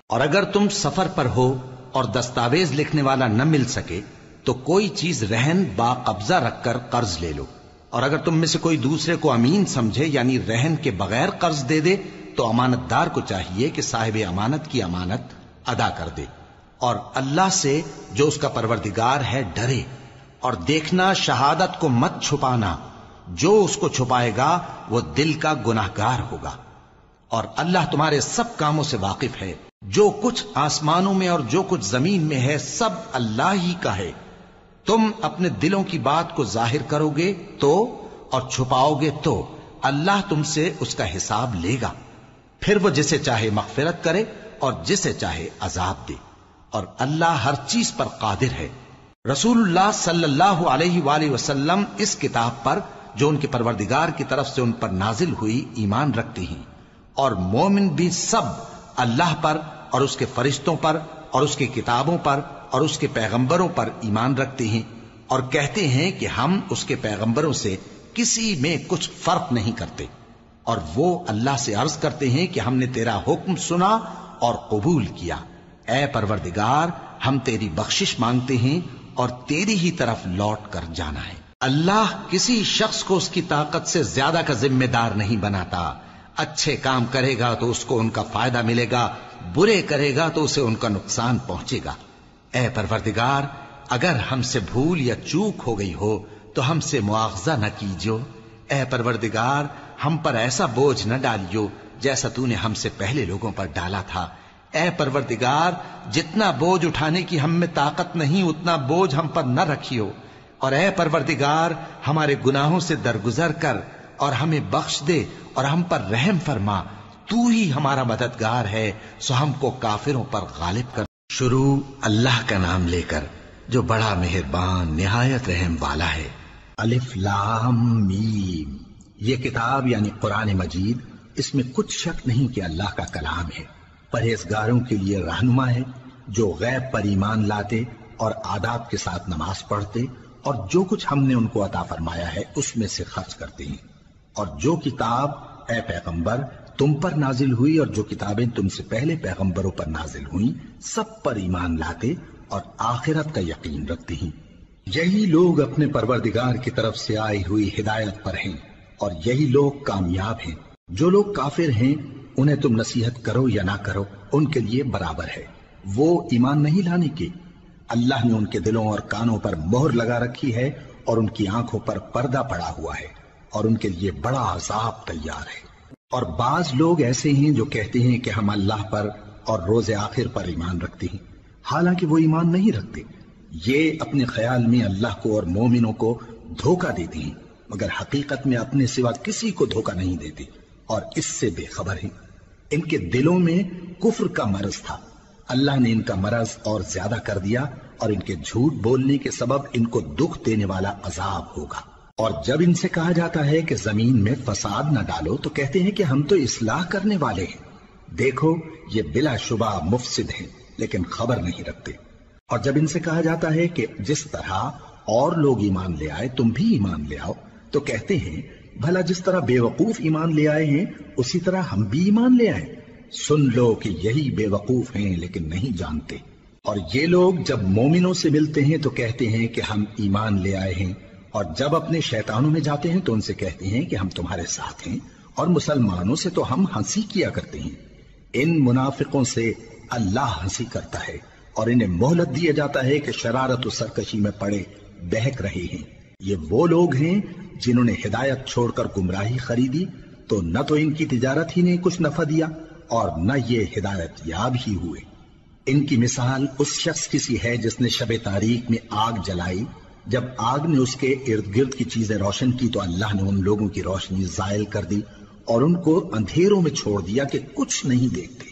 اور اگر تم سفر پر ہو اور دستاویز لکھنے والا نہ مل سکے تو کوئی چیز رہن با قبضہ رکھ کر قرض لے لو، اور اگر تم میں سے کوئی دوسرے کو امین سمجھے یعنی رہن کے بغیر قرض دے دے تو امانت دار کو چاہیے کہ صاحب امانت کی امانت ادا کر دے، اور اللہ سے جو اس کا پروردگار ہے ڈرے، اور دیکھنا شہادت کو مت چھپانا، جو اس کو چھپائے گا وہ دل کا گناہگار ہوگا، اور اللہ تمہارے سب کاموں سے واقف ہے، جو کچھ آسمانوں میں اور جو کچھ زمین میں ہے سب اللہ ہی کا ہے۔ تم اپنے دلوں کی بات کو ظاہر کرو گے تو اور چھپاؤ گے تو اللہ تم سے اس کا حساب لے گا، پھر وہ جسے چاہے مغفرت کرے اور جسے چاہے عذاب دے، اور اللہ ہر چیز پر قادر ہے۔ رسول اللہ صلی اللہ علیہ وآلہ وسلم اس کتاب پر جو ان کے پروردگار کی طرف سے ان پر نازل ہوئی ایمان رکھتے ہیں، اور مومن بھی سب اللہ پر اور اس کے فرشتوں پر اور اس کی کتابوں پر اور اس کے پیغمبروں پر ایمان رکھتے ہیں، اور کہتے ہیں کہ ہم اس کے پیغمبروں سے کسی میں کچھ فرق نہیں کرتے، اور وہ اللہ سے عرض کرتے ہیں کہ ہم نے تیرا حکم سنا اور قبول کیا، اے پروردگار ہم تیری بخشش مانگتے ہیں اور تیری ہی طرف لوٹ کر جانا ہے۔ اللہ کسی شخص کو اس کی طاقت سے زیادہ کا ذمہ دار نہیں بناتا، اچھے کام کرے گا تو اس کو ان کا فائدہ ملے گا، برے کرے گا تو اسے ان کا نقصان پہنچے گا۔ اے پروردگار اگر ہم سے بھول یا چوک ہو گئی ہو تو ہم سے مواخذہ نہ کیجو، اے پروردگار ہم پر ایسا بوجھ نہ ڈالیو جیسا تو نے ہم سے پہلے لوگوں پر ڈالا تھا، اے پروردگار جتنا بوجھ اٹھانے کی ہم میں طاقت نہیں اتنا بوجھ ہم پر نہ رکھیو، اور اے پروردگار ہمارے گناہوں سے درگزر کر اور ہمیں بخش دے اور ہم پر رحم فرما، تو ہی ہمارا مددگار ہے، سو ہم کو کافروں پر غالب کر۔ شروع اللہ کا نام لے کر جو بڑا مہربان نہایت رحم والا ہے۔ الف لام میم، یہ کتاب یعنی قرآن مجید، اس میں کچھ شک نہیں کہ اللہ کا کلام ہے، پرہیزگاروں کے لیے رہنما ہے، جو غیب پر ایمان لاتے اور آداب کے ساتھ نماز پڑھتے اور جو کچھ ہم نے ان کو عطا فرمایا ہے اس میں سے خرچ کرتے ہیں، اور جو کتاب اے پیغمبر تم پر نازل ہوئی اور جو کتابیں تم سے پہلے پیغمبروں پر نازل ہوئیں سب پر ایمان لاتے اور آخرت کا یقین رکھتے ہیں۔ یہی لوگ اپنے پروردگار کی طرف سے آئی ہوئی ہدایت پر ہیں اور یہی لوگ کامیاب ہیں۔ جو لوگ کافر ہیں انہیں تم نصیحت کرو یا نہ کرو ان کے لیے برابر ہے، وہ ایمان نہیں لانے کے، اللہ نے ان کے دلوں اور کانوں پر مہر لگا رکھی ہے اور ان کی آنکھوں پر پردہ پڑا ہوا ہے اور ان کے لیے بڑا عذاب تیار ہے۔ اور بعض لوگ ایسے ہیں جو کہتے ہیں کہ ہم اللہ پر اور روز آخر پر ایمان رکھتے ہیں، حالانکہ وہ ایمان نہیں رکھتے، یہ اپنے خیال میں اللہ کو اور مومنوں کو دھوکہ دیتے ہیں، مگر حقیقت میں اپنے سوا کسی کو دھوکہ نہیں دیتے اور اس سے بے خبر ہیں۔ ان کے دلوں میں کفر کا مرض تھا، اللہ نے ان کا مرض اور زیادہ کر دیا اور ان کے جھوٹ بولنے کے سبب ان کو دکھ دینے والا عذاب ہوگا۔ اور جب ان سے کہا جاتا ہے کہ زمین میں فساد نہ ڈالو تو کہتے ہیں کہ ہم تو اصلاح کرنے والے ہیں، دیکھو یہ بلا شبہ مفسد ہیں لیکن خبر نہیں رکھتے۔ اور جب ان سے کہا جاتا ہے کہ جس طرح اور لوگ ایمان لے آئے تم بھی ایمان لے آؤ تو کہتے ہیں بھلا جس طرح بے وقوف ایمان لے آئے ہیں اسی طرح ہم بھی ایمان لے آئے، سن لو کہ یہی بے وقوف ہیں لیکن نہیں جانتے۔ اور یہ لوگ جب مومنوں سے ملتے ہیں تو کہتے ہیں کہ ہم ایمان لے آئے ہیں، اور جب اپنے شیطانوں میں جاتے ہیں تو ان سے کہتے ہیں کہ ہم تمہارے ساتھ ہیں، اور مسلمانوں سے تو ہم ہنسی کیا کرتے ہیں۔ ان منافقوں سے اللہ ہنسی کرتا ہے اور انہیں مہلت دیا جاتا ہے کہ شرارت و سرکشی میں پڑے بہک رہے ہیں۔ یہ وہ لوگ ہیں جنہوں نے ہدایت چھوڑ کر گمراہی خریدی، تو نہ تو ان کی تجارت ہی نے کچھ نفع دیا اور نہ یہ ہدایت یاب ہی ہوئے۔ ان کی مثال اس شخص کی سی ہے جس نے شب تاریک میں آگ جلائی، جب آگ نے اس کے ارد گرد کی چیزیں روشن کی تو اللہ نے ان لوگوں کی روشنی زائل کر دی اور ان کو اندھیروں میں چھوڑ دیا کہ کچھ نہیں دیکھتے۔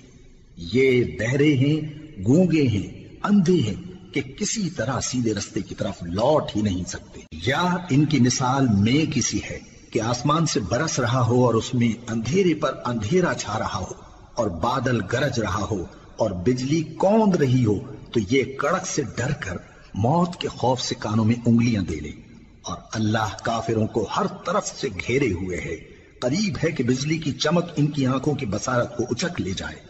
یہ بہرے ہیں، گونگے ہیں، اندھے ہیں کہ کسی طرح سیدھے رستے کی طرف لوٹ ہی نہیں سکتے۔ یا ان کی مثال میں کسی ہے کہ آسمان سے برس رہا ہو اور اس میں اندھیرے پر اندھیرا چھا رہا ہو اور بادل گرج رہا ہو اور بجلی کوند رہی ہو تو یہ کڑک سے ڈر کر موت کے خوف سے کانوں میں انگلیاں دے لے۔ اور اللہ کافروں کو ہر طرف سے گھیرے ہوئے ہے، قریب ہے کہ بجلی کی چمک ان کی آنکھوں کی بصارت کو اچک لے جائے۔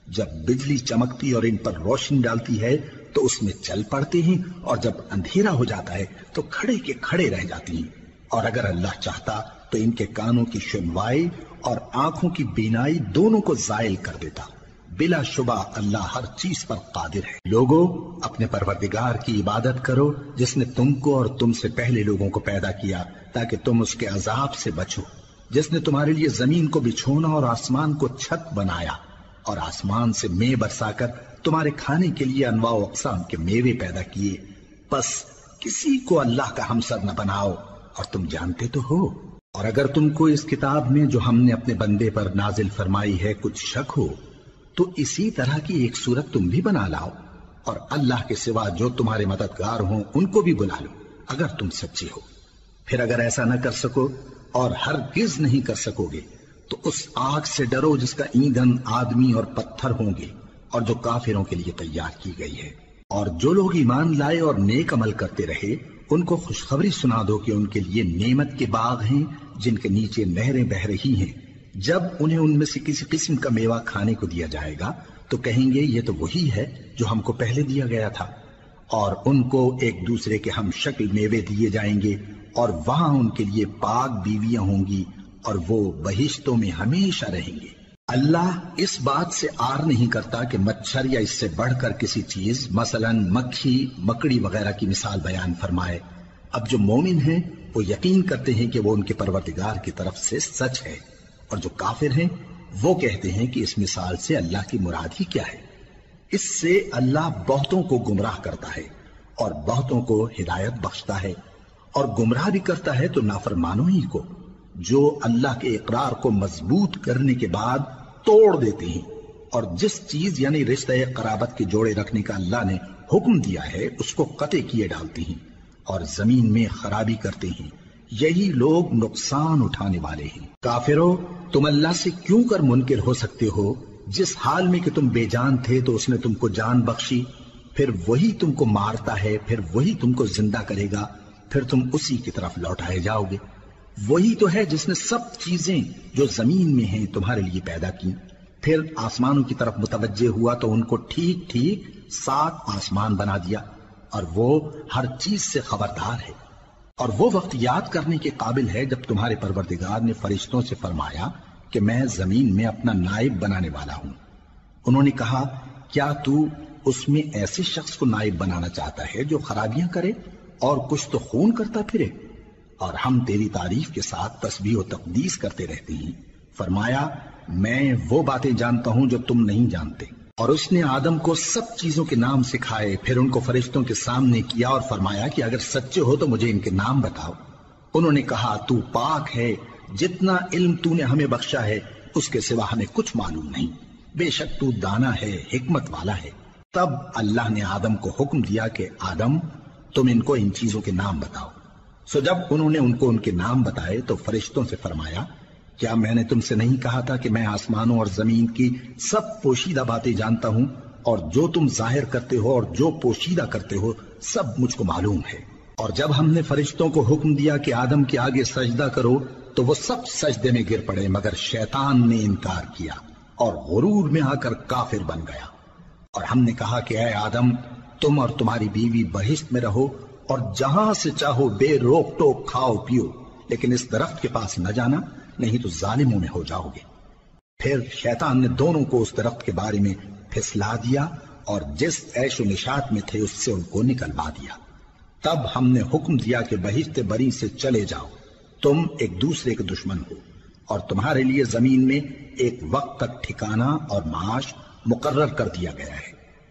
جب بجلی چمکتی اور ان پر روشنی ڈالتی ہے تو اس میں چل پڑتے ہیں، اور جب اندھیرا ہو جاتا ہے تو کھڑے کے کھڑے رہ جاتی ہیں۔ اور اگر اللہ چاہتا تو ان کے کانوں کی سنوائی اور آنکھوں کی بینائی دونوں کو زائل کر دیتا۔ بلا شبہ اللہ ہر چیز پر قادر ہے۔ لوگو، اپنے پروردگار کی عبادت کرو جس نے تم کو اور تم سے پہلے لوگوں کو پیدا کیا تاکہ تم اس کے عذاب سے بچو، جس نے تمہارے لیے زمین کو بچھونا اور آسمان کو چھت بنایا، اور آسمان سے مے برسا کر تمہارے کھانے کے لیے انواع و اقسام کے میوے پیدا کیے۔ پس کسی کو اللہ کا ہمسر نہ بناؤ، اور تم جانتے تو ہو۔ اور اگر تم کو اس کتاب میں جو ہم نے اپنے بندے پر نازل فرمائی ہے کچھ شک ہو تو اسی طرح کی ایک صورت تم بھی بنا لاؤ، اور اللہ کے سوا جو تمہارے مددگار ہوں ان کو بھی بلا لو اگر تم سچے ہو۔ پھر اگر ایسا نہ کر سکو اور ہرگز نہیں کر سکو گے تو اس آگ سے ڈرو جس کا ایندھن آدمی اور پتھر ہوں گے، اور جو کافروں کے لیے تیار کی گئی ہے۔ اور جو لوگ ایمان لائے اور نیک عمل کرتے رہے ان کو خوشخبری سنا دو کہ ان کے لیے نعمت کے باغ ہیں جن کے نیچے نہریں بہہ رہی ہیں۔ جب انہیں ان میں سے کسی قسم کا میوہ کھانے کو دیا جائے گا تو کہیں گے یہ تو وہی ہے جو ہم کو پہلے دیا گیا تھا، اور ان کو ایک دوسرے کے ہم شکل میوے دیے جائیں گے، اور وہاں ان کے لیے پاک بیویاں ہوں گی، اور وہ بہشتوں میں ہمیشہ رہیں گے۔ اللہ اس بات سے آر نہیں کرتا کہ مچھر یا اس سے بڑھ کر کسی چیز مثلا مکھی، مکڑی وغیرہ کی مثال بیان فرمائے۔ اب جو مومن ہیں وہ یقین کرتے ہیں کہ وہ ان کے پروردگار کی طرف سے سچ ہے، اور جو کافر ہیں وہ کہتے ہیں کہ اس مثال سے اللہ کی مراد ہی کیا ہے۔ اس سے اللہ بہتوں کو گمراہ کرتا ہے اور بہتوں کو ہدایت بخشتا ہے، اور گمراہ بھی کرتا ہے تو نافرمانوں ہی کو، جو اللہ کے اقرار کو مضبوط کرنے کے بعد توڑ دیتے ہیں، اور جس چیز یعنی رشتہ قرابت کے جوڑے رکھنے کا اللہ نے حکم دیا ہے اس کو قطع کیے ڈالتے ہیں، اور زمین میں خرابی کرتے ہیں۔ یہی لوگ نقصان اٹھانے والے ہیں۔ کافرو، تم اللہ سے کیوں کر منکر ہو سکتے ہو؟ جس حال میں کہ تم بے جان تھے تو اس نے تم کو جان بخشی، پھر وہی تم کو مارتا ہے، پھر وہی تم کو زندہ کرے گا، پھر تم اسی کی طرف لوٹائے جاؤ گے۔ وہی تو ہے جس نے سب چیزیں جو زمین میں ہیں تمہارے لیے پیدا کی، پھر آسمانوں کی طرف متوجہ ہوا تو ان کو ٹھیک ٹھیک سات آسمان بنا دیا، اور وہ ہر چیز سے خبردار ہے۔ اور وہ وقت یاد کرنے کے قابل ہے جب تمہارے پروردگار نے فرشتوں سے فرمایا کہ میں زمین میں اپنا نائب بنانے والا ہوں۔ انہوں نے کہا، کیا تو اس میں ایسے شخص کو نائب بنانا چاہتا ہے جو خرابیاں کرے اور کچھ تو خون کرتا پھرے؟ اور ہم تیری تعریف کے ساتھ تسبیح و تقدیس کرتے رہتے ہیں۔ فرمایا، میں وہ باتیں جانتا ہوں جو تم نہیں جانتے۔ اور اس نے آدم کو سب چیزوں کے نام سکھائے، پھر ان کو فرشتوں کے سامنے کیا اور فرمایا کہ اگر سچے ہو تو مجھے ان کے نام بتاؤ۔ انہوں نے کہا، تو پاک ہے، جتنا علم تو نے ہمیں بخشا ہے اس کے سوا ہمیں کچھ معلوم نہیں، بے شک تو دانا ہے، حکمت والا ہے۔ تب اللہ نے آدم کو حکم دیا کہ آدم، تم ان کو ان چیزوں کے نام بتاؤ۔ سو جب انہوں نے ان کو ان کے نام بتائے تو فرشتوں سے فرمایا، کیا میں نے تم سے نہیں کہا تھا کہ میں آسمانوں اور زمین کی سب پوشیدہ باتیں جانتا ہوں، اور جو تم ظاہر کرتے ہو اور جو پوشیدہ کرتے ہو سب مجھ کو معلوم ہے۔ اور جب ہم نے فرشتوں کو حکم دیا کہ آدم کے آگے سجدہ کرو تو وہ سب سجدے میں گر پڑے مگر شیطان نے انکار کیا اور غرور میں آ کر کافر بن گیا۔ اور ہم نے کہا کہ اے آدم، تم اور تمہاری بیوی بہشت میں رہو اور جہاں سے چاہو بے روک ٹوک کھاؤ پیو، لیکن اس درخت کے پاس نہ جانا، نہیں تو ظالموں میں ہو جاؤ گے۔ پھر شیطان نے دونوں کو اس درخت کے بارے میں پھسلا دیا اور جس عیش و نشاط میں تھے اس سے ان کو نکلوا دیا۔ تب ہم نے حکم دیا کہ بہشت بری سے چلے جاؤ، تم ایک دوسرے کے دشمن ہو، اور تمہارے لیے زمین میں ایک وقت تک ٹھکانہ اور معاش مقرر کر دیا گیا ہے۔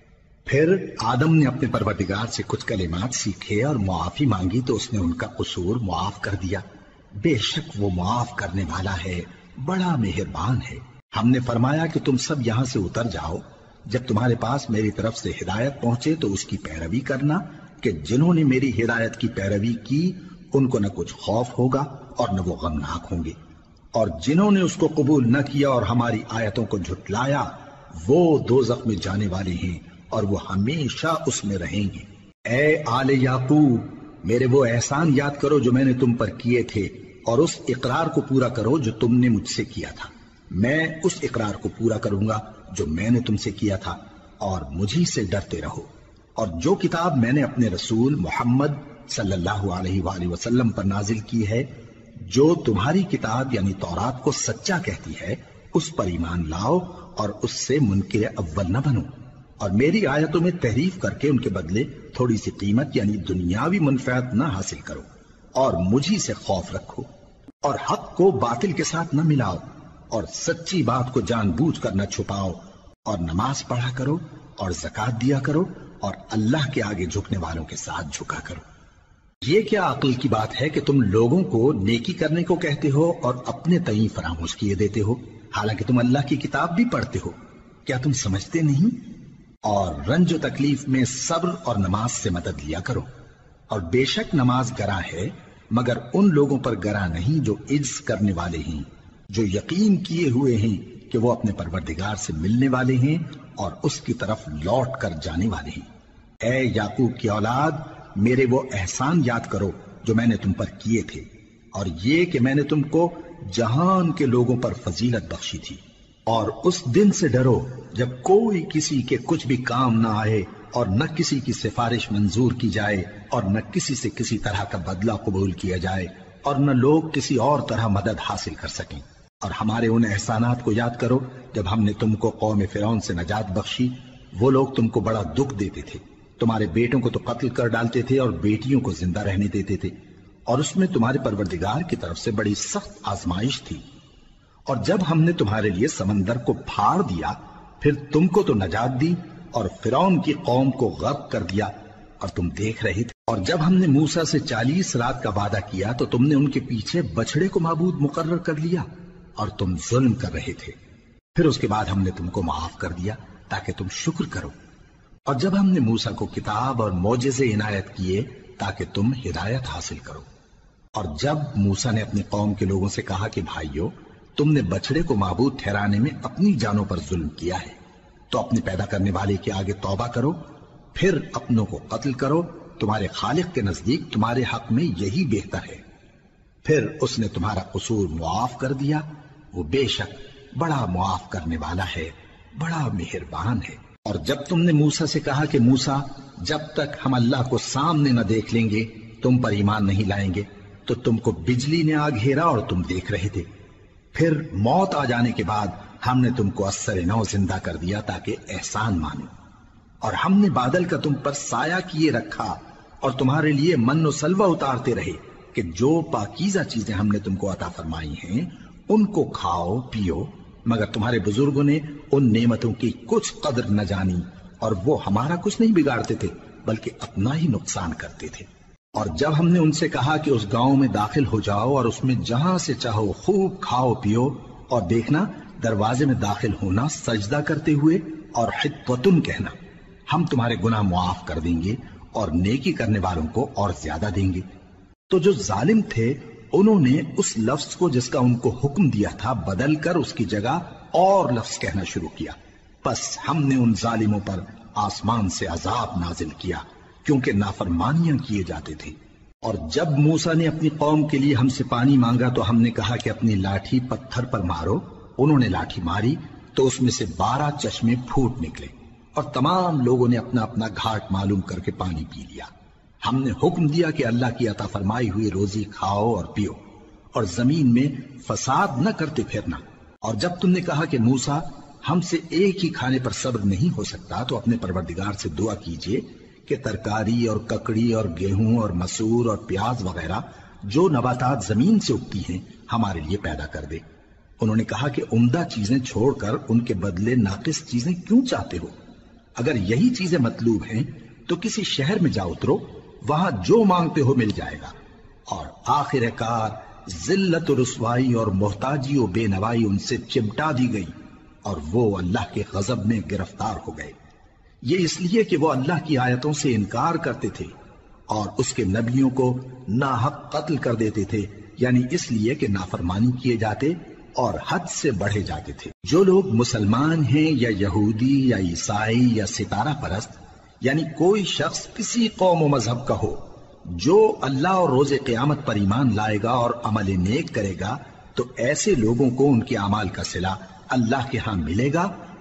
پھر آدم نے اپنے پروردگار سے کچھ کلمات سیکھے اور معافی مانگی تو اس نے ان کا قصور معاف کر دیا۔ بے شک وہ معاف کرنے والا ہے، بڑا مہربان ہے۔ ہم نے فرمایا کہ تم سب یہاں سے اتر جاؤ، جب تمہارے پاس میری طرف سے ہدایت پہنچے تو اس کی پیروی کرنا، کہ جنہوں نے میری ہدایت کی پیروی کی ان کو نہ کچھ خوف ہوگا اور نہ وہ غمناک ہوں گے، اور جنہوں نے اس کو قبول نہ کیا اور ہماری آیتوں کو جھٹلایا وہ دوزخ میں جانے والے ہیں اور وہ ہمیشہ اس میں رہیں گے۔ اے آل یعقوب، میرے وہ احسان یاد کرو جو میں نے تم پر کیے تھے، اور اس اقرار کو پورا کرو جو تم نے مجھ سے کیا تھا۔ میں اس اقرار کو پورا کروں گا جو میں نے تم سے کیا تھا اور مجھی سے ڈرتے رہو، اور جو کتاب میں نے اپنے رسول محمد صلی اللہ علیہ وآلہ وسلم پر نازل کی ہے، جو تمہاری کتاب یعنی تورات کو سچا کہتی ہے، اس پر ایمان لاؤ اور اس سے منکر اول نہ بنو، اور میری آیتوں میں تحریف کر کے ان کے بدلے تھوڑی سی قیمت یعنی دنیاوی منفعت نہ حاصل کرو، اور مجھی سے خوف رکھو، اور حق کو باطل کے ساتھ نہ ملاؤ، اور سچی بات کو جان بوجھ کر نہ چھپاؤ، اور نماز پڑھا کرو اور زکات دیا کرو، اور اللہ کے آگے جھکنے والوں کے ساتھ جھکا کرو۔ یہ کیا عقل کی بات ہے کہ تم لوگوں کو نیکی کرنے کو کہتے ہو اور اپنے تئیں فراموش کیے دیتے ہو، حالانکہ تم اللہ کی کتاب بھی پڑھتے ہو؟ کیا تم سمجھتے نہیں؟ اور رنج و تکلیف میں صبر اور نماز سے مدد لیا کرو، اور بے شک نماز گراں ہے مگر ان لوگوں پر گراں نہیں جو عجز کرنے والے ہیں، جو یقین کیے ہوئے ہیں کہ وہ اپنے پروردگار سے ملنے والے ہیں اور اس کی طرف لوٹ کر جانے والے ہیں۔ اے یعقوب کی اولاد، میرے وہ احسان یاد کرو جو میں نے تم پر کیے تھے، اور یہ کہ میں نے تم کو جہان کے لوگوں پر فضیلت بخشی تھی، اور اس دن سے ڈرو جب کوئی کسی کے کچھ بھی کام نہ آئے، اور نہ کسی کی سفارش منظور کی جائے، اور نہ کسی سے کسی طرح کا بدلہ قبول کیا جائے، اور نہ لوگ کسی اور طرح مدد حاصل کر سکیں۔ اور ہمارے ان احسانات کو یاد کرو جب ہم نے تم کو قوم فرعون سے نجات بخشی۔ وہ لوگ تم کو بڑا دکھ دیتے تھے، تمہارے بیٹوں کو تو قتل کر ڈالتے تھے اور بیٹیوں کو زندہ رہنے دیتے تھے، اور اس میں تمہارے پروردگار کی طرف سے بڑی سخت آزمائش تھی۔ اور جب ہم نے تمہارے لیے سمندر کو پھاڑ دیا، پھر تم کو تو نجات دی اور فرعون کی قوم کو غرق کر دیا، اور تم دیکھ رہے تھے۔ اور جب ہم نے موسیٰ سے چالیس رات کا وعدہ کیا تو تم نے ان کے پیچھے بچڑے کو معبود مقرر کر لیا، اور تم ظلم کر رہے تھے۔ پھر اس کے بعد ہم نے تم کو معاف کر دیا تاکہ تم شکر کرو۔ اور جب ہم نے موسیٰ کو کتاب اور معجزے عنایت کیے تاکہ تم ہدایت حاصل کرو۔ اور جب موسیٰ نے اپنی قوم کے لوگوں سے کہا کہ بھائیو، تم نے بچڑے کو معبود ٹھہرانے میں اپنی جانوں پر ظلم کیا ہے، تو اپنے پیدا کرنے والے کے آگے توبہ کرو، پھر اپنوں کو قتل کرو، تمہارے خالق کے نزدیک تمہارے حق میں یہی بہتر ہے۔ پھر اس نے تمہارا قصور معاف کر دیا، وہ بے شک بڑا معاف کرنے والا ہے، بڑا مہربان ہے۔ اور جب تم نے موسیٰ سے کہا کہ موسیٰ، جب تک ہم اللہ کو سامنے نہ دیکھ لیں گے تم پر ایمان نہیں لائیں گے، تو تم کو بجلی نے آ گھیرا اور تم دیکھ رہے تھے۔ پھر موت آ جانے کے بعد ہم نے تم کو اثر نو زندہ کر دیا تاکہ احسان مانو۔ اور ہم نے بادل کا تم پر سایہ کیے رکھا اور تمہارے لیے من و سلوہ اتارتے رہے کہ جو پاکیزہ چیزیں ہم نے تم کو عطا فرمائی ہیں ان کو کھاؤ پیو، مگر تمہارے بزرگوں نے ان نعمتوں کی کچھ قدر نہ جانی، اور وہ ہمارا کچھ نہیں بگاڑتے تھے بلکہ اپنا ہی نقصان کرتے تھے۔ اور جب ہم نے ان سے کہا کہ اس گاؤں میں داخل ہو جاؤ اور اس میں جہاں سے چاہو خوب کھاؤ پیو، اور دیکھنا دروازے میں داخل ہونا سجدہ کرتے ہوئے اور حطوتن کہنا، ہم تمہارے گناہ معاف کر دیں گے اور نیکی کرنے والوں کو اور زیادہ دیں گے۔ تو جو ظالم تھے انہوں نے اس لفظ کو جس کا ان کو حکم دیا تھا بدل کر اس کی جگہ اور لفظ کہنا شروع کیا، پس ہم نے ان ظالموں پر آسمان سے عذاب نازل کیا کیونکہ نافرمانیاں کیے جاتے تھے۔ اور جب موسیٰ نے اپنی قوم کے لیے ہم سے پانی مانگا تو ہم نے کہا کہ اپنی لاٹھی پتھر پر مارو۔ انہوں نے لاٹھی ماری تو اس میں سے بارہ چشمے پھوٹ نکلے، اور تمام لوگوں نے اپنا اپنا گھاٹ معلوم کر کے پانی پی لیا۔ ہم نے حکم دیا کہ اللہ کی عطا فرمائی ہوئی روزی کھاؤ اور پیو، اور زمین میں فساد نہ کرتے پھرنا۔ اور جب تم نے کہا کہ موسیٰ، ہم سے ایک ہی کھانے پر صبر نہیں ہو سکتا، تو اپنے پروردگار سے دعا کیجئے کہ ترکاری اور ککڑی اور گیہوں اور مسور اور پیاز وغیرہ جو نباتات زمین سے اگتی ہیں ہمارے لیے پیدا کر دے۔ انہوں نے کہا کہ عمدہ چیزیں چھوڑ کر ان کے بدلے ناقص چیزیں کیوں چاہتے ہو؟ اگر یہی چیزیں مطلوب ہیں تو کسی شہر میں جا اترو، وہاں جو مانگتے ہو مل جائے گا۔ اور آخر کار ذلت و رسوائی اور محتاجی و بے نوائی ان سے چمٹا دی گئی، اور وہ اللہ کے غضب میں گرفتار ہو گئے۔ یہ اس لیے کہ وہ اللہ کی آیتوں سے انکار کرتے تھے اور اس کے نبیوں کو ناحق قتل کر دیتے تھے، یعنی اس لیے کہ نافرمانی کیے جاتے اور حد سے بڑھے جاتے تھے۔ جو لوگ مسلمان ہیں یا یہودی یا عیسائی یا ستارہ پرست، یعنی کوئی شخص کسی قوم و مذہب کا ہو، جو اللہ اور روز قیامت پر ایمان لائے گا اور عمل نیک کرے گا، تو ایسے لوگوں کو ان کے اعمال کا صلہ اللہ کے ہاں ملے گا،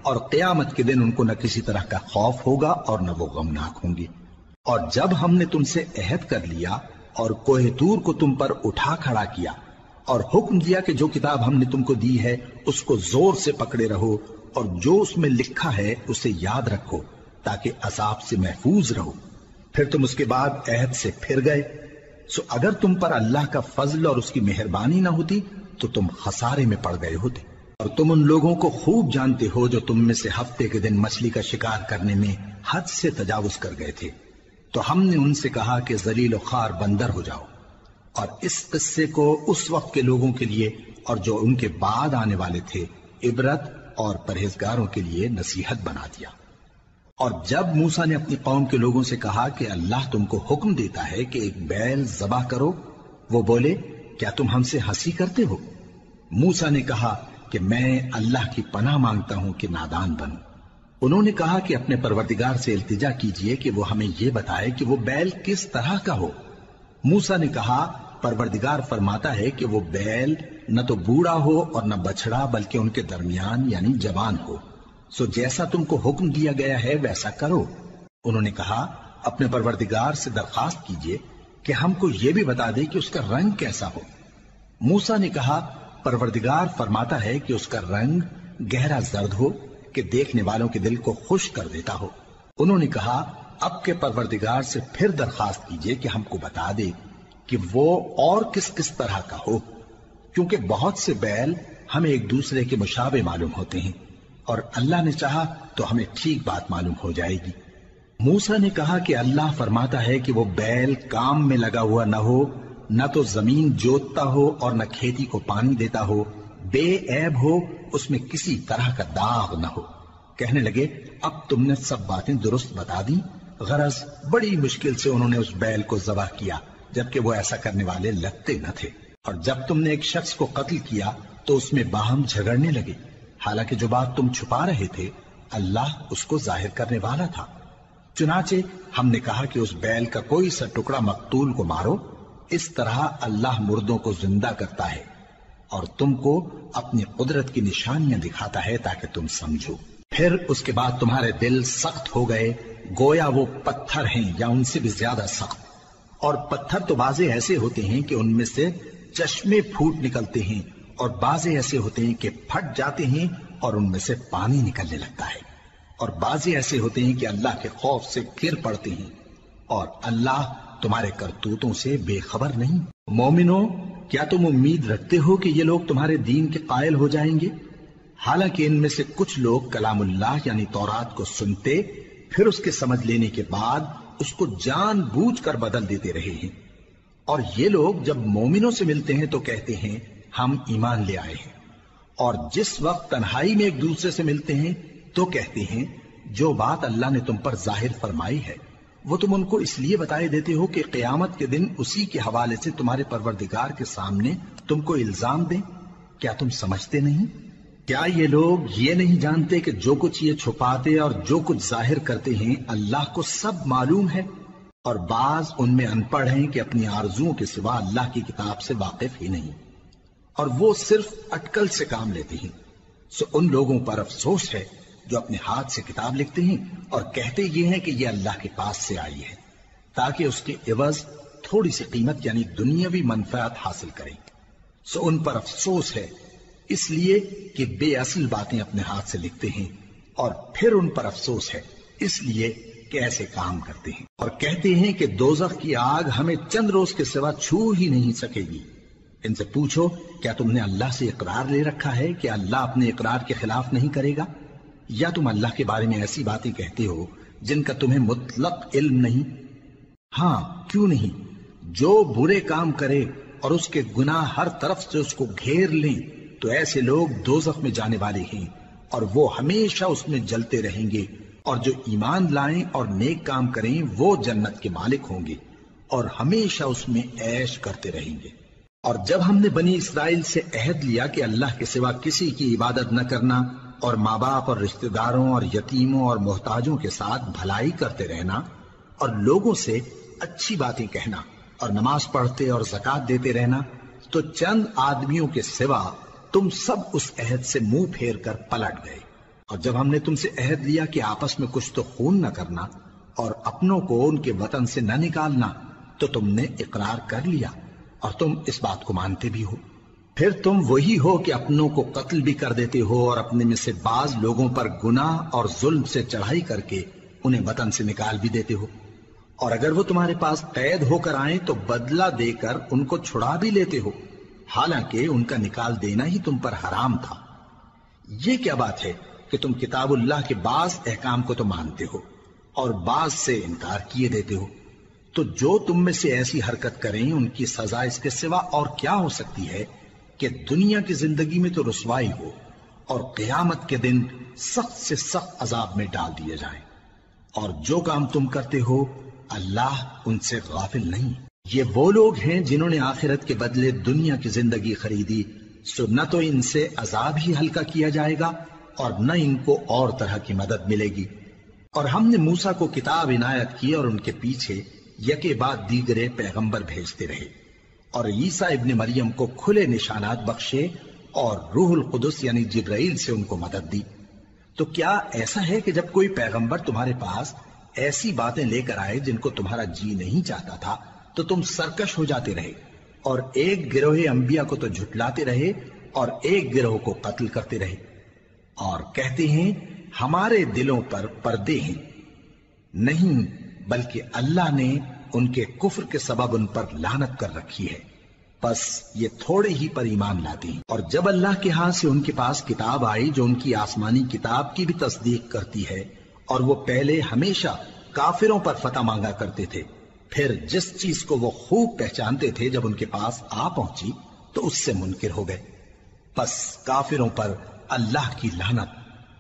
اور قیامت کے دن ان کو نہ کسی طرح کا خوف ہوگا اور نہ وہ غمناک ہوں گے۔ اور جب ہم نے تم سے عہد کر لیا اور کوہ طور کو تم پر اٹھا کھڑا کیا اور حکم دیا کہ جو کتاب ہم نے تم کو دی ہے اس کو زور سے پکڑے رہو اور جو اس میں لکھا ہے اسے یاد رکھو تاکہ عذاب سے محفوظ رہو، پھر تم اس کے بعد عہد سے پھر گئے، سو اگر تم پر اللہ کا فضل اور اس کی مہربانی نہ ہوتی تو تم خسارے میں پڑ گئے ہوتے۔ اور تم ان لوگوں کو خوب جانتے ہو جو تم میں سے ہفتے کے دن مچھلی کا شکار کرنے میں حد سے تجاوز کر گئے تھے، تو ہم نے ان سے کہا کہ ذلیل و خوار بندر ہو جاؤ، اور اس قصے کو اس وقت کے لوگوں کے لیے اور جو ان کے بعد آنے والے تھے عبرت اور پرہیزگاروں کے لیے نصیحت بنا دیا۔ اور جب موسیٰ نے اپنی قوم کے لوگوں سے کہا کہ اللہ تم کو حکم دیتا ہے کہ ایک بیل ذبح کرو، وہ بولے کیا تم ہم سے ہنسی کرتے ہو؟ موسیٰ نے کہا کہ میں اللہ کی پناہ مانگتا ہوں کہ نادان بنوں۔ انہوں نے کہا کہ اپنے پروردگار سے التجا کیجئے کہ وہ ہمیں یہ بتائے کہ وہ بیل کس طرح کا ہو۔ موسیٰ نے کہا پروردگار فرماتا ہے کہ وہ بیل نہ تو بوڑھا ہو اور نہ بچڑا بلکہ ان کے درمیان یعنی جوان ہو، سو جیسا تم کو حکم دیا گیا ہے ویسا کرو۔ انہوں نے کہا اپنے پروردگار سے درخواست کیجئے کہ ہم کو یہ بھی بتا دے کہ اس کا رنگ کیسا ہو۔ موسیٰ نے کہا پروردگار فرماتا ہے کہ اس کا رنگ گہرا زرد ہو کہ دیکھنے والوں کے دل کو خوش کر دیتا ہو۔ انہوں نے کہا اب کے پروردگار سے پھر درخواست کیجئے کہ ہم کو بتا دے کہ وہ اور کس کس طرح کا ہو، کیونکہ بہت سے بیل ہمیں ایک دوسرے کے مشابہ معلوم ہوتے ہیں، اور اللہ نے چاہا تو ہمیں ٹھیک بات معلوم ہو جائے گی۔ موسیٰ نے کہا کہ اللہ فرماتا ہے کہ وہ بیل کام میں لگا ہوا نہ ہو، نہ تو زمین جوتتا ہو اور نہ کھیتی کو پانی دیتا ہو، بے عیب ہو، اس میں کسی طرح کا داغ نہ ہو۔ کہنے لگے اب تم نے سب باتیں درست بتا دی۔ غرض بڑی مشکل سے انہوں نے اس بیل کو ذبح کیا جبکہ وہ ایسا کرنے والے لگتے نہ تھے، اور جب تم نے ایک شخص کو قتل کیا تو اس میں باہم جھگڑنے لگے، حالانکہ جو بات تم چھپا رہے تھے اللہ اس کو ظاہر کرنے والا تھا۔ چنانچہ ہم نے کہا کہ اس بیل کا کوئی سا ٹکڑا مقتول کو مارو، اس طرح اللہ مردوں کو زندہ کرتا ہے اور تم کو اپنی قدرت کی نشانیاں دکھاتا ہے تاکہ تم سمجھو۔ پھر اس کے بعد تمہارے دل سخت ہو گئے گویا وہ پتھر ہیں یا ان سے بھی زیادہ سخت، اور پتھر تو بازے ایسے ہوتے ہیں کہ ان میں سے چشمے پھوٹ نکلتے ہیں، اور بازے ایسے ہوتے ہیں کہ پھٹ جاتے ہیں اور ان میں سے پانی نکلنے لگتا ہے، اور بازے ایسے ہوتے ہیں کہ اللہ کے خوف سے گر پڑتے ہیں، اور اللہ تمہارے کرتوتوں سے بے خبر نہیں۔ مومنو کیا تم امید رکھتے ہو کہ یہ لوگ تمہارے دین کے قائل ہو جائیں گے؟ حالانکہ ان میں سے کچھ لوگ کلام اللہ یعنی تورات کو سنتے پھر اس کے سمجھ لینے کے بعد اس کو جان بوجھ کر بدل دیتے رہے ہیں، اور یہ لوگ جب مومنوں سے ملتے ہیں تو کہتے ہیں ہم ایمان لے آئے ہیں، اور جس وقت تنہائی میں ایک دوسرے سے ملتے ہیں تو کہتے ہیں جو بات اللہ نے تم پر ظاہر فرمائی ہے وہ تم ان کو اس لیے بتائے دیتے ہو کہ قیامت کے دن اسی کے حوالے سے تمہارے پروردگار کے سامنے تم کو الزام دیں۔ کیا تم سمجھتے نہیں؟ کیا یہ لوگ یہ نہیں جانتے کہ جو کچھ یہ چھپاتے اور جو کچھ ظاہر کرتے ہیں اللہ کو سب معلوم ہے؟ اور بعض ان میں ان پڑھ ہیں کہ اپنی آرزوؤں کے سوا اللہ کی کتاب سے واقف ہی نہیں، اور وہ صرف اٹکل سے کام لیتے ہیں۔ سو ان لوگوں پر افسوس ہے جو اپنے ہاتھ سے کتاب لکھتے ہیں اور کہتے یہ ہیں کہ یہ اللہ کے پاس سے آئی ہے تاکہ اس کے عوض تھوڑی سی قیمت یعنی دنیاوی منفعت حاصل کریں۔ سو ان پر افسوس ہے اس لیے کہ بے اصل باتیں اپنے ہاتھ سے لکھتے ہیں، اور پھر ان پر افسوس ہے اس لیے کہ ایسے کام کرتے ہیں، اور کہتے ہیں کہ دوزخ کی آگ ہمیں چند روز کے سوا چھو ہی نہیں سکے گی۔ ان سے پوچھو کیا تم نے اللہ سے اقرار لے رکھا ہے کہ اللہ اپنے اقرار کے خلاف نہیں کرے گا، یا تم اللہ کے بارے میں ایسی باتیں کہتے ہو جن کا تمہیں مطلق علم نہیں؟ ہاں کیوں نہیں، جو برے کام کرے اور اس کے گناہ ہر طرف سے اس کو گھیر لیں تو ایسے لوگ دوزخ میں جانے والے ہیں، اور وہ ہمیشہ اس میں جلتے رہیں گے، اور جو ایمان لائیں اور نیک کام کریں وہ جنت کے مالک ہوں گے اور ہمیشہ اس میں عیش کرتے رہیں گے۔ اور جب ہم نے بنی اسرائیل سے عہد لیا کہ اللہ کے سوا کسی کی عبادت نہ کرنا اور ماں باپ اور رشتہ داروں اور یتیموں اور محتاجوں کے ساتھ بھلائی کرتے رہنا اور لوگوں سے اچھی باتیں کہنا اور نماز پڑھتے اور زکوٰۃ دیتے رہنا، تو چند آدمیوں کے سوا تم سب اس عہد سے منہ پھیر کر پلٹ گئے، اور جب ہم نے تم سے عہد لیا کہ آپس میں کچھ تو خون نہ کرنا اور اپنوں کو ان کے وطن سے نہ نکالنا، تو تم نے اقرار کر لیا اور تم اس بات کو مانتے بھی ہو۔ پھر تم وہی ہو کہ اپنوں کو قتل بھی کر دیتے ہو اور اپنے میں سے بعض لوگوں پر گناہ اور ظلم سے چڑھائی کر کے انہیں وطن سے نکال بھی دیتے ہو، اور اگر وہ تمہارے پاس قید ہو کر آئیں تو بدلہ دے کر ان کو چھڑا بھی لیتے ہو، حالانکہ ان کا نکال دینا ہی تم پر حرام تھا۔ یہ کیا بات ہے کہ تم کتاب اللہ کے بعض احکام کو تو مانتے ہو اور بعض سے انکار کیے دیتے ہو؟ تو جو تم میں سے ایسی حرکت کریں ان کی سزا اس کے سوا اور کیا ہو سکتی ہے کہ دنیا کی زندگی میں تو رسوائی ہو اور قیامت کے دن سخت سے سخت عذاب میں ڈال دیے جائیں۔ اور جو کام تم کرتے ہو اللہ ان سے غافل نہیں۔ یہ وہ لوگ ہیں جنہوں نے آخرت کے بدلے دنیا کی زندگی خریدی، سو نہ تو ان سے عذاب ہی ہلکا کیا جائے گا اور نہ ان کو اور طرح کی مدد ملے گی۔ اور ہم نے موسیٰ کو کتاب عنایت کی اور ان کے پیچھے یکے بعد دیگرے پیغمبر بھیجتے رہے، اور عیسیٰ ابن مریم کو کھلے نشانات بخشے اور روح القدس یعنی جبرائیل سے ان کو مدد دی۔ تو کیا ایسا ہے کہ جب کوئی پیغمبر تمہارے پاس ایسی باتیں لے کر آئے جن کو تمہارا جی نہیں چاہتا تھا تو تم سرکش ہو جاتے رہے اور ایک گروہ انبیاء کو تو جھٹلاتے رہے اور ایک گروہ کو قتل کرتے رہے، اور کہتے ہیں ہمارے دلوں پر پردے ہیں؟ نہیں، بلکہ اللہ نے ان کے کفر کے سبب ان پر لعنت کر رکھی ہے، بس یہ تھوڑے ہی پر ایمان لاتے ہیں۔ اور جب اللہ کے ہاں سے ان کے پاس کتاب آئی جو ان کی آسمانی کتاب کی بھی تصدیق کرتی ہے، اور وہ پہلے ہمیشہ کافروں پر فتح مانگا کرتے تھے، پھر جس چیز کو وہ خوب پہچانتے تھے جب ان کے پاس آ پہنچی تو اس سے منکر ہو گئے، بس کافروں پر اللہ کی لعنت۔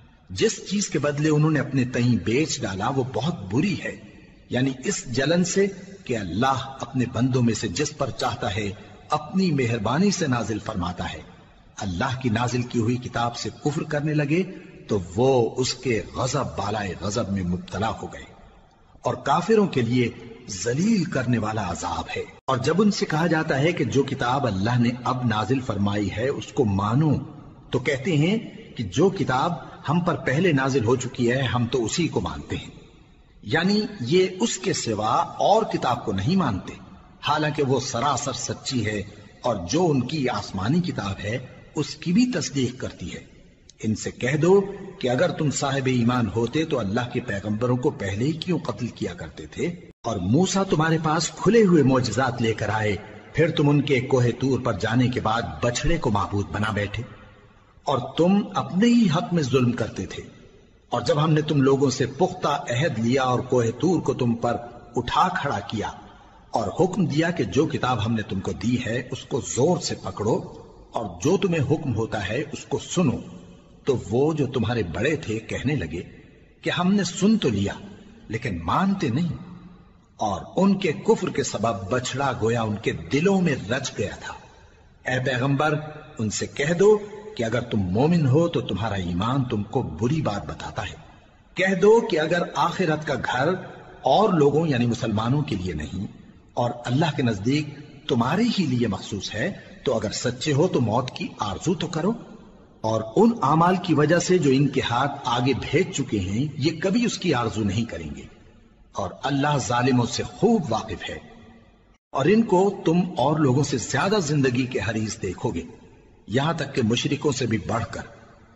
جس چیز کے بدلے انہوں نے اپنے تئیں بیچ ڈالا وہ بہت بری ہے، یعنی اس جلن سے کہ اللہ اپنے بندوں میں سے جس پر چاہتا ہے اپنی مہربانی سے نازل فرماتا ہے۔ اللہ کی نازل کی ہوئی کتاب سے کفر کرنے لگے تو وہ اس کے غضب بالائے غضب میں مبتلا ہو گئے، اور کافروں کے لیے ذلیل کرنے والا عذاب ہے۔ اور جب ان سے کہا جاتا ہے کہ جو کتاب اللہ نے اب نازل فرمائی ہے اس کو مانو، تو کہتے ہیں کہ جو کتاب ہم پر پہلے نازل ہو چکی ہے ہم تو اسی کو مانتے ہیں، یعنی یہ اس کے سوا اور کتاب کو نہیں مانتے، حالانکہ وہ سراسر سچی ہے اور جو ان کی آسمانی کتاب ہے اس کی بھی تصدیق کرتی ہے۔ ان سے کہہ دو کہ اگر تم صاحب ایمان ہوتے تو اللہ کے پیغمبروں کو پہلے ہی کیوں قتل کیا کرتے تھے؟ اور موسیٰ تمہارے پاس کھلے ہوئے معجزات لے کر آئے، پھر تم ان کے کوہ طور پر جانے کے بعد بچڑے کو معبود بنا بیٹھے، اور تم اپنے ہی حق میں ظلم کرتے تھے۔ اور جب ہم نے تم لوگوں سے پختہ عہد لیا اور کوہ طور کو تم پر اٹھا کھڑا کیا اور حکم دیا کہ جو کتاب ہم نے تم کو دی ہے اس کو زور سے پکڑو اور جو تمہیں حکم ہوتا ہے اس کو سنو، تو وہ جو تمہارے بڑے تھے کہنے لگے کہ ہم نے سن تو لیا لیکن مانتے نہیں، اور ان کے کفر کے سبب بچڑا گویا ان کے دلوں میں رچ گیا تھا۔ اے پیغمبر ان سے کہہ دو کہ اگر تم مومن ہو تو تمہارا ایمان تم کو بری بات بتاتا ہے۔ کہہ دو کہ اگر آخرت کا گھر اور لوگوں یعنی مسلمانوں کے لیے نہیں اور اللہ کے نزدیک تمہارے ہی لیے مخصوص ہے تو اگر سچے ہو تو موت کی آرزو تو کرو، اور ان اعمال کی وجہ سے جو ان کے ہاتھ آگے بھیج چکے ہیں یہ کبھی اس کی آرزو نہیں کریں گے، اور اللہ ظالموں سے خوب واقف ہے۔ اور ان کو تم اور لوگوں سے زیادہ زندگی کے حریص دیکھو گے، یہاں تک کہ مشرکوں سے بھی بڑھ کر۔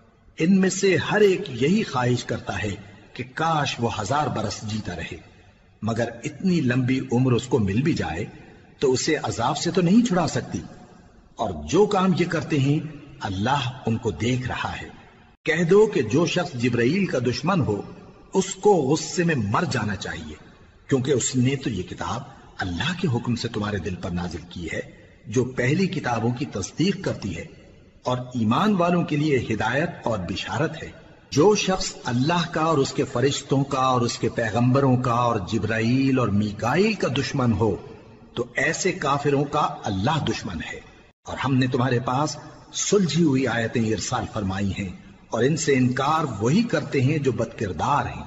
ان میں سے ہر ایک یہی خواہش کرتا ہے کہ کاش وہ ہزار برس جیتا رہے، مگر اتنی لمبی عمر اس کو مل بھی جائے تو اسے عذاب سے تو نہیں چھڑا سکتی، اور جو کام یہ کرتے ہیں اللہ ان کو دیکھ رہا ہے۔ کہہ دو کہ جو شخص جبرائیل کا دشمن ہو اس کو غصے میں مر جانا چاہیے، کیونکہ اس نے تو یہ کتاب اللہ کے حکم سے تمہارے دل پر نازل کی ہے جو پہلی کتابوں کی تصدیق کرتی ہے، اور ایمان والوں کے لیے ہدایت اور بشارت ہے۔ جو شخص اللہ کا اور اس کے فرشتوں کا اور اس کے پیغمبروں کا اور جبرائیل اور میکائیل کا دشمن ہو تو ایسے کافروں کا اللہ دشمن ہے۔ اور ہم نے تمہارے پاس سلجھی ہوئی آیتیں ارسال فرمائی ہیں، اور ان سے انکار وہی کرتے ہیں جو بد کردار ہیں۔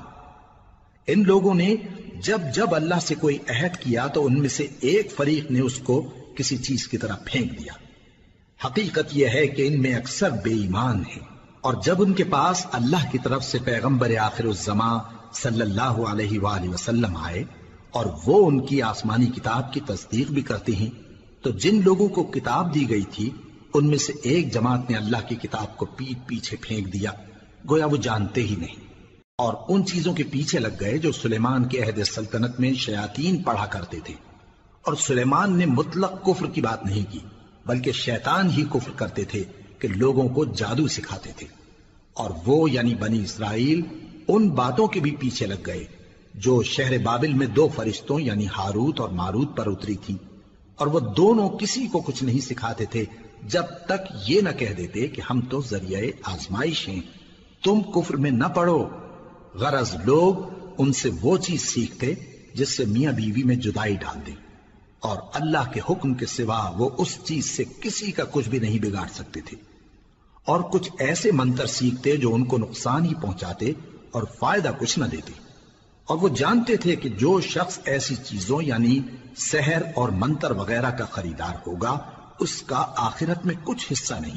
ان لوگوں نے جب جب اللہ سے کوئی عہد کیا تو ان میں سے ایک فریق نے اس کو کسی چیز کی طرح پھینک دیا۔ حقیقت یہ ہے کہ ان میں اکثر بے ایمان ہیں۔ اور جب ان کے پاس اللہ کی طرف سے پیغمبر آخر الزمان صلی اللہ علیہ وآلہ وسلم آئے اور وہ ان کی آسمانی کتاب کی تصدیق بھی کرتے ہیں، تو جن لوگوں کو کتاب دی گئی تھی ان میں سے ایک جماعت نے اللہ کی کتاب کو پیٹ پیچھے پھینک دیا، گویا وہ جانتے ہی نہیں، اور ان چیزوں کے پیچھے لگ گئے جو سلیمان کے عہد سلطنت میں شیاطین پڑھا کرتے تھے۔ اور سلیمان نے مطلق کفر کی بات نہیں کی، بلکہ شیطان ہی کفر کرتے تھے کہ لوگوں کو جادو سکھاتے تھے، اور وہ یعنی بنی اسرائیل ان باتوں کے بھی پیچھے لگ گئے جو شہر بابل میں دو فرشتوں یعنی ہاروت اور ماروت پر اتری تھی، اور وہ دونوں کسی کو کچھ نہیں سکھاتے تھے جب تک یہ نہ کہہ دیتے کہ ہم تو ذریعہ آزمائش ہیں، تم کفر میں نہ پڑو۔ غرض لوگ ان سے وہ چیز سیکھتے جس سے میاں بیوی میں جدائی ڈال دیں، اور اللہ کے حکم کے سوا وہ اس چیز سے کسی کا کچھ بھی نہیں بگاڑ سکتے تھے، اور کچھ ایسے منتر سیکھتے جو ان کو نقصان ہی پہنچاتے اور فائدہ کچھ نہ دیتے، اور وہ جانتے تھے کہ جو شخص ایسی چیزوں یعنی سحر اور منتر وغیرہ کا خریدار ہوگا اس کا آخرت میں کچھ حصہ نہیں،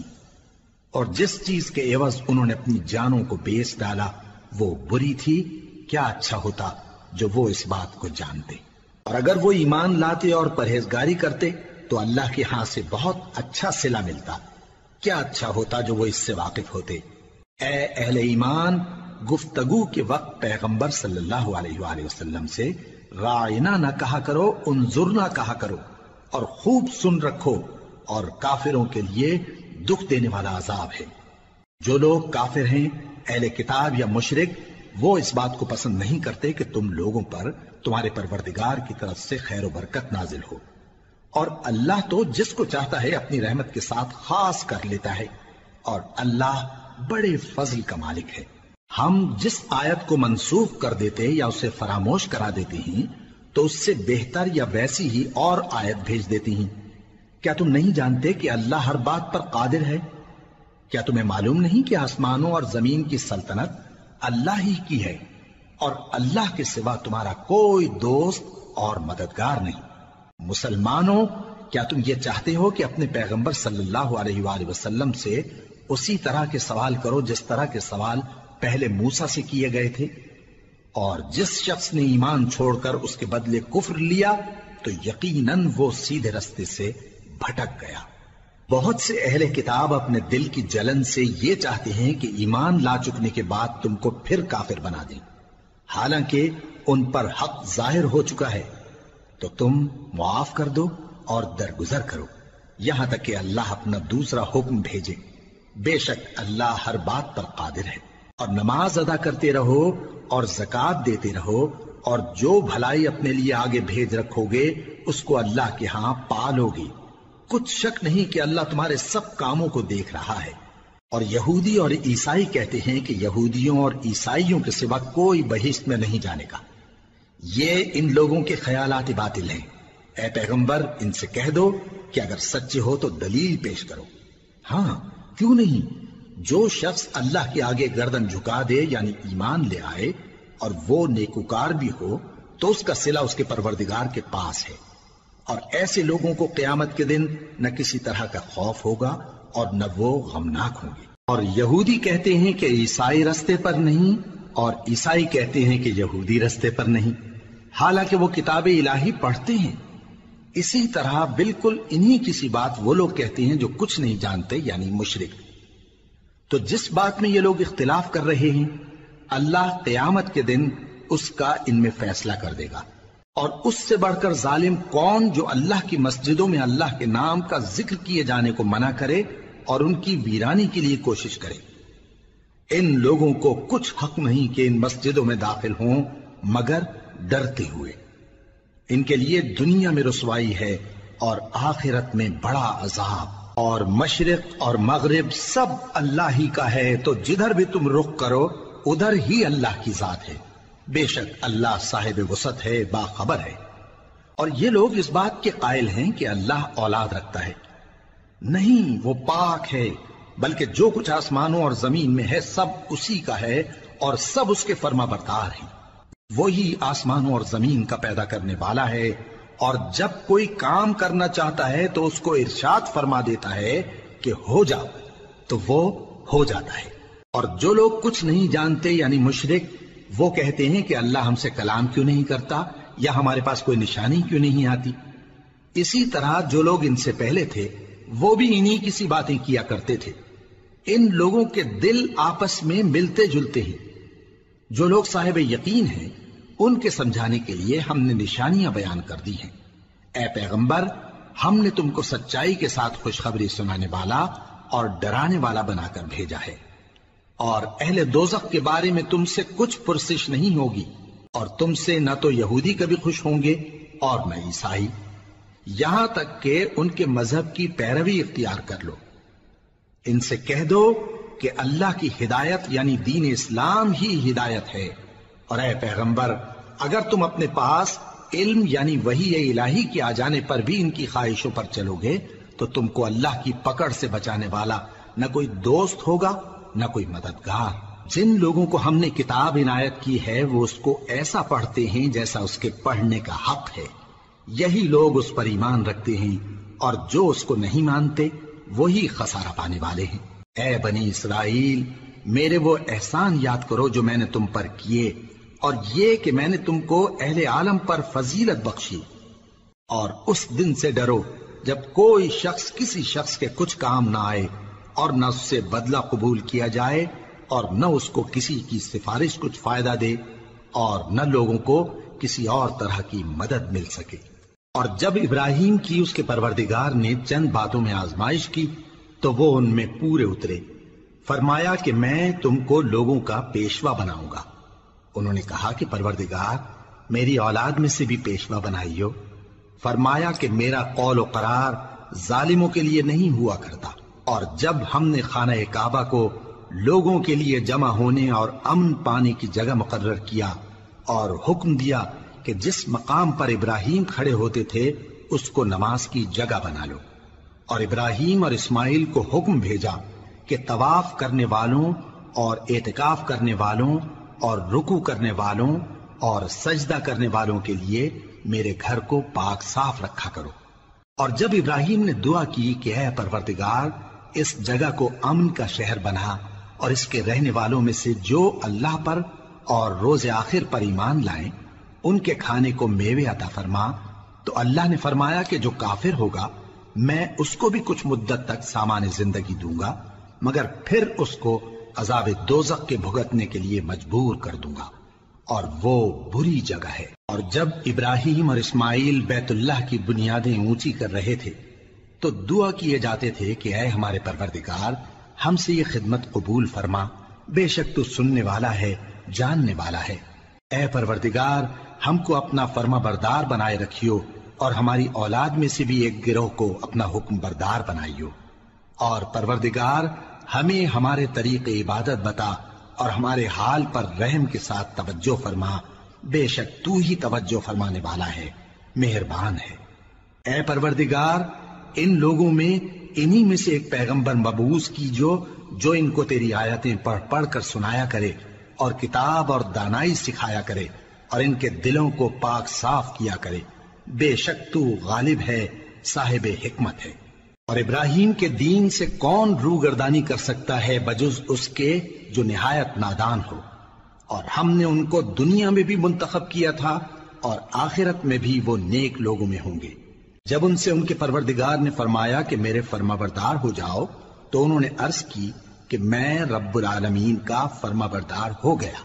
اور جس چیز کے عوض انہوں نے اپنی جانوں کو بیچ ڈالا وہ بری تھی، کیا اچھا ہوتا جو وہ اس بات کو جانتے، اور اگر وہ ایمان لاتے اور پرہیزگاری کرتے تو اللہ کے ہاں سے بہت اچھا صلہ ملتا، کیا اچھا ہوتا جو وہ اس سے واقف ہوتے۔ اے اہل ایمان، گفتگو کے وقت پیغمبر صلی اللہ علیہ وآلہ وسلم سے راعنا نہ کہا کرو، انظرنا کہا کرو، اور خوب سن رکھو، اور کافروں کے لیے دکھ دینے والا عذاب ہے۔ جو لوگ کافر ہیں، اہل کتاب یا مشرک، وہ اس بات کو پسند نہیں کرتے کہ تم لوگوں پر تمہارے پروردگار کی طرف سے خیر و برکت نازل ہو، اور اللہ تو جس کو چاہتا ہے اپنی رحمت کے ساتھ خاص کر لیتا ہے، اور اللہ بڑے فضل کا مالک ہے۔ ہم جس آیت کو منسوخ کر دیتے یا اسے فراموش کرا دیتے ہیں تو اس سے بہتر یا ویسی ہی اور آیت بھیج دیتی ہیں۔ کیا تم نہیں جانتے کہ اللہ ہر بات پر قادر ہے؟ کیا تمہیں معلوم نہیں کہ آسمانوں اور زمین کی سلطنت اللہ ہی کی ہے، اور اللہ کے سوا تمہارا کوئی دوست اور مددگار نہیں؟ مسلمانوں، کیا تم یہ چاہتے ہو کہ اپنے پیغمبر صلی اللہ علیہ وآلہ وسلم سے اسی طرح کے سوال کرو جس طرح کے سوال پہلے موسیٰ سے کیے گئے تھے؟ اور جس شخص نے ایمان چھوڑ کر اس کے بدلے کفر لیا تو یقیناً وہ سیدھے رستے سے بھٹک گیا۔ بہت سے اہل کتاب اپنے دل کی جلن سے یہ چاہتے ہیں کہ ایمان لا چکنے کے بعد تم کو پھر کافر بنا دیں، حالانکہ ان پر حق ظاہر ہو چکا ہے، تو تم معاف کر دو اور درگزر کرو یہاں تک کہ اللہ اپنا دوسرا حکم بھیجے۔ بے شک اللہ ہر بات پر قادر ہے۔ اور نماز ادا کرتے رہو اور زکوٰۃ دیتے رہو، اور جو بھلائی اپنے لیے آگے بھیج رکھو گے اس کو اللہ کے ہاں پالو گے۔ کچھ شک نہیں کہ اللہ تمہارے سب کاموں کو دیکھ رہا ہے۔ اور یہودی اور عیسائی کہتے ہیں کہ یہودیوں اور عیسائیوں کے سوا کوئی بہشت میں نہیں جانے کا۔ یہ ان لوگوں کے خیالات باطل ہیں۔ اے پیغمبر، ان سے کہہ دو کہ اگر سچے ہو تو دلیل پیش کرو۔ ہاں، کیوں نہیں؟ جو شخص اللہ کے آگے گردن جھکا دے یعنی ایمان لے آئے اور وہ نیکوکار بھی ہو تو اس کا صلہ اس کے پروردگار کے پاس ہے، اور ایسے لوگوں کو قیامت کے دن نہ کسی طرح کا خوف ہوگا اور نہ وہ غمناک ہوں گے۔ اور یہودی کہتے ہیں کہ عیسائی رستے پر نہیں، اور عیسائی کہتے ہیں کہ یہودی رستے پر نہیں، حالانکہ وہ کتاب الہی پڑھتے ہیں۔ اسی طرح بالکل انہی کسی بات وہ لوگ کہتے ہیں جو کچھ نہیں جانتے یعنی مشرک۔ تو جس بات میں یہ لوگ اختلاف کر رہے ہیں اللہ قیامت کے دن اس کا ان میں فیصلہ کر دے گا۔ اور اس سے بڑھ کر ظالم کون جو اللہ کی مسجدوں میں اللہ کے نام کا ذکر کیے جانے کو منع کرے اور ان کی ویرانی کے لیے کوشش کرے۔ ان لوگوں کو کچھ حق نہیں کہ ان مسجدوں میں داخل ہوں مگر ڈرتے ہوئے۔ ان کے لیے دنیا میں رسوائی ہے اور آخرت میں بڑا عذاب۔ اور مشرق اور مغرب سب اللہ ہی کا ہے، تو جدھر بھی تم رخ کرو ادھر ہی اللہ کی ذات ہے۔ بے شک اللہ صاحب وسعت ہے، باخبر ہے۔ اور یہ لوگ اس بات کے قائل ہیں کہ اللہ اولاد رکھتا ہے۔ نہیں، وہ پاک ہے، بلکہ جو کچھ آسمانوں اور زمین میں ہے سب اسی کا ہے، اور سب اس کے فرما بردار ہیں۔ وہی آسمانوں اور زمین کا پیدا کرنے والا ہے، اور جب کوئی کام کرنا چاہتا ہے تو اس کو ارشاد فرما دیتا ہے کہ ہو جاؤ، تو وہ ہو جاتا ہے۔ اور جو لوگ کچھ نہیں جانتے یعنی مشرک، وہ کہتے ہیں کہ اللہ ہم سے کلام کیوں نہیں کرتا یا ہمارے پاس کوئی نشانی کیوں نہیں آتی۔ اسی طرح جو لوگ ان سے پہلے تھے وہ بھی انہی کسی باتیں کیا کرتے تھے۔ ان لوگوں کے دل آپس میں ملتے جلتے ہیں۔ جو لوگ صاحب یقین ہیں ان کے سمجھانے کے لیے ہم نے نشانیاں بیان کر دی ہیں۔ اے پیغمبر، ہم نے تم کو سچائی کے ساتھ خوشخبری سنانے والا اور ڈرانے والا بنا کر بھیجا ہے، اور اہل دوزخ کے بارے میں تم سے کچھ پرسش نہیں ہوگی، اور تم سے نہ تو یہودی کبھی خوش ہوں گے اور نہ عیسائی، یہاں تک کہ ان کے مذہب کی پیروی اختیار کر لو۔ ان سے کہہ دو کہ اللہ کی ہدایت یعنی دین اسلام ہی ہدایت ہے، اور اے پیغمبر اگر تم اپنے پاس علم یعنی وحی الہی کے آ جانے پر بھی ان کی خواہشوں پر چلو گے تو تم کو اللہ کی پکڑ سے بچانے والا نہ کوئی دوست ہوگا نہ کوئی مددگار۔ جن لوگوں کو ہم نے کتاب عنایت کی ہے وہ اس کو ایسا پڑھتے ہیں جیسا اس کے پڑھنے کا حق ہے، یہی لوگ اس پر ایمان رکھتے ہیں، اور جو اس کو نہیں مانتے وہی خسارہ پانے والے ہیں۔ اے بنی اسرائیل، میرے وہ احسان یاد کرو جو میں نے تم پر کیے، اور یہ کہ میں نے تم کو اہل عالم پر فضیلت بخشی، اور اس دن سے ڈرو جب کوئی شخص کسی شخص کے کچھ کام نہ آئے اور نہ اس سے بدلہ قبول کیا جائے اور نہ اس کو کسی کی سفارش کچھ فائدہ دے اور نہ لوگوں کو کسی اور طرح کی مدد مل سکے۔ اور جب ابراہیم کی اس کے پروردگار نے چند باتوں میں آزمائش کی تو وہ ان میں پورے اترے۔ فرمایا کہ میں تم کو لوگوں کا پیشوا بناؤں گا۔ انہوں نے کہا کہ پروردگار میری اولاد میں سے بھی پیشوا بنائیو۔ فرمایا کہ میرا قول و قرار ظالموں کے لیے نہیں ہوا کرتا۔ اور جب ہم نے خانہ کعبہ کو لوگوں کے لیے جمع ہونے اور امن پانے کی جگہ مقرر کیا اور حکم دیا کہ جس مقام پر ابراہیم کھڑے ہوتے تھے اس کو نماز کی جگہ بنا لو، اور ابراہیم اور اسماعیل کو حکم بھیجا کہ طواف کرنے والوں اور اعتکاف کرنے والوں اور رکوع کرنے والوں اور سجدہ کرنے والوں کے لیے میرے گھر کو پاک صاف رکھا کرو۔ اور جب ابراہیم نے دعا کی کہ اے پروردگار اس جگہ کو امن کا شہر بنا، اور اس کے رہنے والوں میں سے جو اللہ پر اور روز آخر پر ایمان لائیں ان کے کھانے کو میوے عطا فرما، تو اللہ نے فرمایا کہ جو کافر ہوگا میں اس کو بھی کچھ مدت تک سامان زندگی دوں گا، مگر پھر اس کو عذاب دوزخ کے بھگتنے کے لیے مجبور کر دوں گا، اور وہ بری جگہ ہے۔ اور جب ابراہیم اور اسماعیل بیت اللہ کی بنیادیں اونچی کر رہے تھے تو دعا کیے جاتے تھے کہ اے ہمارے پروردگار ہم سے یہ خدمت قبول فرما، بے شک تو سننے والا ہے، جاننے والا ہے۔ اے پروردگار ہم کو اپنا فرما بردار بنائے رکھیو، اور ہماری اولاد میں سے بھی ایک گروہ کو اپنا حکم بردار بنائیو، اور پروردگار ہمیں ہمارے طریق عبادت بتا اور ہمارے حال پر رحم کے ساتھ توجہ فرما، بے شک تو ہی توجہ فرمانے والا ہے، مہربان ہے۔ اے پروردگار ان لوگوں میں انہی میں سے ایک پیغمبر مبعوث کیجو جو ان کو تیری آیتیں پڑھ پڑھ کر سنایا کرے اور کتاب اور دانائی سکھایا کرے اور ان کے دلوں کو پاک صاف کیا کرے، بے شک تو غالب ہے، صاحب حکمت ہے۔ اور ابراہیم کے دین سے کون روگردانی کر سکتا ہے بجز اس کے جو نہایت نادان ہو، اور ہم نے ان کو دنیا میں بھی منتخب کیا تھا اور آخرت میں بھی وہ نیک لوگوں میں ہوں گے۔ جب ان سے ان کے پروردگار نے فرمایا کہ میرے فرما بردار ہو جاؤ تو انہوں نے عرض کی کہ میں رب العالمین کا فرما بردار ہو گیا۔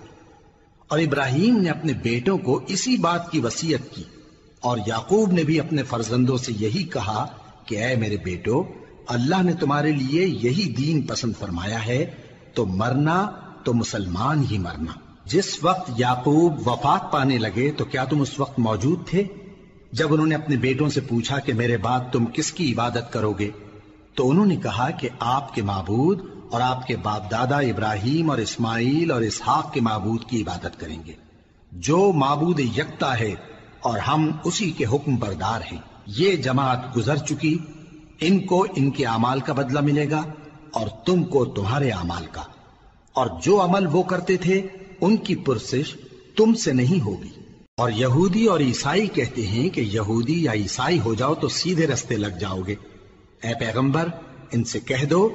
اور ابراہیم نے اپنے بیٹوں کو اسی بات کی وصیت کی، اور یعقوب نے بھی اپنے فرزندوں سے یہی کہا کہ اے میرے بیٹو، اللہ نے تمہارے لیے یہی دین پسند فرمایا ہے، تو مرنا تو مسلمان ہی مرنا۔ جس وقت یعقوب وفات پانے لگے تو کیا تم اس وقت موجود تھے جب انہوں نے اپنے بیٹوں سے پوچھا کہ میرے بعد تم کس کی عبادت کرو گے؟ تو انہوں نے کہا کہ آپ کے معبود اور آپ کے باپ دادا ابراہیم اور اسماعیل اور اسحاق کے معبود کی عبادت کریں گے، جو معبود یکتا ہے اور ہم اسی کے حکم بردار ہیں۔ یہ جماعت گزر چکی، ان کو ان کے اعمال کا بدلہ ملے گا اور تم کو تمہارے اعمال کا، اور جو عمل وہ کرتے تھے ان کی پرسش تم سے نہیں ہوگی۔ اور یہودی اور عیسائی کہتے ہیں کہ یہودی یا عیسائی ہو جاؤ تو سیدھے رستے لگ جاؤ گے۔ اے پیغمبر ان سے کہہ دو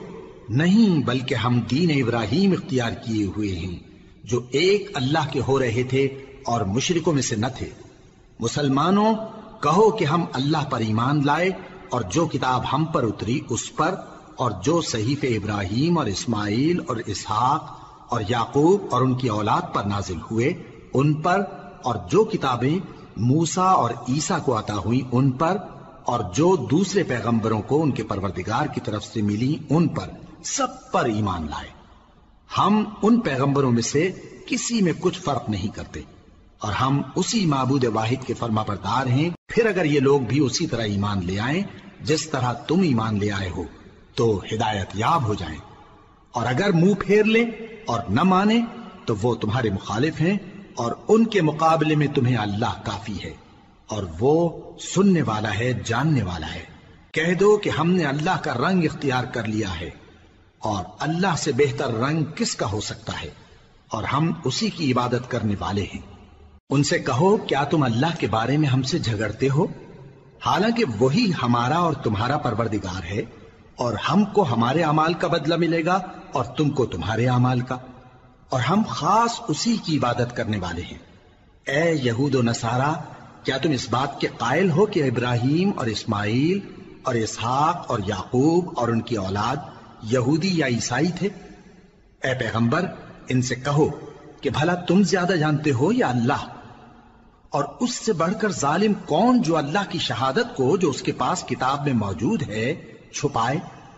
نہیں، بلکہ ہم دین ابراہیم اختیار کیے ہوئے ہیں جو ایک اللہ کے ہو رہے تھے اور مشرکوں میں سے نہ تھے۔ مسلمانوں کہو کہ ہم اللہ پر ایمان لائے اور جو کتاب ہم پر اتری اس پر، اور جو صحیفے ابراہیم اور اسماعیل اور اسحاق اور یعقوب اور ان کی اولاد پر نازل ہوئے ان پر، اور جو کتابیں موسیٰ اور عیسیٰ کو عطا ہوئیں ان پر، اور جو دوسرے پیغمبروں کو ان کے پروردگار کی طرف سے ملی ان پر، سب پر ایمان لائے۔ ہم ان پیغمبروں میں سے کسی میں کچھ فرق نہیں کرتے، اور ہم اسی معبود واحد کے فرما بردار ہیں۔ پھر اگر یہ لوگ بھی اسی طرح ایمان لے آئیں جس طرح تم ایمان لے آئے ہو تو ہدایت یاب ہو جائیں، اور اگر منہ پھیر لیں اور نہ مانیں تو وہ تمہارے مخالف ہیں، اور ان کے مقابلے میں تمہیں اللہ کافی ہے، اور وہ سننے والا ہے، جاننے والا ہے۔ کہہ دو کہ ہم نے اللہ کا رنگ اختیار کر لیا ہے، اور اللہ سے بہتر رنگ کس کا ہو سکتا ہے، اور ہم اسی کی عبادت کرنے والے ہیں۔ ان سے کہو کیا تم اللہ کے بارے میں ہم سے جھگڑتے ہو، حالانکہ وہی ہمارا اور تمہارا پروردگار ہے، اور ہم کو ہمارے اعمال کا بدلہ ملے گا اور تم کو تمہارے اعمال کا، اور ہم خاص اسی کی عبادت کرنے والے ہیں۔ اے یہود و نصارا، کیا تم اس بات کے قائل ہو کہ ابراہیم اور اسماعیل اور اسحاق اور یعقوب اور ان کی اولاد یہودی یا عیسائی تھے؟ اے پیغمبر ان سے کہو کہ بھلا تم زیادہ جانتے ہو یا اللہ؟ اور اس سے بڑھ کر ظالم کون جو اللہ کی شہادت کو جو اس کے پاس کتاب میں موجود ہے چھپائے؟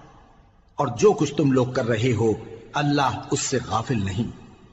اور جو کچھ تم لوگ کر رہے ہو اللہ اس سے غافل نہیں۔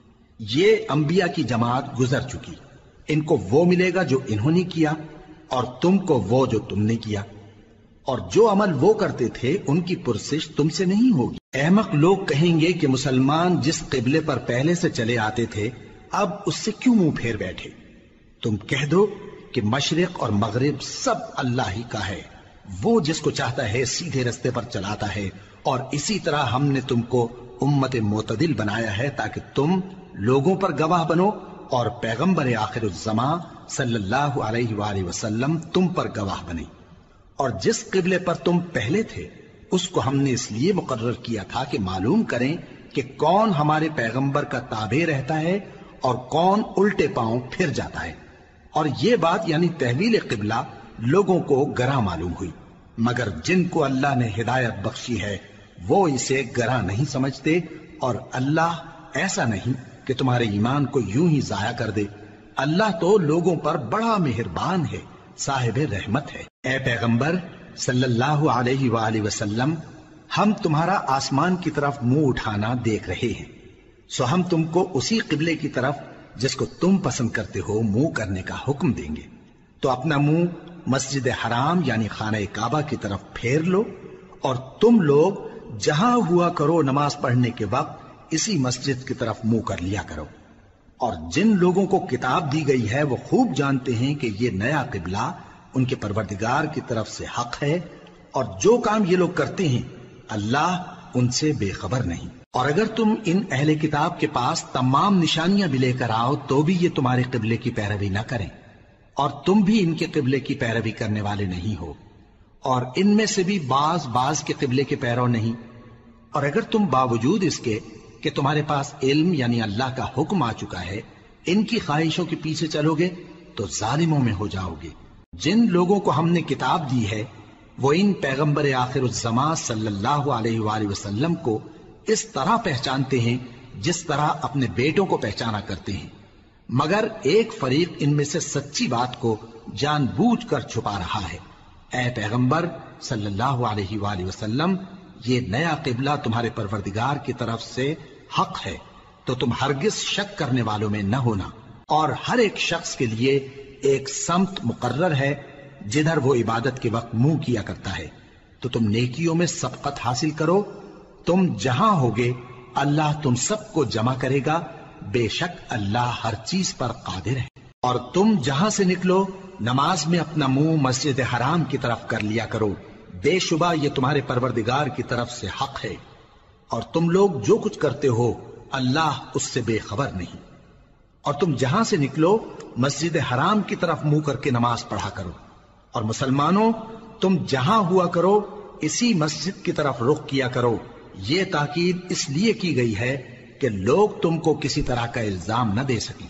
یہ انبیاء کی جماعت گزر چکی، ان کو وہ ملے گا جو انہوں نے کیا، اور تم کو وہ جو تم نے کیا، اور جو عمل وہ کرتے تھے ان کی پرسش تم سے نہیں ہوگی۔ احمق لوگ کہیں گے کہ مسلمان جس قبلے پر پہلے سے چلے آتے تھے اب اس سے کیوں منہ پھیر بیٹھے؟ تم کہہ دو کہ مشرق اور مغرب سب اللہ ہی کا ہے، وہ جس کو چاہتا ہے سیدھے رستے پر چلاتا ہے، اور اسی طرح ہم نے تم کو امت معتدل بنایا ہے تاکہ تم لوگوں پر گواہ بنو، اور پیغمبر آخر الزمان صلی اللہ علیہ وآلہ وسلم تم پر گواہ بنے۔ اور جس قبلے پر تم پہلے تھے اس کو ہم نے اس لیے مقرر کیا تھا کہ معلوم کریں کہ کون ہمارے پیغمبر کا تابع رہتا ہے اور کون الٹے پاؤں پھر جاتا ہے۔ اور یہ بات یعنی تحویل قبلہ لوگوں کو گراں معلوم ہوئی، مگر جن کو اللہ نے ہدایت بخشی ہے وہ اسے گراں نہیں سمجھتے، اور اللہ ایسا نہیں کہ تمہارے ایمان کو یوں ہی ضائع کر دے۔ اللہ تو لوگوں پر بڑا مہربان ہے، صاحب رحمت ہے۔ اے پیغمبر صلی اللہ علیہ وآلہ وسلم، ہم تمہارا آسمان کی طرف منہ اٹھانا دیکھ رہے ہیں، سو ہم تم کو اسی قبلے کی طرف جس کو تم پسند کرتے ہو منہ کرنے کا حکم دیں گے۔ تو اپنا منہ مسجد حرام یعنی خانہ کعبہ کی طرف پھیر لو، اور تم لوگ جہاں ہوا کرو نماز پڑھنے کے وقت اسی مسجد کی طرف منہ کر لیا کرو۔ اور جن لوگوں کو کتاب دی گئی ہے وہ خوب جانتے ہیں کہ یہ نیا قبلہ ان کے پروردگار کی طرف سے حق ہے، اور جو کام یہ لوگ کرتے ہیں اللہ ان سے بے خبر نہیں۔ اور اگر تم ان اہل کتاب کے پاس تمام نشانیاں بھی لے کر آؤ تو بھی یہ تمہارے قبلے کی پیروی نہ کریں، اور تم بھی ان کے قبلے کی پیروی کرنے والے نہیں ہو، اور ان میں سے بھی بعض بعض کے قبلے کے پیرو نہیں۔ اور اگر تم باوجود اس کے کہ تمہارے پاس علم یعنی اللہ کا حکم آ چکا ہے ان کی خواہشوں کے پیچھے چلو گے تو ظالموں میں ہو جاؤ گے۔ جن لوگوں کو ہم نے کتاب دی ہے وہ ان پیغمبر آخر الزمان صلی اللہ علیہ وآلہ وسلم کو اس طرح پہچانتے ہیں جس طرح اپنے بیٹوں کو پہچانا کرتے ہیں، مگر ایک فریق ان میں سے سچی بات کو جان بوجھ کر چھپا رہا ہے۔ اے پیغمبر صلی اللہ علیہ وآلہ وسلم، یہ نیا قبلہ تمہارے پروردگار کی طرف سے حق ہے، تو تم ہرگز شک کرنے والوں میں نہ ہونا، اور ہر ایک شخص کے لیے ایک سمت مقرر ہے جدھر وہ عبادت کے وقت منہ کیا کرتا ہے، تو تم نیکیوں میں سبقت حاصل کرو۔ تم جہاں ہوگے اللہ تم سب کو جمع کرے گا، بے شک اللہ ہر چیز پر قادر ہے۔ اور تم جہاں سے نکلو نماز میں اپنا منہ مسجد حرام کی طرف کر لیا کرو، بے شبہ یہ تمہارے پروردگار کی طرف سے حق ہے، اور تم لوگ جو کچھ کرتے ہو اللہ اس سے بے خبر نہیں۔ اور تم جہاں سے نکلو مسجد حرام کی طرف منہ کر کے نماز پڑھا کرو، اور مسلمانوں تم جہاں ہوا کرو اسی مسجد کی طرف رخ کیا کرو، یہ تاکید اس لیے کی گئی ہے کہ لوگ تم کو کسی طرح کا الزام نہ دے سکیں،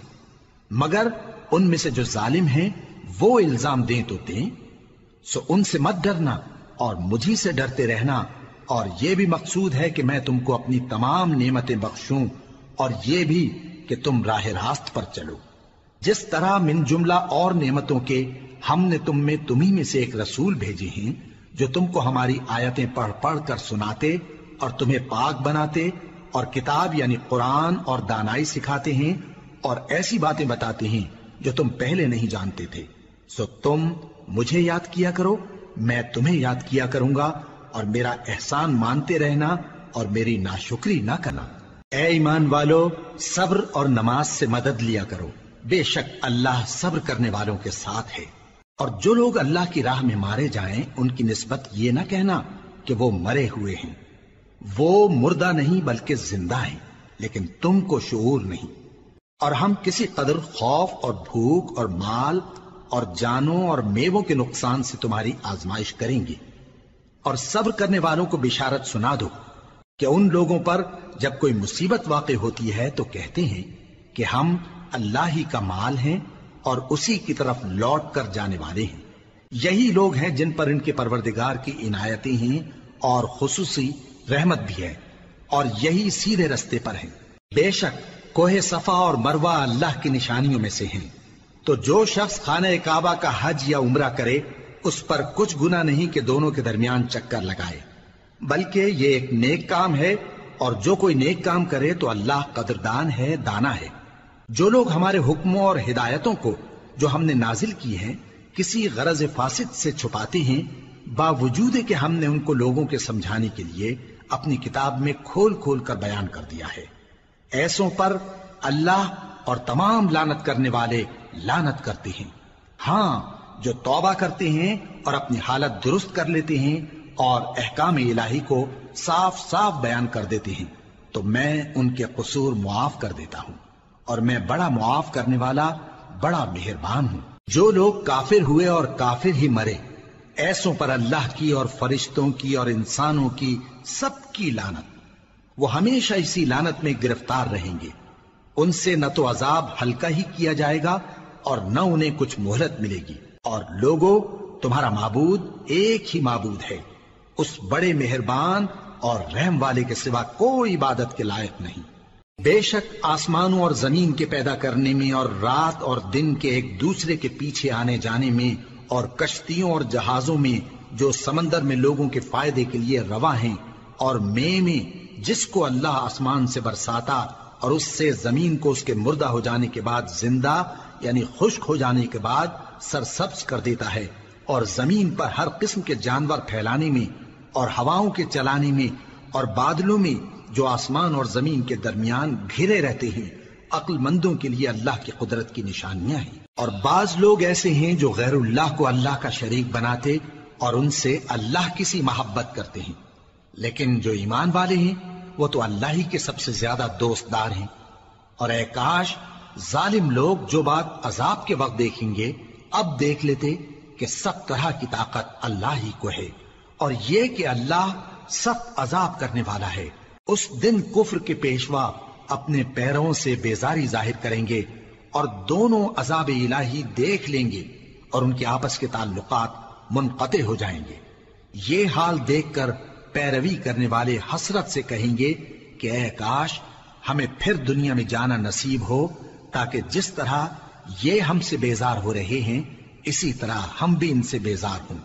مگر ان میں سے جو ظالم ہیں وہ الزام دیں تو دیں، سو ان سے مت ڈرنا اور مجھی سے ڈرتے رہنا، اور یہ بھی مقصود ہے کہ میں تم کو اپنی تمام نعمتیں بخشوں، اور یہ بھی کہ تم راہ راست پر چلو، جس طرح من جملہ اور نعمتوں کے ہم نے تم میں تمہیں میں سے ایک رسول بھیجے ہیں جو تم کو ہماری آیتیں پڑھ پڑھ کر سناتے اور تمہیں پاک بناتے اور کتاب یعنی قرآن اور دانائی سکھاتے ہیں اور ایسی باتیں بتاتے ہیں جو تم پہلے نہیں جانتے تھے، سو تم مجھے یاد کیا کرو، میں تمہیں یاد کیا کروں گا، اور میرا احسان مانتے رہنا اور میری ناشکری نہ کرنا۔ اے ایمان والو، صبر اور نماز سے مدد لیا کرو، بے شک اللہ صبر کرنے والوں کے ساتھ ہے۔ اور جو لوگ اللہ کی راہ میں مارے جائیں ان کی نسبت یہ نہ کہنا کہ وہ مرے ہوئے ہیں، وہ مردہ نہیں بلکہ زندہ ہیں، لیکن تم کو شعور نہیں۔ اور ہم کسی قدر خوف اور بھوک اور مال اور جانوں اور میووں کے نقصان سے تمہاری آزمائش کریں گے، اور صبر کرنے والوں کو بشارت سنا دو کہ ان لوگوں پر جب کوئی مصیبت واقع ہوتی ہے تو کہتے ہیں کہ ہم اللہ ہی کا مال ہیں اور اسی کی طرف لوٹ کر جانے والے ہیں۔ یہی لوگ ہیں جن پر ان کے پروردگار کی عنایتیں ہیں اور خصوصی رحمت بھی ہے، اور یہی سیدھے رستے پر ہیں۔ بے شک کوہ صفا اور مروہ اللہ کی نشانیوں میں سے ہیں، تو جو شخص خانہ کعبہ کا حج یا عمرہ کرے اس پر کچھ گناہ نہیں کہ دونوں کے درمیان چکر لگائے، بلکہ یہ ایک نیک کام ہے، اور جو کوئی نیک کام کرے تو اللہ قدردان ہے، دانا ہے۔ جو لوگ ہمارے حکموں اور ہدایتوں کو جو ہم نے نازل کی ہیں کسی غرض فاسد سے چھپاتے ہیں، باوجود کہ ہم نے ان کو لوگوں کے سمجھانے کے لیے اپنی کتاب میں کھول کھول کر بیان کر دیا ہے، ایسوں پر اللہ اور تمام لعنت کرنے والے لعنت کرتے ہیں۔ ہاں، جو توبہ کرتے ہیں اور اپنی حالت درست کر لیتے ہیں اور احکام الہی کو صاف صاف بیان کر دیتے ہیں تو میں ان کے قصور معاف کر دیتا ہوں، اور میں بڑا معاف کرنے والا بڑا مہربان ہوں۔ جو لوگ کافر ہوئے اور کافر ہی مرے، ایسوں پر اللہ کی اور فرشتوں کی اور انسانوں کی سب کی لعنت، وہ ہمیشہ اسی لعنت میں گرفتار رہیں گے، ان سے نہ تو عذاب ہلکا ہی کیا جائے گا اور نہ انہیں کچھ مہلت ملے گی۔ اور لوگوں، تمہارا معبود ایک ہی معبود ہے، اس بڑے مہربان اور رحم والے کے سوا کوئی عبادت کے لائق نہیں۔ بے شک آسمانوں اور زمین کے پیدا کرنے میں اور رات اور دن کے ایک دوسرے کے پیچھے آنے جانے میں اور کشتیوں اور جہازوں میں جو سمندر میں لوگوں کے فائدے کے لیے رواں ہیں، اور مے میں جس کو اللہ آسمان سے برساتا اور اس سے زمین کو اس کے مردہ ہو جانے کے بعد زندہ یعنی خشک ہو جانے کے بعد سرسبز کر دیتا ہے، اور زمین پر ہر قسم کے جانور پھیلانے میں اور ہواؤں کے چلانے میں اور بادلوں میں جو آسمان اور زمین کے درمیان گھرے رہتے ہیں، عقل مندوں کے لیے اللہ کی قدرت کی نشانیاں ہیں۔ اور بعض لوگ ایسے ہیں جو غیر اللہ کو اللہ کا شریک بناتے اور ان سے اللہ کی سی محبت کرتے ہیں، لیکن جو ایمان والے ہیں وہ تو اللہ ہی کے سب سے زیادہ دوست دار ہیں۔ اور اے کاش ظالم لوگ جو بات عذاب کے وقت دیکھیں گے اب دیکھ لیتے کہ سب طرح کی طاقت اللہ ہی کو ہے، اور یہ کہ اللہ سخت عذاب کرنے والا ہے۔ اس دن کفر کے پیشوا اپنے پیروں سے بیزاری ظاہر کریں گے اور دونوں عذاب الہی دیکھ لیں گے اور ان کے آپس کے تعلقات منقطع ہو جائیں گے۔ یہ حال دیکھ کر پیروی کرنے والے حسرت سے کہیں گے کہ اے کاش ہمیں پھر دنیا میں جانا نصیب ہو، تاکہ جس طرح یہ ہم سے بیزار ہو رہے ہیں اسی طرح ہم بھی ان سے بیزار ہوں۔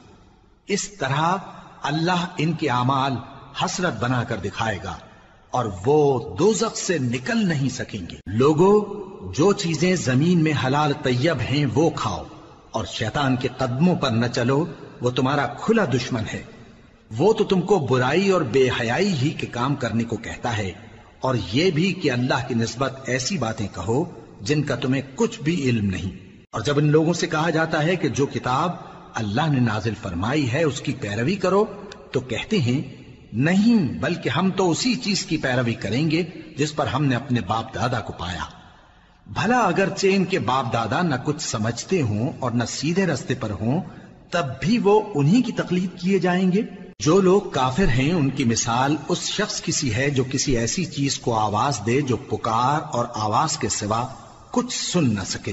اس طرح اللہ ان کے اعمال حسرت بنا کر دکھائے گا اور وہ دوزخ سے نکل نہیں سکیں گے۔ لوگوں، جو چیزیں زمین میں حلال طیب ہیں وہ کھاؤ، اور شیطان کے قدموں پر نہ چلو، وہ تمہارا کھلا دشمن ہے۔ وہ تو تم کو برائی اور بے حیائی ہی کے کام کرنے کو کہتا ہے، اور یہ بھی کہ اللہ کی نسبت ایسی باتیں کہو جن کا تمہیں کچھ بھی علم نہیں۔ اور جب ان لوگوں سے کہا جاتا ہے کہ جو کتاب اللہ نے نازل فرمائی ہے اس کی پیروی کرو، تو کہتے ہیں نہیں، بلکہ ہم تو اسی چیز کی پیروی کریں گے جس پر ہم نے اپنے باپ دادا کو پایا۔ بھلا اگرچہ ان کے باپ دادا نہ کچھ سمجھتے ہوں اور نہ سیدھے رستے پر ہوں، تب بھی وہ انہی کی تقلید کیے جائیں گے۔ جو لوگ کافر ہیں ان کی مثال اس شخص کی سی ہے جو کسی ایسی چیز کو آواز دے جو پکار اور آواز کے سوا کچھ سن نہ سکے۔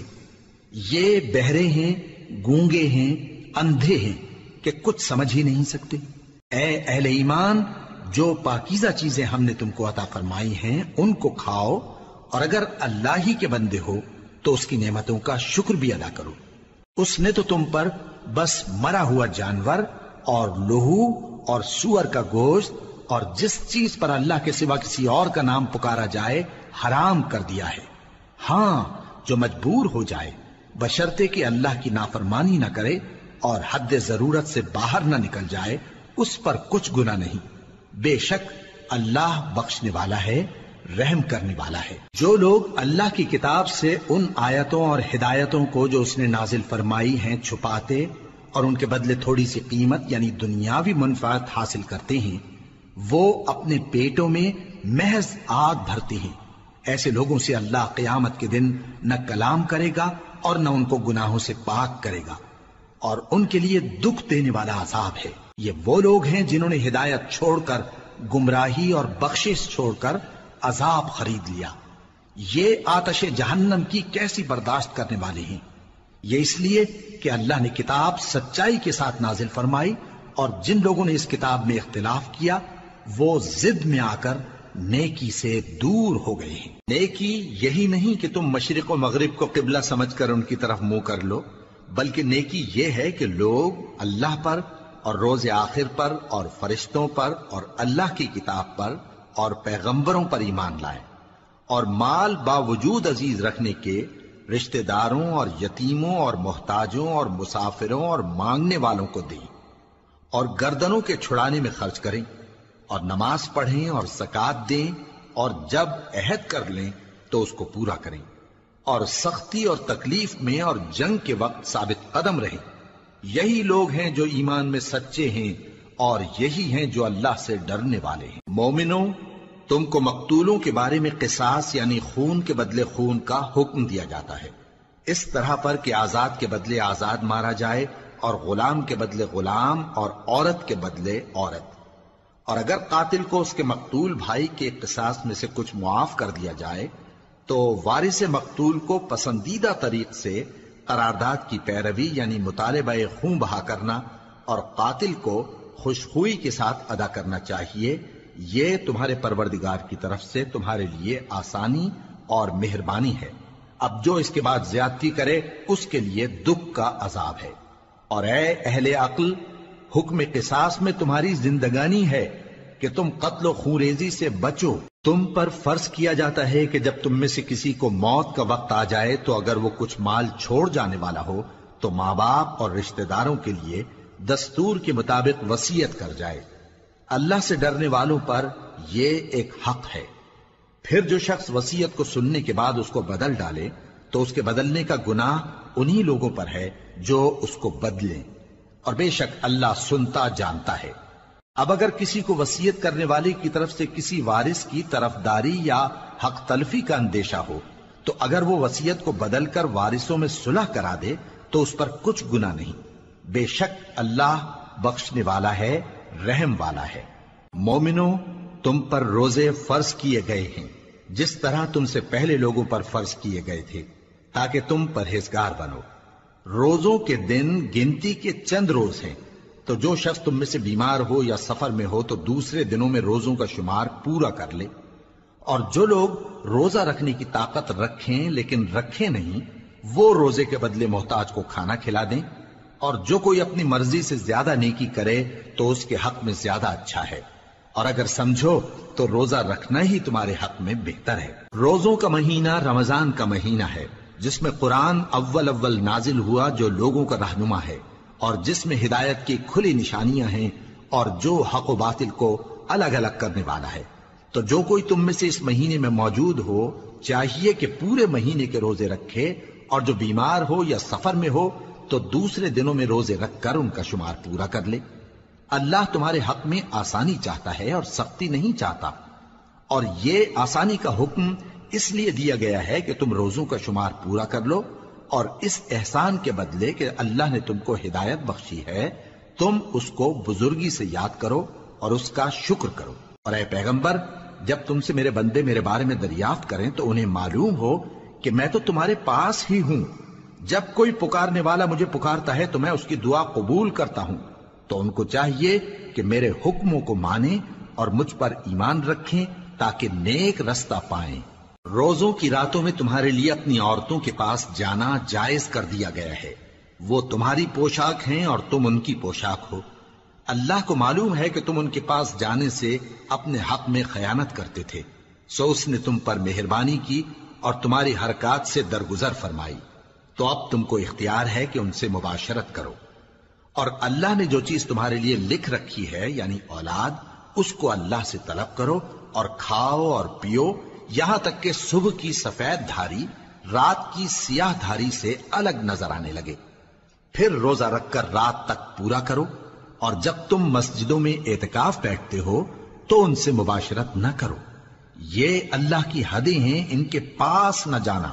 یہ بہرے ہیں، گونگے ہیں، اندھے ہیں کہ کچھ سمجھ ہی نہیں سکتے۔ اے اہل ایمان، جو پاکیزہ چیزیں ہم نے تم کو عطا فرمائی ہیں ان کو کھاؤ، اور اگر اللہ ہی کے بندے ہو تو اس کی نعمتوں کا شکر بھی ادا کرو۔ اس نے تو تم پر بس مرا ہوا جانور اور لہو اور سور کا گوشت اور جس چیز پر اللہ کے سوا کسی اور کا نام پکارا جائے حرام کر دیا ہے۔ ہاں، جو مجبور ہو جائے بشرطے کہ اللہ کی نافرمانی نہ کرے اور حد ضرورت سے باہر نہ نکل جائے، اس پر کچھ گناہ نہیں۔ بے شک اللہ بخشنے والا ہے، رحم کرنے والا ہے۔ جو لوگ اللہ کی کتاب سے ان آیتوں اور ہدایتوں کو جو اس نے نازل فرمائی ہیں چھپاتے اور ان کے بدلے تھوڑی سی قیمت یعنی دنیاوی منفعت حاصل کرتے ہیں، وہ اپنے پیٹوں میں محض آگ بھرتے ہیں۔ ایسے لوگوں سے اللہ قیامت کے دن نہ کلام کرے گا اور نہ ان کو گناہوں سے پاک کرے گا، اور ان کے لیے دکھ دینے والا عذاب ہے۔ یہ وہ لوگ ہیں جنہوں نے ہدایت چھوڑ کر گمراہی اور بخشش چھوڑ کر عذاب خرید لیا۔ یہ آتش جہنم کی کیسی برداشت کرنے والے ہیں۔ یہ اس لیے کہ اللہ نے کتاب سچائی کے ساتھ نازل فرمائی، اور جن لوگوں نے اس کتاب میں اختلاف کیا وہ ضد میں آ کر نیکی سے دور ہو گئے ہیں۔ نیکی یہی نہیں کہ تم مشرق و مغرب کو قبلہ سمجھ کر ان کی طرف منہ کر لو، بلکہ نیکی یہ ہے کہ لوگ اللہ پر اور روز آخر پر اور فرشتوں پر اور اللہ کی کتاب پر اور پیغمبروں پر ایمان لائیں، اور مال باوجود عزیز رکھنے کے رشتہ داروں اور یتیموں اور محتاجوں اور مسافروں اور مانگنے والوں کو دیں، اور گردنوں کے چھڑانے میں خرچ کریں، اور نماز پڑھیں اور زکوٰۃ دیں، اور جب عہد کر لیں تو اس کو پورا کریں، اور سختی اور تکلیف میں اور جنگ کے وقت ثابت قدم رہیں۔ یہی لوگ ہیں جو ایمان میں سچے ہیں، اور یہی ہیں جو اللہ سے ڈرنے والے ہیں۔ مومنوں، تم کو مقتولوں کے بارے میں قصاص یعنی خون کے بدلے خون کا حکم دیا جاتا ہے، اس طرح پر کہ آزاد کے بدلے آزاد مارا جائے، اور غلام کے بدلے غلام، اور عورت کے بدلے عورت۔ اور اگر قاتل کو اس کے مقتول بھائی کے قصاص میں سے کچھ معاف کر دیا جائے تو وارث مقتول کو پسندیدہ طریق سے قرارداد کی پیروی یعنی مطالبہ خون بہا کرنا اور قاتل کو خوشخوئی کے ساتھ ادا کرنا چاہیے۔ یہ تمہارے پروردگار کی طرف سے تمہارے لیے آسانی اور مہربانی ہے۔ اب جو اس کے بعد زیادتی کرے اس کے لیے دکھ کا عذاب ہے۔ اور اے اہل عقل، حکم قصاص میں تمہاری زندگانی ہے کہ تم قتل و خونریزی سے بچو۔ تم پر فرض کیا جاتا ہے کہ جب تم میں سے کسی کو موت کا وقت آ جائے تو اگر وہ کچھ مال چھوڑ جانے والا ہو تو ماں باپ اور رشتہ داروں کے لیے دستور کے مطابق وصیت کر جائے۔ اللہ سے ڈرنے والوں پر یہ ایک حق ہے۔ پھر جو شخص وصیت کو سننے کے بعد اس کو بدل ڈالے تو اس کے بدلنے کا گناہ انہی لوگوں پر ہے جو اس کو بدلیں، اور بے شک اللہ سنتا جانتا ہے۔ اب اگر کسی کو وصیت کرنے والے کی طرف سے کسی وارث کی طرفداری یا حق تلفی کا اندیشہ ہو تو اگر وہ وصیت کو بدل کر وارثوں میں صلح کرا دے تو اس پر کچھ گناہ نہیں۔ بے شک اللہ بخشنے والا ہے، رحم والا ہے۔ مومنوں، تم پر روزے فرض کیے گئے ہیں جس طرح تم سے پہلے لوگوں پر فرض کیے گئے تھے تاکہ تم پرہیزگار بنو۔ روزوں کے دن گنتی کے چند روز ہیں، تو جو شخص تم میں سے بیمار ہو یا سفر میں ہو تو دوسرے دنوں میں روزوں کا شمار پورا کر لے۔ اور جو لوگ روزہ رکھنے کی طاقت رکھیں لیکن رکھیں نہیں، وہ روزے کے بدلے محتاج کو کھانا کھلا دیں۔ اور جو کوئی اپنی مرضی سے زیادہ نیکی کرے تو اس کے حق میں زیادہ اچھا ہے، اور اگر سمجھو تو روزہ رکھنا ہی تمہارے حق میں بہتر ہے۔ روزوں کا مہینہ رمضان کا مہینہ ہے جس میں قرآن اول اول نازل ہوا، جو لوگوں کا رہنما ہے اور جس میں ہدایت کی کھلی نشانیاں ہیں، اور جو حق و باطل کو الگ الگ کرنے والا ہے۔ تو جو کوئی تم میں سے اس مہینے میں موجود ہو چاہیے کہ پورے مہینے کے روزے رکھے، اور جو بیمار ہو یا سفر میں ہو تو دوسرے دنوں میں روزے رکھ کر ان کا شمار پورا کر لے۔ اللہ تمہارے حق میں آسانی چاہتا ہے اور سختی نہیں چاہتا، اور یہ آسانی کا حکم اس لیے دیا گیا ہے کہ تم روزوں کا شمار پورا کر لو، اور اس احسان کے بدلے کہ اللہ نے تم کو ہدایت بخشی ہے تم اس کو بزرگی سے یاد کرو اور اس کا شکر کرو۔ اور اے پیغمبر، جب تم سے میرے بندے میرے بارے میں دریافت کریں تو انہیں معلوم ہو کہ میں تو تمہارے پاس ہی ہوں۔ جب کوئی پکارنے والا مجھے پکارتا ہے تو میں اس کی دعا قبول کرتا ہوں۔ تو ان کو چاہیے کہ میرے حکموں کو مانیں اور مجھ پر ایمان رکھیں تاکہ نیک رستہ پائیں۔ روزوں کی راتوں میں تمہارے لیے اپنی عورتوں کے پاس جانا جائز کر دیا گیا ہے۔ وہ تمہاری پوشاک ہیں اور تم ان کی پوشاک ہو۔ اللہ کو معلوم ہے کہ تم ان کے پاس جانے سے اپنے حق میں خیانت کرتے تھے، سو اس نے تم پر مہربانی کی اور تمہاری حرکات سے درگزر فرمائی۔ تو اب تم کو اختیار ہے کہ ان سے مباشرت کرو، اور اللہ نے جو چیز تمہارے لیے لکھ رکھی ہے یعنی اولاد، اس کو اللہ سے طلب کرو اور کھاؤ اور پیو، یہاں تک کہ صبح کی سفید دھاری رات کی سیاہ دھاری سے الگ نظر آنے لگے۔ پھر روزہ رکھ کر رات تک پورا کرو، اور جب تم مسجدوں میں اعتکاف بیٹھتے ہو تو ان سے مباشرت نہ کرو۔ یہ اللہ کی حدیں ہیں، ان کے پاس نہ جانا۔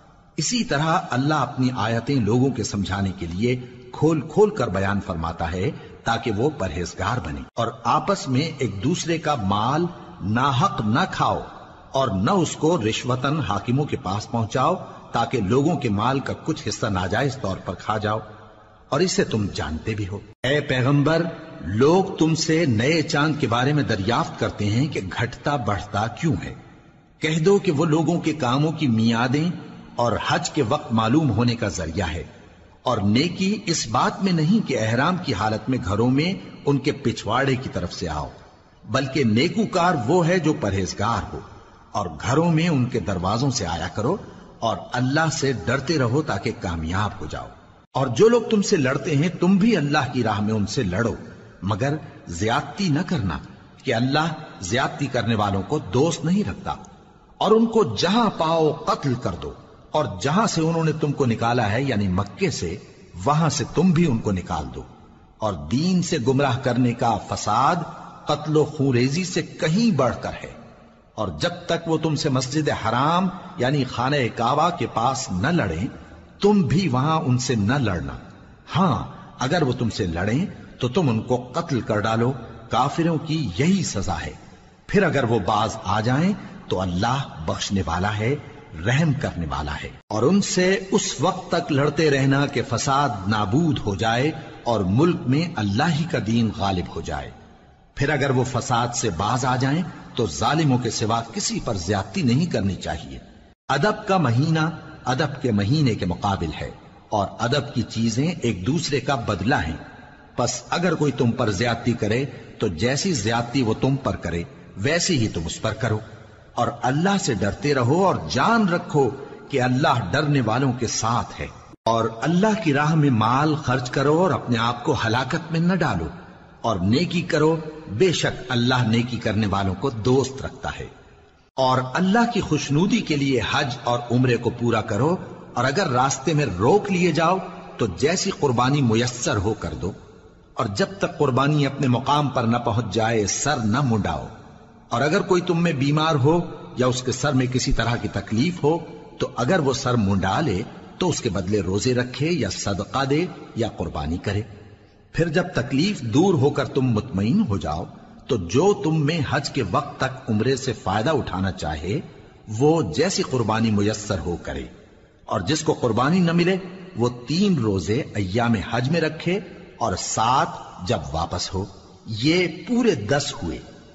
اسی طرح اللہ اپنی آیتیں لوگوں کے سمجھانے کے لیے کھول کھول کر بیان فرماتا ہے تاکہ وہ پرہیزگار بنے۔ اور آپس میں ایک دوسرے کا مال ناحق نہ کھاؤ، اور نہ اس کو رشوتاً حاکموں کے پاس پہنچاؤ تاکہ لوگوں کے مال کا کچھ حصہ ناجائز طور پر کھا جاؤ، اور اسے تم جانتے بھی ہو۔ اے پیغمبر، لوگ تم سے نئے چاند کے بارے میں دریافت کرتے ہیں کہ گھٹتا بڑھتا کیوں ہے۔ کہہ دو کہ وہ لوگوں کے کاموں کی میعادیں اور حج کے وقت معلوم ہونے کا ذریعہ ہے، اور نیکی اس بات میں نہیں کہ احرام کی حالت میں گھروں میں ان کے پچھواڑے کی طرف سے آؤ، بلکہ نیکوکار وہ ہے جو پرہیزگار ہو، اور گھروں میں ان کے دروازوں سے آیا کرو، اور اللہ سے ڈرتے رہو تاکہ کامیاب ہو جاؤ۔ اور جو لوگ تم سے لڑتے ہیں تم بھی اللہ کی راہ میں ان سے لڑو، مگر زیادتی نہ کرنا کہ اللہ زیادتی کرنے والوں کو دوست نہیں رکھتا۔ اور ان کو جہاں پاؤ قتل کر دو، اور جہاں سے انہوں نے تم کو نکالا ہے یعنی مکے سے، وہاں سے تم بھی ان کو نکال دو۔ اور دین سے گمراہ کرنے کا فساد قتل و خونریزی سے کہیں بڑھ کر ہے۔ اور جب تک وہ تم سے مسجد حرام یعنی خانہ کعبہ کے پاس نہ لڑیں تم بھی وہاں ان سے نہ لڑنا۔ ہاں اگر وہ تم سے لڑیں تو تم ان کو قتل کر ڈالو، کافروں کی یہی سزا ہے۔ پھر اگر وہ باز آ جائیں تو اللہ بخشنے والا ہے، رحم کرنے والا ہے۔ اور ان سے اس وقت تک لڑتے رہنا کہ فساد نابود ہو جائے اور ملک میں اللہ ہی کا دین غالب ہو جائے۔ پھر اگر وہ فساد سے باز آ جائیں تو ظالموں کے سوا کسی پر زیادتی نہیں کرنی چاہیے۔ ادب کا مہینہ ادب کے مہینے کے مقابل ہے، اور ادب کی چیزیں ایک دوسرے کا بدلہ ہیں۔ پس اگر کوئی تم پر زیادتی کرے تو جیسی زیادتی وہ تم پر کرے ویسی ہی تم اس پر کرو، اور اللہ سے ڈرتے رہو اور جان رکھو کہ اللہ ڈرنے والوں کے ساتھ ہے۔ اور اللہ کی راہ میں مال خرچ کرو اور اپنے آپ کو ہلاکت میں نہ ڈالو، اور نیکی کرو، بے شک اللہ نیکی کرنے والوں کو دوست رکھتا ہے۔ اور اللہ کی خوشنودی کے لیے حج اور عمرے کو پورا کرو، اور اگر راستے میں روک لیے جاؤ تو جیسی قربانی میسر ہو کر دو، اور جب تک قربانی اپنے مقام پر نہ پہنچ جائے سر نہ منڈاؤ۔ اور اگر کوئی تم میں بیمار ہو یا اس کے سر میں کسی طرح کی تکلیف ہو تو اگر وہ سر منڈا لے تو اس کے بدلے روزے رکھے یا صدقہ دے یا قربانی کرے۔ پھر جب تکلیف دور ہو کر تم مطمئن ہو جاؤ تو جو تم میں حج کے وقت تک عمرے سے فائدہ اٹھانا چاہے وہ جیسی قربانی میسر ہو کرے، اور جس کو قربانی نہ ملے وہ تین روزے ایام حج میں رکھے اور سات جب واپس ہو، یہ پورے دس ہوئے۔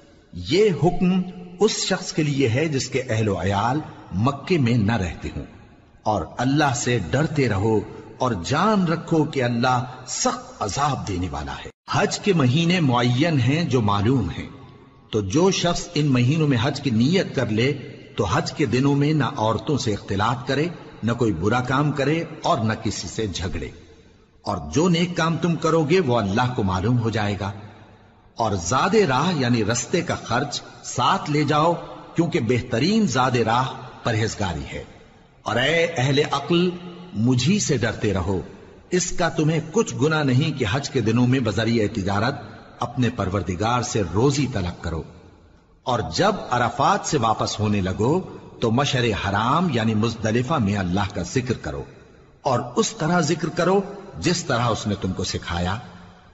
یہ حکم اس شخص کے لیے ہے جس کے اہل و عیال مکے میں نہ رہتے ہوں۔ اور اللہ سے ڈرتے رہو اور جان رکھو کہ اللہ سخت عذاب دینے والا ہے۔ حج کے مہینے معین ہیں جو معلوم ہیں، تو جو شخص ان مہینوں میں حج کی نیت کر لے تو حج کے دنوں میں نہ عورتوں سے اختلاط کرے، نہ کوئی برا کام کرے اور نہ کسی سے جھگڑے۔ اور جو نیک کام تم کرو گے وہ اللہ کو معلوم ہو جائے گا۔ اور زاد راہ یعنی رستے کا خرچ ساتھ لے جاؤ، کیونکہ بہترین زاد راہ پرہیزگاری ہے۔ اور اے اہل عقل، مجھی سے ڈرتے رہو، اس کا تمہیں کچھ گناہ نہیں کہ حج کے دنوں میں بذریعہ تجارت اپنے پروردگار سے روزی طلب کرو۔ اور جب عرفات سے واپس ہونے لگو تو مشعر حرام یعنی مزدلفہ میں اللہ کا ذکر کرو، اور اس طرح ذکر کرو جس طرح اس نے تم کو سکھایا،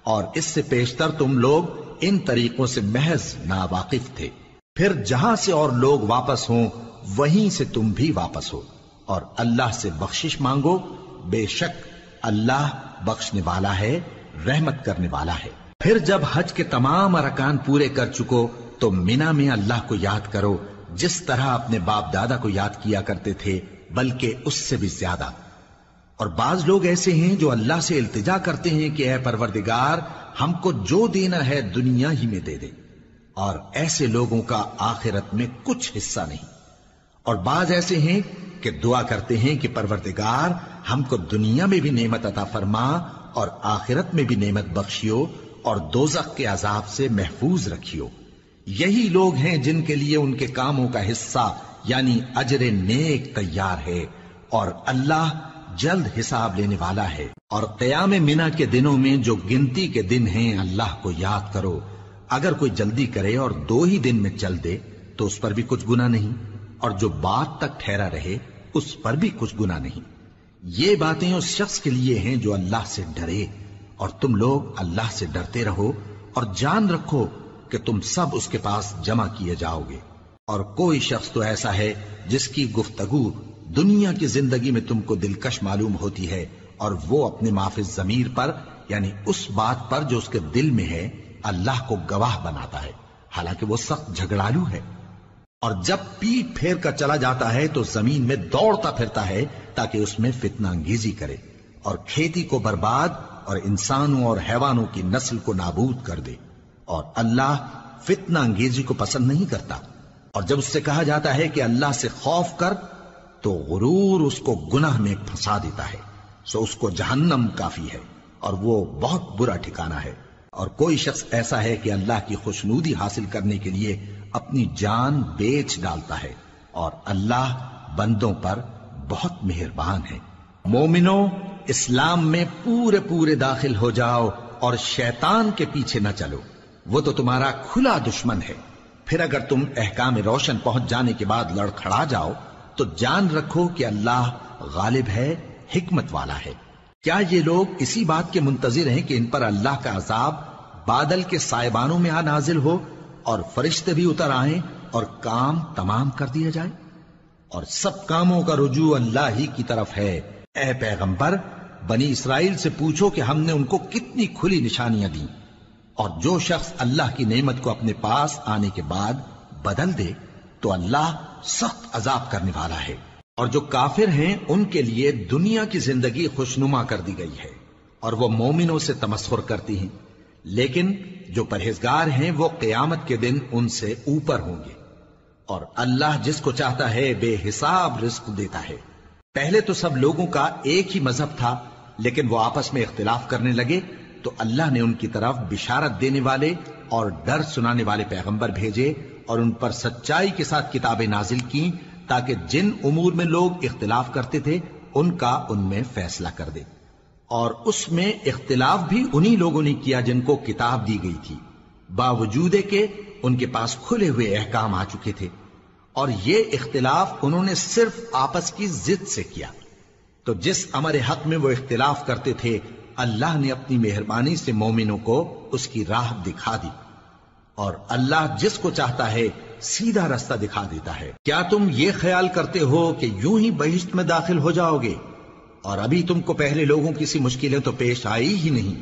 اور اس سے پیشتر تم لوگ ان طریقوں سے محض ناواقف تھے. پھر جہاں سے اور لوگ واپس ہوں وہیں سے تم بھی واپس ہو اور اللہ سے بخشش مانگو. بے شک اللہ بخشنے والا ہے، رحمت کرنے والا ہے. پھر جب حج کے تمام ارکان پورے کر چکو تو مینا میں اللہ کو یاد کرو جس طرح اپنے باپ دادا کو یاد کیا کرتے تھے، بلکہ اس سے بھی زیادہ. اور بعض لوگ ایسے ہیں جو اللہ سے التجا کرتے ہیں کہ اے پروردگار ہم کو جو دینا ہے دنیا ہی میں دے دے، اور ایسے لوگوں کا آخرت میں کچھ حصہ نہیں. اور بعض ایسے ہیں کہ دعا کرتے ہیں کہ پروردگار ہم کو دنیا میں بھی نعمت عطا فرما اور آخرت میں بھی نعمت بخشیو اور دوزخ کے عذاب سے محفوظ رکھیو. یہی لوگ ہیں جن کے لیے ان کے کاموں کا حصہ یعنی اجر نیک تیار ہے، اور اللہ جلد حساب لینے والا ہے. اور قیام منا کے دنوں میں جو گنتی کے دن ہیں اللہ کو یاد کرو. اگر کوئی جلدی کرے اور دو ہی دن میں چل دے تو اس پر بھی کچھ گناہ نہیں، اور جو بات تک ٹھہرا رہے اس پر بھی کچھ گناہ نہیں. یہ باتیں اس شخص کے لیے ہیں جو اللہ سے ڈرے، اور تم لوگ اللہ سے ڈرتے رہو اور جان رکھو کہ تم سب اس کے پاس جمع کیے جاؤ گے. اور کوئی شخص تو ایسا ہے جس کی گفتگو دنیا کی زندگی میں تم کو دلکش معلوم ہوتی ہے، اور وہ اپنے معافی ضمیر پر یعنی اس بات پر جو اس کے دل میں ہے اللہ کو گواہ بناتا ہے، حالانکہ وہ سخت جھگڑالو ہے. اور جب پیٹ پھیر کر چلا جاتا ہے تو زمین میں دوڑتا پھرتا ہے تاکہ اس میں فتنہ انگیزی کرے اور کھیتی کو برباد اور انسانوں اور حیوانوں کی نسل کو نابود کر دے. اور اللہ فتنہ انگیزی کو پسند نہیں کرتا. اور جب اس سے کہا جاتا ہے کہ اللہ سے خوف کر تو غرور اس کو گناہ میں پھنسا دیتا ہے، سو اس کو جہنم کافی ہے اور وہ بہت برا ٹھکانہ ہے. اور کوئی شخص ایسا ہے کہ اللہ کی خوشنودی حاصل کرنے کے لیے اپنی جان بیچ ڈالتا ہے، اور اللہ بندوں پر بہت مہربان ہے. مومنو، اسلام میں پورے پورے داخل ہو جاؤ اور شیطان کے پیچھے نہ چلو، وہ تو تمہارا کھلا دشمن ہے. پھر اگر تم احکام روشن پہنچ جانے کے بعد لڑکھڑا جاؤ تو جان رکھو کہ اللہ غالب ہے، حکمت والا ہے. کیا یہ لوگ اسی بات کے منتظر ہیں کہ ان پر اللہ کا عذاب بادل کے سائبانوں میں آ نازل ہو اور فرشتے بھی اتر آئیں اور کام تمام کر دیا جائے؟ اور سب کاموں کا رجوع اللہ ہی کی طرف ہے. اے پیغمبر، بنی اسرائیل سے پوچھو کہ ہم نے ان کو کتنی کھلی نشانیاں دیں، اور جو شخص اللہ کی نعمت کو اپنے پاس آنے کے بعد بدل دے تو اللہ سخت عذاب کرنے والا ہے. اور جو کافر ہیں ان کے لیے دنیا کی زندگی خوشنما کر دی گئی ہے اور وہ مومنوں سے تمسخر کرتی ہیں، لیکن جو پرہیزگار ہیں وہ قیامت کے دن ان سے اوپر ہوں گے. اور اللہ جس کو چاہتا ہے بے حساب رزق دیتا ہے. پہلے تو سب لوگوں کا ایک ہی مذہب تھا، لیکن وہ آپس میں اختلاف کرنے لگے تو اللہ نے ان کی طرف بشارت دینے والے اور ڈر سنانے والے پیغمبر بھیجے اور ان پر سچائی کے ساتھ کتابیں نازل کی تاکہ جن امور میں لوگ اختلاف کرتے تھے ان کا ان میں فیصلہ کر دے. اور اس میں اختلاف بھی انہی لوگوں نے کیا جن کو کتاب دی گئی تھی، باوجود کہ ان کے پاس کھلے ہوئے احکام آ چکے تھے. اور یہ اختلاف انہوں نے صرف آپس کی ضد سے کیا. تو جس امر حق میں وہ اختلاف کرتے تھے اللہ نے اپنی مہربانی سے مومنوں کو اس کی راہ دکھا دی، اور اللہ جس کو چاہتا ہے سیدھا رستہ دکھا دیتا ہے. کیا تم یہ خیال کرتے ہو کہ یوں ہی بہشت میں داخل ہو جاؤ گے؟ اور ابھی تم کو پہلے لوگوں کی سی مشکلیں تو پیش آئی ہی نہیں.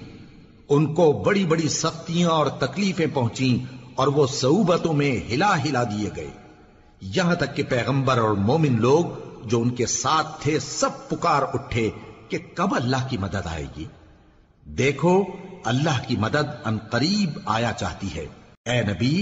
ان کو بڑی بڑی سختیاں اور تکلیفیں پہنچیں اور وہ صعوبتوں میں ہلا ہلا دیے گئے، یہاں تک کہ پیغمبر اور مومن لوگ جو ان کے ساتھ تھے سب پکار اٹھے کہ کب اللہ کی مدد آئے گی. دیکھو اللہ کی مدد ان قریب آیا چاہتی ہے. اے نبی،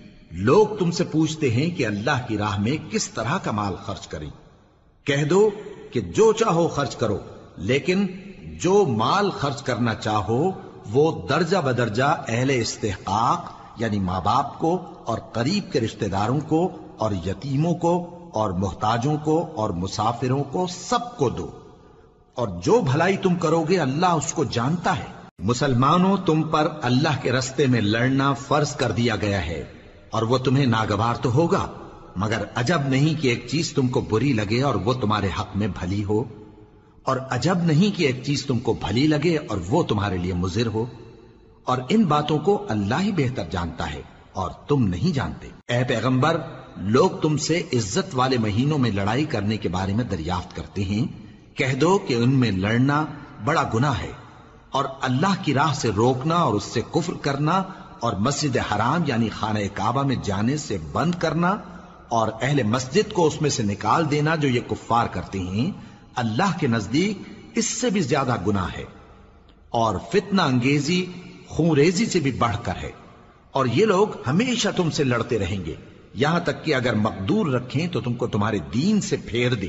لوگ تم سے پوچھتے ہیں کہ اللہ کی راہ میں کس طرح کا مال خرچ کریں. کہہ دو کہ جو چاہو خرچ کرو، لیکن جو مال خرچ کرنا چاہو وہ درجہ بدرجہ اہل استحقاق یعنی ماں باپ کو اور قریب کے رشتہ داروں کو اور یتیموں کو اور محتاجوں کو اور مسافروں کو سب کو دو. اور جو بھلائی تم کرو گے اللہ اس کو جانتا ہے. مسلمانوں، تم پر اللہ کے رستے میں لڑنا فرض کر دیا گیا ہے، اور وہ تمہیں ناگوار تو ہوگا، مگر عجب نہیں کہ ایک چیز تم کو بری لگے اور وہ تمہارے حق میں بھلی ہو، اور عجب نہیں کہ ایک چیز تم کو بھلی لگے اور وہ تمہارے لیے مضر ہو. اور ان باتوں کو اللہ ہی بہتر جانتا ہے اور تم نہیں جانتے۔ اے پیغمبر، لوگ تم سے عزت والے مہینوں میں لڑائی کرنے کے بارے میں دریافت کرتے ہیں، کہہ دو کہ ان میں لڑنا بڑا گناہ ہے، اور اللہ کی راہ سے روکنا اور اس سے کفر کرنا اور مسجد حرام یعنی خانہ کعبہ میں جانے سے بند کرنا اور اہل مسجد کو اس میں سے نکال دینا جو یہ کفار کرتے ہیں، اللہ کے نزدیک اس سے بھی زیادہ گناہ ہے، اور فتنہ انگیزی خونریزی سے بھی بڑھ کر ہے۔ اور یہ لوگ ہمیشہ تم سے لڑتے رہیں گے، یہاں تک کہ اگر مقدور رکھیں تو تم کو تمہارے دین سے پھیر دیں،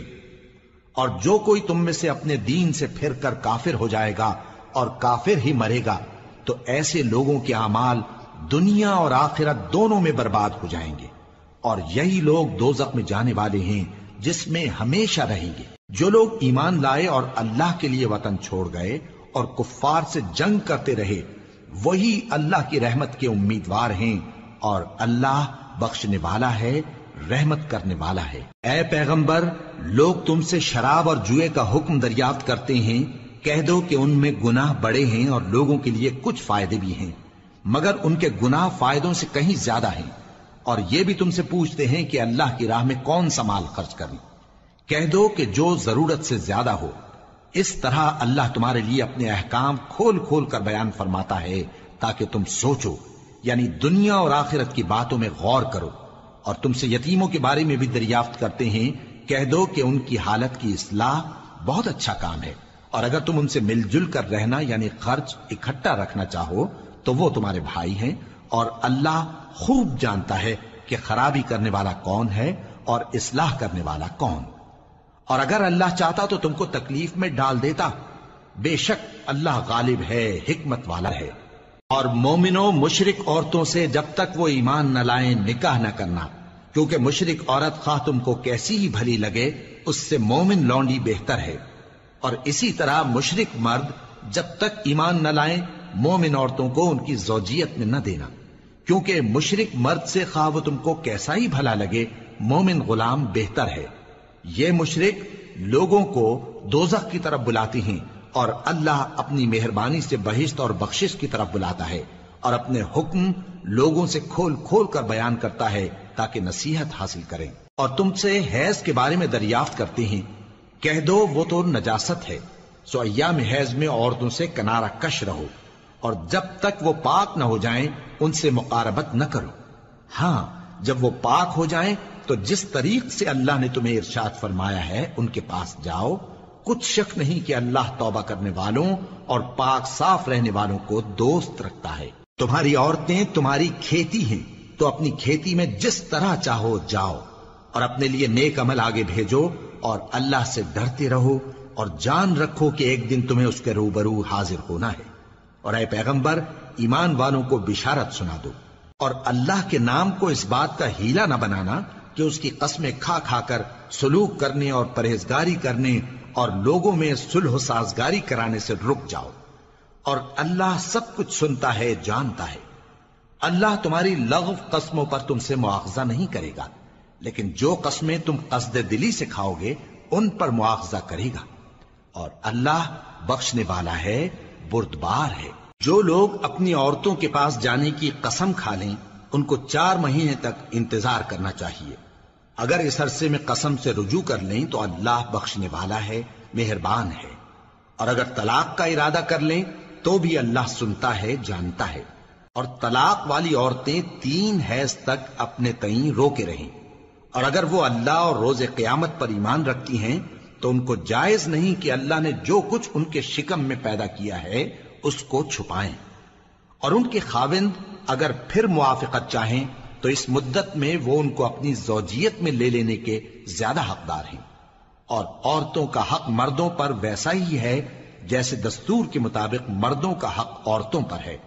اور جو کوئی تم میں سے اپنے دین سے پھر کر کافر ہو جائے گا اور کافر ہی مرے گا تو ایسے لوگوں کے اعمال دنیا اور آخرت دونوں میں برباد ہو جائیں گے، اور یہی لوگ دوزخ میں جانے والے ہیں جس میں ہمیشہ رہیں گے۔ جو لوگ ایمان لائے اور اللہ کے لیے وطن چھوڑ گئے اور کفار سے جنگ کرتے رہے، وہی اللہ کی رحمت کے امیدوار ہیں، اور اللہ بخشنے والا ہے، رحمت کرنے والا ہے۔ اے پیغمبر، لوگ تم سے شراب اور جوئے کا حکم دریافت کرتے ہیں، کہہ دو کہ ان میں گناہ بڑے ہیں اور لوگوں کے لیے کچھ فائدے بھی ہیں، مگر ان کے گناہ فائدوں سے کہیں زیادہ ہیں۔ اور یہ بھی تم سے پوچھتے ہیں کہ اللہ کی راہ میں کون سا مال خرچ کریں، کہہ دو کہ جو ضرورت سے زیادہ ہو۔ اس طرح اللہ تمہارے لیے اپنے احکام کھول کھول کر بیان فرماتا ہے تاکہ تم سوچو، یعنی دنیا اور آخرت کی باتوں میں غور کرو۔ اور تم سے یتیموں کے بارے میں بھی دریافت کرتے ہیں، کہہ دو کہ ان کی حالت کی اصلاح بہت اچھا کام ہے، اور اگر تم ان سے مل جل کر رہنا یعنی خرچ اکٹھا رکھنا چاہو تو وہ تمہارے بھائی ہیں، اور اللہ خوب جانتا ہے کہ خرابی کرنے والا کون ہے اور اصلاح کرنے والا کون۔ اور اگر اللہ چاہتا تو تم کو تکلیف میں ڈال دیتا، بے شک اللہ غالب ہے، حکمت والا ہے۔ اور مومنوں، مشرک عورتوں سے جب تک وہ ایمان نہ لائیں نکاح نہ کرنا، کیونکہ مشرک عورت خواہ تم کو کیسی ہی بھلی لگے اس سے مومن لونڈی بہتر ہے۔ اور اسی طرح مشرک مرد جب تک ایمان نہ لائیں مومن عورتوں کو ان کی زوجیت میں نہ دینا، کیونکہ مشرک مرد سے خواہ وہ تم کو کیسا ہی بھلا لگے مومن غلام بہتر ہے۔ یہ مشرک لوگوں کو دوزخ کی طرف بلاتے ہیں، اور اللہ اپنی مہربانی سے بہشت اور بخشش کی طرف بلاتا ہے، اور اپنے حکم لوگوں سے کھول کھول کر بیان کرتا ہے تاکہ نصیحت حاصل کریں۔ اور تم سے حیض کے بارے میں دریافت کرتے ہیں، کہہ دو وہ تو نجاست ہے، سو ایام حیض میں عورتوں سے کنارہ کش رہو، اور جب تک وہ پاک نہ ہو جائیں ان سے مقاربت نہ کرو۔ ہاں، جب وہ پاک ہو جائیں تو جس طریق سے اللہ نے تمہیں ارشاد فرمایا ہے ان کے پاس جاؤ، کچھ شک نہیں کہ اللہ توبہ کرنے والوں اور پاک صاف رہنے والوں کو دوست رکھتا ہے۔ تمہاری عورتیں تمہاری کھیتی ہیں، تو اپنی کھیتی میں جس طرح چاہو جاؤ، اور اپنے لیے نیک عمل آگے بھیجو، اور اللہ سے ڈرتے رہو، اور جان رکھو کہ ایک دن تمہیں اس کے روبرو حاضر ہونا ہے۔ اور اے پیغمبر، ایمان والوں کو بشارت سنا دو، اور اللہ کے نام کو اس بات کا ہیلا نہ بنانا کہ اس کی قسمیں کھا کھا کر سلوک کرنے اور پرہیزگاری کرنے اور لوگوں میں صلح و سازگاری کرانے سے رک جاؤ، اور اللہ سب کچھ سنتا ہے، جانتا ہے۔ اللہ تمہاری لغو قسموں پر تم سے مواخذہ نہیں کرے گا، لیکن جو قسمیں تم قصد دلی سے کھاؤ گے ان پر مواخذہ کرے گا، اور اللہ بخشنے والا ہے، بردبار ہے۔ جو لوگ اپنی عورتوں کے پاس جانے کی قسم کھا لیں ان کو چار مہینے تک انتظار کرنا چاہیے۔ اگر اس عرصے میں قسم سے رجوع کر لیں تو اللہ بخشنے والا ہے، مہربان ہے، اور اگر طلاق کا ارادہ کر لیں تو بھی اللہ سنتا ہے، جانتا ہے۔ اور طلاق والی عورتیں تین حیض تک اپنے تئیں روکے رہیں، اور اگر وہ اللہ اور روز قیامت پر ایمان رکھتی ہیں تو ان کو جائز نہیں کہ اللہ نے جو کچھ ان کے شکم میں پیدا کیا ہے اس کو چھپائیں۔ اور ان کے خاوند اگر پھر موافقت چاہیں تو اس مدت میں وہ ان کو اپنی زوجیت میں لے لینے کے زیادہ حقدار ہیں۔ اور عورتوں کا حق مردوں پر ویسا ہی ہے جیسے دستور کے مطابق مردوں کا حق عورتوں پر ہے،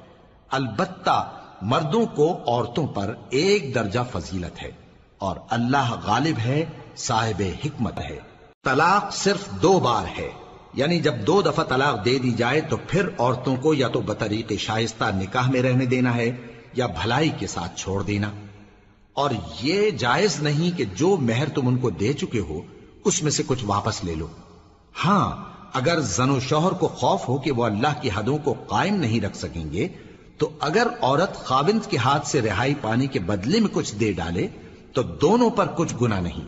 البتہ مردوں کو عورتوں پر ایک درجہ فضیلت ہے، اور اللہ غالب ہے، صاحب حکمت ہے۔ طلاق صرف دو بار ہے، یعنی جب دو دفعہ طلاق دے دی جائے تو پھر عورتوں کو یا تو بطریق شائستہ نکاح میں رہنے دینا ہے یا بھلائی کے ساتھ چھوڑ دینا۔ اور یہ جائز نہیں کہ جو مہر تم ان کو دے چکے ہو اس میں سے کچھ واپس لے لو۔ ہاں، اگر زن و شوہر کو خوف ہو کہ وہ اللہ کی حدوں کو قائم نہیں رکھ سکیں گے تو اگر عورت خاوند کے ہاتھ سے رہائی پانے کے بدلے میں کچھ دے ڈالے تو دونوں پر کچھ گناہ نہیں.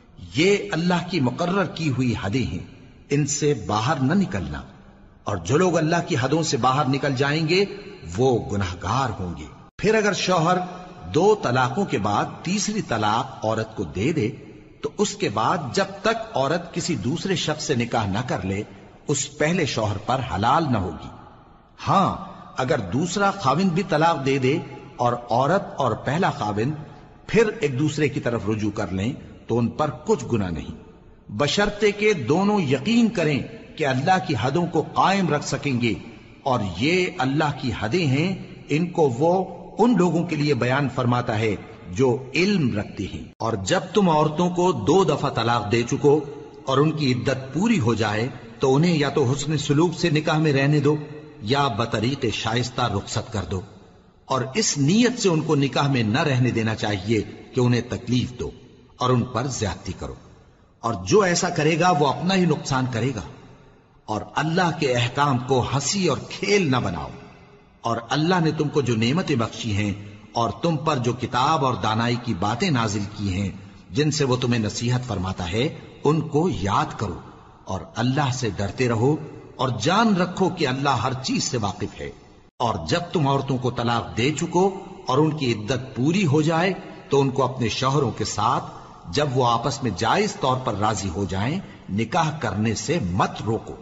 یہ اللہ کی مقرر کی ہوئی حدیں ہیں، ان سے باہر نہ نکلنا، اور جو لوگ اللہ کی حدوں سے باہر نکل جائیں گے وہ گناہگار ہوں گے. پھر اگر شوہر دو طلاقوں کے بعد تیسری طلاق عورت کو دے دے تو اس کے بعد جب تک عورت کسی دوسرے شخص سے نکاح نہ کر لے اس پہلے شوہر پر حلال نہ ہوگی. ہاں اگر دوسرا خاوند بھی طلاق دے دے اور عورت اور پہلا خاوند پھر ایک دوسرے کی طرف رجوع کر لیں تو ان پر کچھ گناہ نہیں، بشرطے کہ دونوں یقین کریں کہ اللہ کی حدوں کو قائم رکھ سکیں گے، اور یہ اللہ کی حدیں ہیں، ان کو وہ ان لوگوں کے لیے بیان فرماتا ہے جو علم رکھتے ہیں. اور جب تم عورتوں کو دو دفعہ طلاق دے چکو اور ان کی عدت پوری ہو جائے تو انہیں یا تو حسن سلوک سے نکاح میں رہنے دو یا بطریق شائستہ رخصت کر دو، اور اس نیت سے ان کو نکاح میں نہ رہنے دینا چاہیے کہ انہیں تکلیف دو اور ان پر زیادتی کرو، اور جو ایسا کرے گا وہ اپنا ہی نقصان کرے گا. اور اللہ کے احکام کو ہنسی اور کھیل نہ بناؤ. اور اللہ نے تم کو جو نعمتیں بخشی ہیں اور تم پر جو کتاب اور دانائی کی باتیں نازل کی ہیں جن سے وہ تمہیں نصیحت فرماتا ہے ان کو یاد کرو، اور اللہ سے ڈرتے رہو، اور جان رکھو کہ اللہ ہر چیز سے واقف ہے. اور جب تم عورتوں کو طلاق دے چکو اور ان کی عدت پوری ہو جائے تو ان کو اپنے شوہروں کے ساتھ جب وہ آپس میں جائز طور پر راضی ہو جائیں نکاح کرنے سے مت روکو.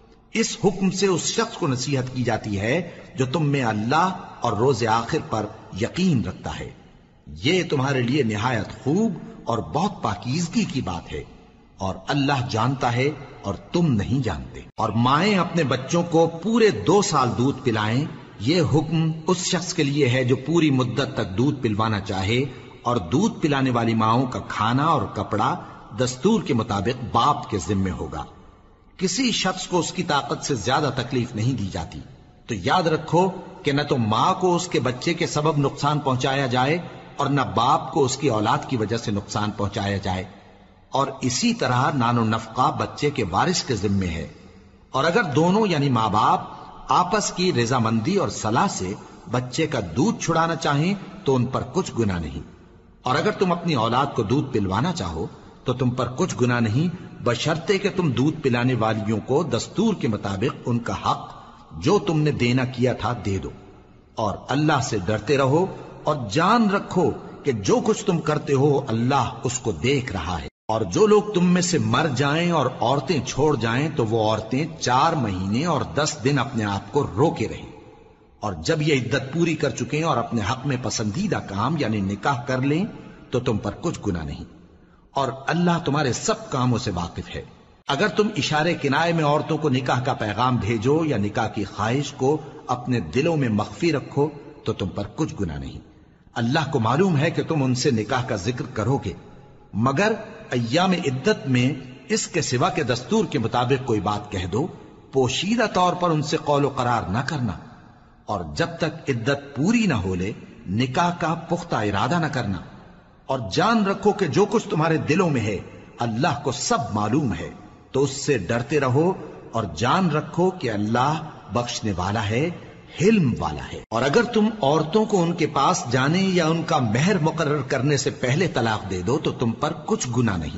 اس حکم سے اس شخص کو نصیحت کی جاتی ہے جو تم میں اللہ اور روز آخر پر یقین رکھتا ہے. یہ تمہارے لیے نہایت خوب اور بہت پاکیزگی کی بات ہے، اور اللہ جانتا ہے اور تم نہیں جانتے. اور مائیں اپنے بچوں کو پورے دو سال دودھ پلائیں، یہ حکم اس شخص کے لیے ہے جو پوری مدت تک دودھ پلوانا چاہے، اور دودھ پلانے والی ماؤں کا کھانا اور کپڑا دستور کے مطابق باپ کے ذمے ہوگا. کسی شخص کو اس کی طاقت سے زیادہ تکلیف نہیں دی جاتی. تو یاد رکھو کہ نہ تو ماں کو اس کے بچے کے سبب نقصان پہنچایا جائے اور نہ باپ کو اس کی اولاد کی وجہ سے نقصان پہنچایا جائے. اور اسی طرح نان و نفقہ بچے کے وارث کے ذمے ہے. اور اگر دونوں یعنی ماں باپ آپس کی رضامندی اور صلاح سے بچے کا دودھ چھڑانا چاہیں تو ان پر کچھ گناہ نہیں. اور اگر تم اپنی اولاد کو دودھ پلوانا چاہو تو تم پر کچھ گناہ نہیں، بشرطے کہ تم دودھ پلانے والیوں کو دستور کے مطابق ان کا حق جو تم نے دینا کیا تھا دے دو. اور اللہ سے ڈرتے رہو اور جان رکھو کہ جو کچھ تم کرتے ہو اللہ اس کو دیکھ رہا ہے. اور جو لوگ تم میں سے مر جائیں اور عورتیں چھوڑ جائیں تو وہ عورتیں چار مہینے اور دس دن اپنے آپ کو روکے رہیں، اور جب یہ عدت پوری کر چکیں اور اپنے حق میں پسندیدہ کام یعنی نکاح کر لیں تو تم پر کچھ گناہ نہیں، اور اللہ تمہارے سب کاموں سے واقف ہے. اگر تم اشارے کنائے میں عورتوں کو نکاح کا پیغام بھیجو یا نکاح کی خواہش کو اپنے دلوں میں مخفی رکھو تو تم پر کچھ گناہ نہیں. اللہ کو معلوم ہے کہ تم ان سے نکاح کا ذکر کرو گے، مگر ایام عدت میں اس کے سوا کے دستور کے مطابق کوئی بات کہہ دو، پوشیدہ طور پر ان سے قول و قرار نہ کرنا، اور جب تک عدت پوری نہ ہو لے نکاح کا پختہ ارادہ نہ کرنا. اور جان رکھو کہ جو کچھ تمہارے دلوں میں ہے اللہ کو سب معلوم ہے، تو اس سے ڈرتے رہو اور جان رکھو کہ اللہ بخشنے والا ہے، حلم والا ہے. اور اگر تم عورتوں کو ان کے پاس جانے یا ان کا مہر مقرر کرنے سے پہلے طلاق دے دو تو تم پر کچھ گناہ نہیں.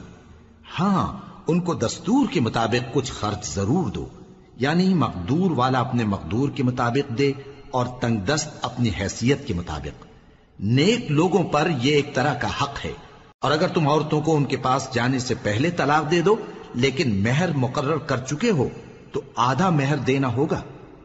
ہاں ان کو دستور کے مطابق کچھ خرچ ضرور دو، یعنی مقدور والا اپنے مقدور کے مطابق دے اور تنگ دست اپنی حیثیت کے مطابق. نیک لوگوں پر یہ ایک طرح کا حق ہے. اور اگر تم عورتوں کو ان کے پاس جانے سے پہلے طلاق دے دو لیکن مہر مقرر کر چکے ہو تو آدھا مہر دینا ہوگا.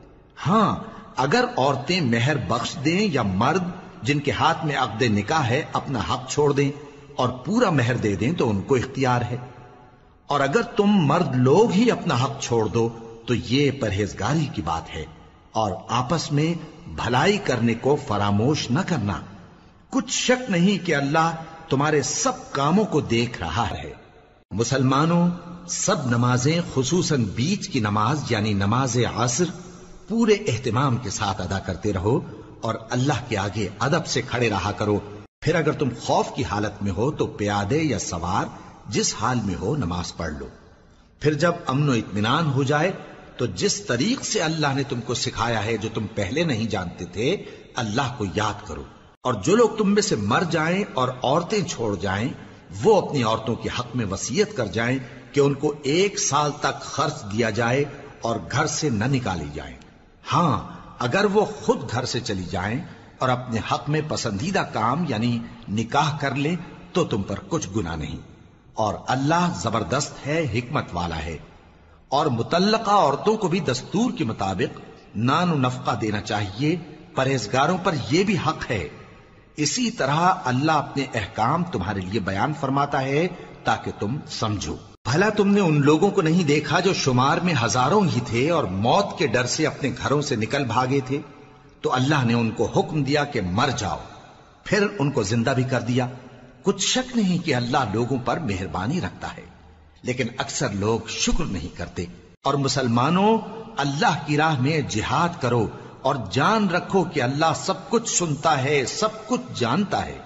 ہاں اگر عورتیں مہر بخش دیں یا مرد جن کے ہاتھ میں عقد نکاح ہے اپنا حق چھوڑ دیں اور پورا مہر دے دیں تو ان کو اختیار ہے. اور اگر تم مرد لوگ ہی اپنا حق چھوڑ دو تو یہ پرہیزگاری کی بات ہے، اور آپس میں بھلائی کرنے کو فراموش نہ کرنا. کچھ شک نہیں کہ اللہ تمہارے سب کاموں کو دیکھ رہا ہے. مسلمانوں، سب نمازیں خصوصاً بیچ کی نماز یعنی نماز عصر پورے اہتمام کے ساتھ ادا کرتے رہو اور اللہ کے آگے ادب سے کھڑے رہا کرو. پھر اگر تم خوف کی حالت میں ہو تو پیادے یا سوار جس حال میں ہو نماز پڑھ لو. پھر جب امن و اطمینان ہو جائے تو جس طریق سے اللہ نے تم کو سکھایا ہے جو تم پہلے نہیں جانتے تھے، اللہ کو یاد کرو۔ اور جو لوگ تم میں سے مر جائیں اور عورتیں چھوڑ جائیں، وہ اپنی عورتوں کے حق میں وصیت کر جائیں کہ ان کو ایک سال تک خرچ دیا جائے اور گھر سے نہ نکالی جائیں۔ ہاں، اگر وہ خود گھر سے چلی جائیں اور اپنے حق میں پسندیدہ کام یعنی نکاح کر لیں تو تم پر کچھ گناہ نہیں، اور اللہ زبردست ہے، حکمت والا ہے۔ اور مطلقہ عورتوں کو بھی دستور کے مطابق نان و نفقہ دینا چاہیے، پرہیزگاروں پر یہ بھی حق ہے۔ اسی طرح اللہ اپنے احکام تمہارے لیے بیان فرماتا ہے تاکہ تم سمجھو۔ بھلا تم نے ان لوگوں کو نہیں دیکھا جو شمار میں ہزاروں ہی تھے اور موت کے ڈر سے اپنے گھروں سے نکل بھاگے تھے؟ تو اللہ نے ان کو حکم دیا کہ مر جاؤ، پھر ان کو زندہ بھی کر دیا۔ کچھ شک نہیں کہ اللہ لوگوں پر مہربانی رکھتا ہے، لیکن اکثر لوگ شکر نہیں کرتے۔ اور مسلمانوں، اللہ کی راہ میں جہاد کرو اور جان رکھو کہ اللہ سب کچھ سنتا ہے، سب کچھ جانتا ہے۔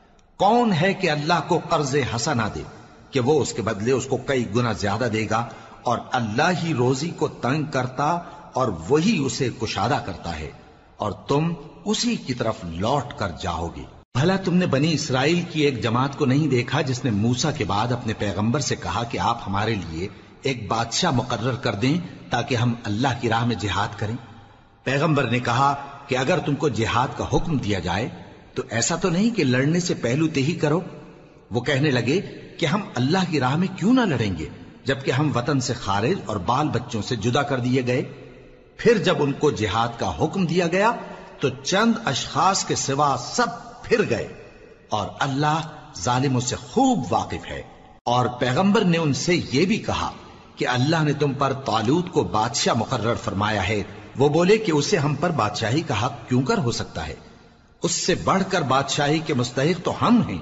کون ہے کہ اللہ کو قرض حسنہ دے کہ وہ اس کے بدلے اس کو کئی گنا زیادہ دے گا؟ اور اللہ ہی روزی کو تنگ کرتا اور وہی اسے کشادہ کرتا ہے، اور تم اسی کی طرف لوٹ کر جاؤ گے۔ بھلا تم نے بنی اسرائیل کی ایک جماعت کو نہیں دیکھا جس نے موسیٰ کے بعد اپنے پیغمبر سے کہا کہ آپ ہمارے لیے ایک بادشاہ مقرر کر دیں تاکہ ہم اللہ کی راہ میں جہاد کریں؟ پیغمبر نے کہا کہ اگر تم کو جہاد کا حکم دیا جائے تو ایسا تو نہیں کہ لڑنے سے پہلو تہی کرو۔ وہ کہنے لگے کہ ہم اللہ کی راہ میں کیوں نہ لڑیں گے جبکہ ہم وطن سے خارج اور بال بچوں سے جدا کر دیے گئے۔ پھر جب ان کو جہاد کا حکم دیا گیا تو چند اشخاص کے سوا سب پھر گئے، اور اللہ ظالموں سے خوب واقف ہے۔ اور پیغمبر نے ان سے یہ بھی کہا کہ اللہ نے تم پر طالوت کو بادشاہ مقرر فرمایا ہے۔ وہ بولے کہ اسے ہم پر بادشاہی کا حق کیوں کر ہو سکتا ہے؟ اس سے بڑھ کر بادشاہی کے مستحق تو ہم ہیں،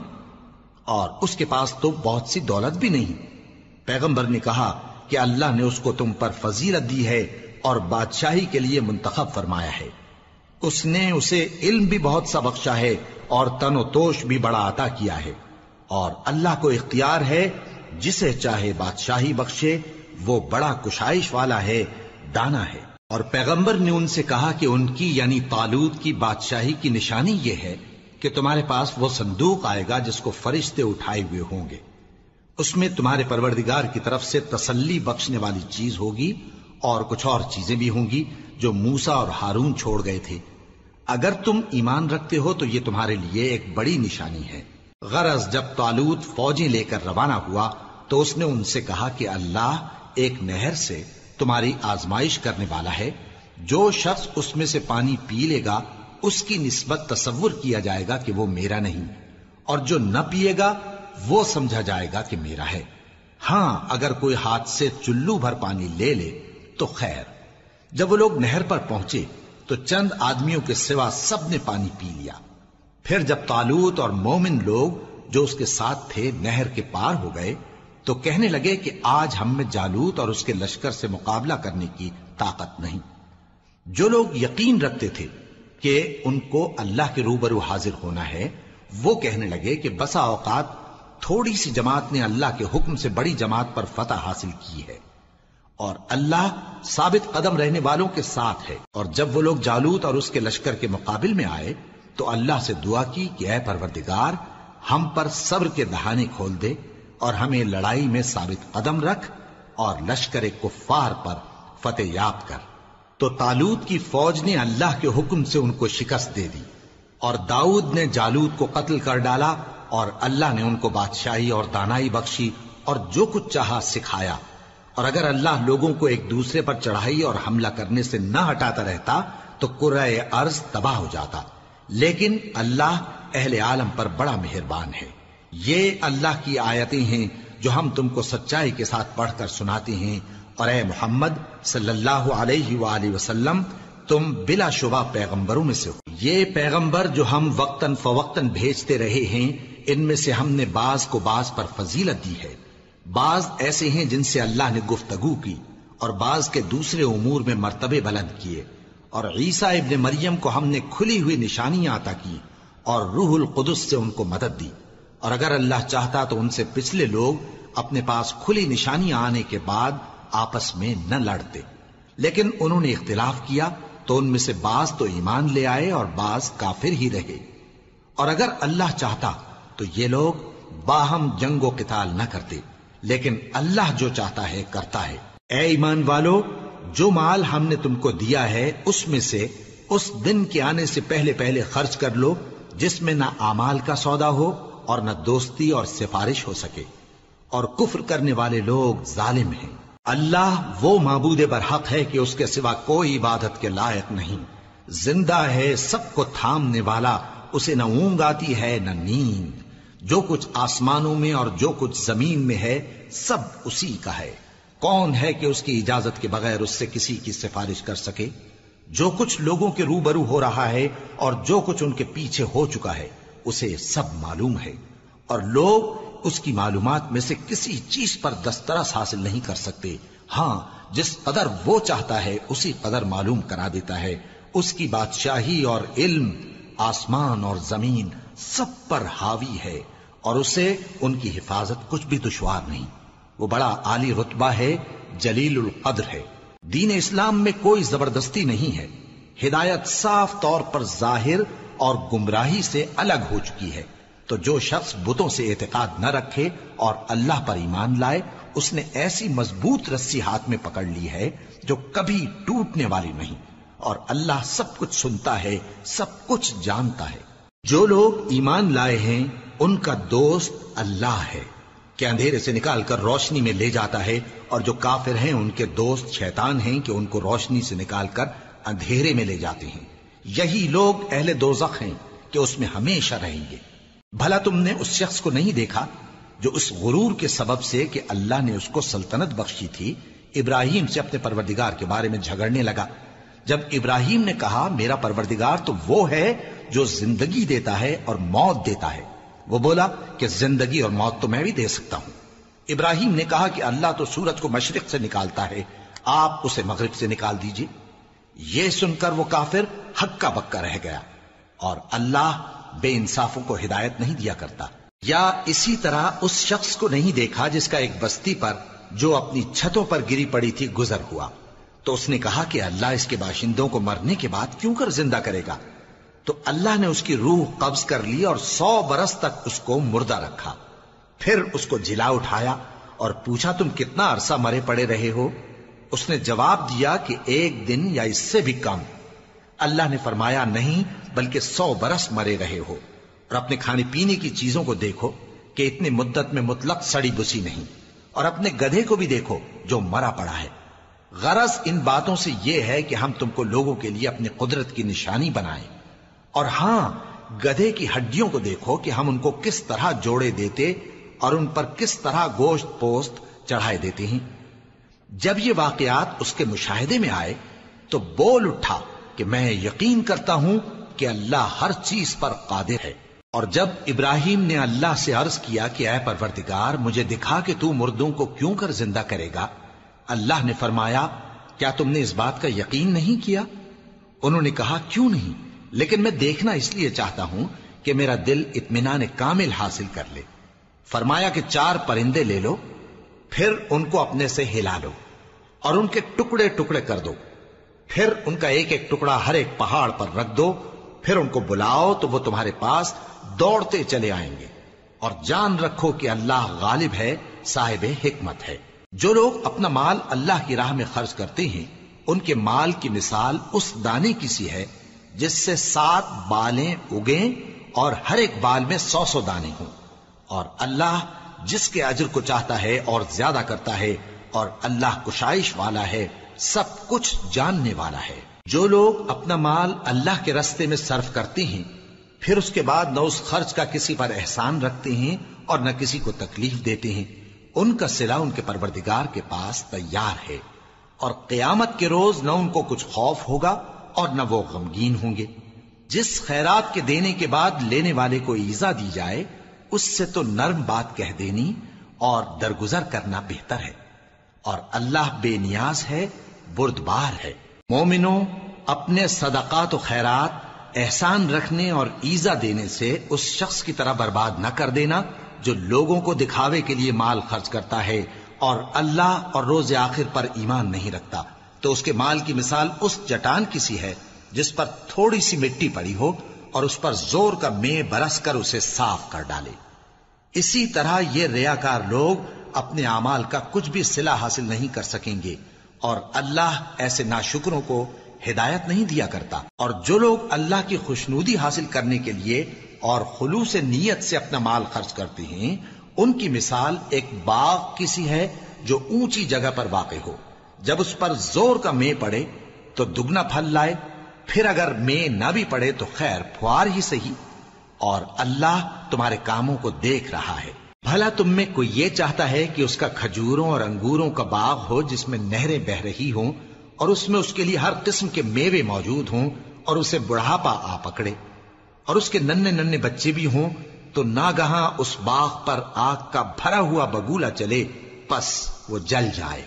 اور اس کے پاس تو بہت سی دولت بھی نہیں۔ پیغمبر نے کہا کہ اللہ نے اس کو تم پر فضیلت دی ہے اور بادشاہی کے لیے منتخب فرمایا ہے۔ اس نے اسے علم بھی بہت سا بخشا ہے اور تن و توش بھی بڑا عطا کیا ہے، اور اللہ کو اختیار ہے جسے چاہے بادشاہی بخشے، وہ بڑا کشائش والا ہے، دانا ہے۔ اور پیغمبر نے ان سے کہا کہ ان کی یعنی طالوت کی بادشاہی کی نشانی یہ ہے کہ تمہارے پاس وہ صندوق آئے گا جس کو فرشتے اٹھائے ہوئے ہوں گے۔ اس میں تمہارے پروردگار کی طرف سے تسلی بخشنے والی چیز ہوگی اور کچھ اور چیزیں بھی ہوں گی جو موسیٰ اور ہارون چھوڑ گئے تھے۔ اگر تم ایمان رکھتے ہو تو یہ تمہارے لیے ایک بڑی نشانی ہے۔ غرض جب طالوت فوجیں لے کر روانہ ہوا تو اس نے ان سے کہا کہ اللہ ایک نہر سے تمہاری آزمائش کرنے والا ہے، جو شخص اس میں سے پانی پی لے گا اس کی نسبت تصور کیا جائے گا کہ وہ میرا نہیں، اور جو نہ پیے گا وہ سمجھا جائے گا کہ میرا ہے۔ ہاں، اگر کوئی ہاتھ سے چلو بھر پانی لے لے تو خیر۔ جب وہ لوگ نہر پر پہنچے تو چند آدمیوں کے سوا سب نے پانی پی لیا۔ پھر جب طالوت اور مومن لوگ جو اس کے ساتھ تھے نہر کے پار ہو گئے تو کہنے لگے کہ آج ہم میں جالوت اور اس کے لشکر سے مقابلہ کرنے کی طاقت نہیں۔ جو لوگ یقین رکھتے تھے کہ ان کو اللہ کے روبرو حاضر ہونا ہے، وہ کہنے لگے کہ بسا اوقات تھوڑی سی جماعت نے اللہ کے حکم سے بڑی جماعت پر فتح حاصل کی ہے، اور اللہ ثابت قدم رہنے والوں کے ساتھ ہے۔ اور جب وہ لوگ جالوت اور اس کے لشکر کے مقابل میں آئے تو اللہ سے دعا کی کہ اے پروردگار، ہم پر صبر کے دہانے کھول دے اور ہمیں لڑائی میں ثابت قدم رکھ اور لشکر کفار پر فتح یاب کر۔ تو طالوت کی فوج نے اللہ کے حکم سے ان کو شکست دے دی، اور داؤد نے جالوت کو قتل کر ڈالا، اور اللہ نے ان کو بادشاہی اور دانائی بخشی اور جو کچھ چاہا سکھایا۔ اور اگر اللہ لوگوں کو ایک دوسرے پر چڑھائی اور حملہ کرنے سے نہ ہٹاتا رہتا تو کرۂ ارض تباہ ہو جاتا، لیکن اللہ اہل عالم پر بڑا مہربان ہے۔ یہ اللہ کی آیتیں ہیں جو ہم تم کو سچائی کے ساتھ پڑھ کر سناتے ہیں، اور اے محمد صلی اللہ علیہ وآلہ وسلم تم بلا شبہ پیغمبروں میں سے ہو۔ یہ پیغمبر جو ہم وقتاً فوقتاً بھیجتے رہے ہیں، ان میں سے ہم نے بعض کو بعض پر فضیلت دی ہے۔ بعض ایسے ہیں جن سے اللہ نے گفتگو کی، اور بعض کے دوسرے امور میں مرتبے بلند کیے، اور عیسیٰ ابن مریم کو ہم نے کھلی ہوئی نشانیاں عطا کی اور روح القدس سے ان کو مدد دی۔ اور اگر اللہ چاہتا تو ان سے پچھلے لوگ اپنے پاس کھلی نشانیاں آنے کے بعد آپس میں نہ لڑتے، لیکن انہوں نے اختلاف کیا تو ان میں سے بعض تو ایمان لے آئے اور بعض کافر ہی رہے۔ اور اگر اللہ چاہتا تو یہ لوگ باہم جنگ و قتال نہ کرتے، لیکن اللہ جو چاہتا ہے کرتا ہے۔ اے ایمان والو، جو مال ہم نے تم کو دیا ہے اس میں سے اس دن کے آنے سے پہلے پہلے خرچ کر لو جس میں نہ اعمال کا سودا ہو اور نہ دوستی اور سفارش ہو سکے، اور کفر کرنے والے لوگ ظالم ہیں۔ اللہ وہ معبود برحق ہے کہ اس کے سوا کوئی عبادت کے لائق نہیں، زندہ ہے، سب کو تھامنے والا، اسے نہ اونگ آتی ہے نہ نیند، جو کچھ آسمانوں میں اور جو کچھ زمین میں ہے سب اسی کا ہے۔ کون ہے کہ اس کی اجازت کے بغیر اس سے کسی کی سفارش کر سکے؟ جو کچھ لوگوں کے روبرو ہو رہا ہے اور جو کچھ ان کے پیچھے ہو چکا ہے اسے سب معلوم ہے، اور لوگ اس کی معلومات میں سے کسی چیز پر دسترس حاصل نہیں کر سکتے۔ ہاں، جس قدر وہ چاہتا ہے اسی قدر معلوم کرا دیتا ہے۔ اس کی بادشاہی اور علم آسمان اور زمین سب پر حاوی ہے، اور اسے ان کی حفاظت کچھ بھی دشوار نہیں۔ وہ بڑا عالی رتبہ ہے، جلیل القدر ہے۔ دین اسلام میں کوئی زبردستی نہیں ہے، ہدایت صاف طور پر ظاہر اور گمراہی سے الگ ہو چکی ہے۔ تو جو شخص بتوں سے اعتقاد نہ رکھے اور اللہ پر ایمان لائے، اس نے ایسی مضبوط رسی ہاتھ میں پکڑ لی ہے جو کبھی ٹوٹنے والی نہیں، اور اللہ سب کچھ سنتا ہے، سب کچھ جانتا ہے۔ جو لوگ ایمان لائے ہیں ان کا دوست اللہ ہے کہ اندھیرے سے نکال کر روشنی میں لے جاتا ہے، اور جو کافر ہیں ان کے دوست شیطان ہیں کہ ان کو روشنی سے نکال کر اندھیرے میں لے جاتے ہیں۔ یہی لوگ اہل دوزخ ہیں کہ اس میں ہمیشہ رہیں گے۔ بھلا تم نے اس شخص کو نہیں دیکھا جو اس غرور کے سبب سے کہ اللہ نے اس کو سلطنت بخشی تھی ابراہیم سے اپنے پروردگار کے بارے میں جھگڑنے لگا؟ جب ابراہیم نے کہا میرا پروردگار تو وہ ہے جو زندگی دیتا ہے اور موت دیتا ہے، وہ بولا کہ زندگی اور موت تو میں بھی دے سکتا ہوں۔ ابراہیم نے کہا کہ اللہ تو سورج کو مشرق سے نکالتا ہے، آپ اسے مغرب سے نکال دیجئے۔ یہ سن کر وہ کافر ہکا بکا رہ گیا، اور اللہ بے انصافوں کو ہدایت نہیں دیا کرتا۔ یا اسی طرح اس شخص کو نہیں دیکھا جس کا ایک بستی پر جو اپنی چھتوں پر گری پڑی تھی گزر ہوا، تو اس نے کہا کہ اللہ اس کے باشندوں کو مرنے کے بعد کیوں کر زندہ کرے گا؟ تو اللہ نے اس کی روح قبض کر لی اور سو برس تک اس کو مردہ رکھا۔ پھر اس کو جلا اٹھایا اور پوچھا تم کتنا عرصہ مرے پڑے رہے ہو؟ اس نے جواب دیا کہ ایک دن یا اس سے بھی کم۔ اللہ نے فرمایا نہیں بلکہ سو برس مرے رہے ہو، اور اپنے کھانے پینے کی چیزوں کو دیکھو کہ اتنی مدت میں مطلق سڑی بسی نہیں، اور اپنے گدھے کو بھی دیکھو جو مرا پڑا ہے۔ غرض ان باتوں سے یہ ہے کہ ہم تم کو لوگوں کے لیے اپنی قدرت کی نشانی بنائیں، اور ہاں گدھے کی ہڈیوں کو دیکھو کہ ہم ان کو کس طرح جوڑے دیتے اور ان پر کس طرح گوشت پوست چڑھائے دیتے ہیں۔ جب یہ واقعات اس کے مشاہدے میں آئے تو بول اٹھا کہ میں یقین کرتا ہوں کہ اللہ ہر چیز پر قادر ہے۔ اور جب ابراہیم نے اللہ سے عرض کیا کہ اے پروردگار مجھے دکھا کہ تو مردوں کو کیوں کر زندہ کرے گا، اللہ نے فرمایا کیا تم نے اس بات کا یقین نہیں کیا؟ انہوں نے کہا کیوں نہیں، لیکن میں دیکھنا اس لیے چاہتا ہوں کہ میرا دل اطمینان کامل حاصل کر لے۔ فرمایا کہ چار پرندے لے لو، پھر ان کو اپنے سے ہلا لو اور ان کے ٹکڑے ٹکڑے کر دو، پھر ان کا ایک ایک ٹکڑا ہر ایک پہاڑ پر رکھ دو، پھر ان کو بلاؤ تو وہ تمہارے پاس دوڑتے چلے آئیں گے، اور جان رکھو کہ اللہ غالب ہے، صاحب حکمت ہے۔ جو لوگ اپنا مال اللہ کی راہ میں خرچ کرتے ہیں ان کے مال کی مثال اس دانے کی سی ہے جس سے سات بالیں اگیں اور ہر ایک بال میں سو سو دانے ہوں، اور اللہ جس کے اجر کو چاہتا ہے اور زیادہ کرتا ہے، اور اللہ کشائش والا ہے، سب کچھ جاننے والا ہے۔ جو لوگ اپنا مال اللہ کے راستے میں صرف کرتے ہیں پھر اس کے بعد نہ اس خرچ کا کسی پر احسان رکھتے ہیں اور نہ کسی کو تکلیف دیتے ہیں، ان کا صلہ ان کے پروردگار کے پاس تیار ہے، اور قیامت کے روز نہ ان کو کچھ خوف ہوگا اور نہ وہ غمگین ہوں گے۔ جس خیرات کے دینے کے بعد لینے والے کو ایذا دی جائے اس سے تو نرم بات کہہ دینی اور درگزر کرنا بہتر ہے، اور اللہ بے نیاز ہے، بردبار ہے۔ مومنوں، اپنے صدقات و خیرات احسان رکھنے اور ایذا دینے سے اس شخص کی طرح برباد نہ کر دینا جو لوگوں کو دکھاوے کے لیے مال خرچ کرتا ہے اور اللہ اور روز آخر پر ایمان نہیں رکھتا، تو اس کے مال کی مثال اس چٹان کی سی ہے جس پر تھوڑی سی مٹی پڑی ہو اور اس پر زور کا مے برس کر اسے صاف کر ڈالے۔ اسی طرح یہ ریاکار لوگ اپنے اعمال کا کچھ بھی صلہ حاصل نہیں کر سکیں گے، اور اللہ ایسے ناشکروں کو ہدایت نہیں دیا کرتا۔ اور جو لوگ اللہ کی خوشنودی حاصل کرنے کے لیے اور خلوص نیت سے اپنا مال خرچ کرتے ہیں، ان کی مثال ایک باغ کی سی ہے جو اونچی جگہ پر واقع ہو۔ جب اس پر زور کا مے پڑے تو دگنا پھل لائے، پھر اگر مے نہ بھی پڑے تو خیر پھوار ہی صحیح، اور اللہ تمہارے کاموں کو دیکھ رہا ہے۔ بھلا تم میں کوئی یہ چاہتا ہے کہ اس کا کھجوروں اور انگوروں کا باغ ہو جس میں نہریں بہ رہی ہوں اور اس میں اس کے لیے ہر قسم کے میوے موجود ہوں، اور اسے بڑھاپا آ پکڑے اور اس کے ننھے ننھے بچے بھی ہوں، تو ناگہاں اس باغ پر آگ کا بھرا ہوا بگولا چلے، پس وہ جل جائے۔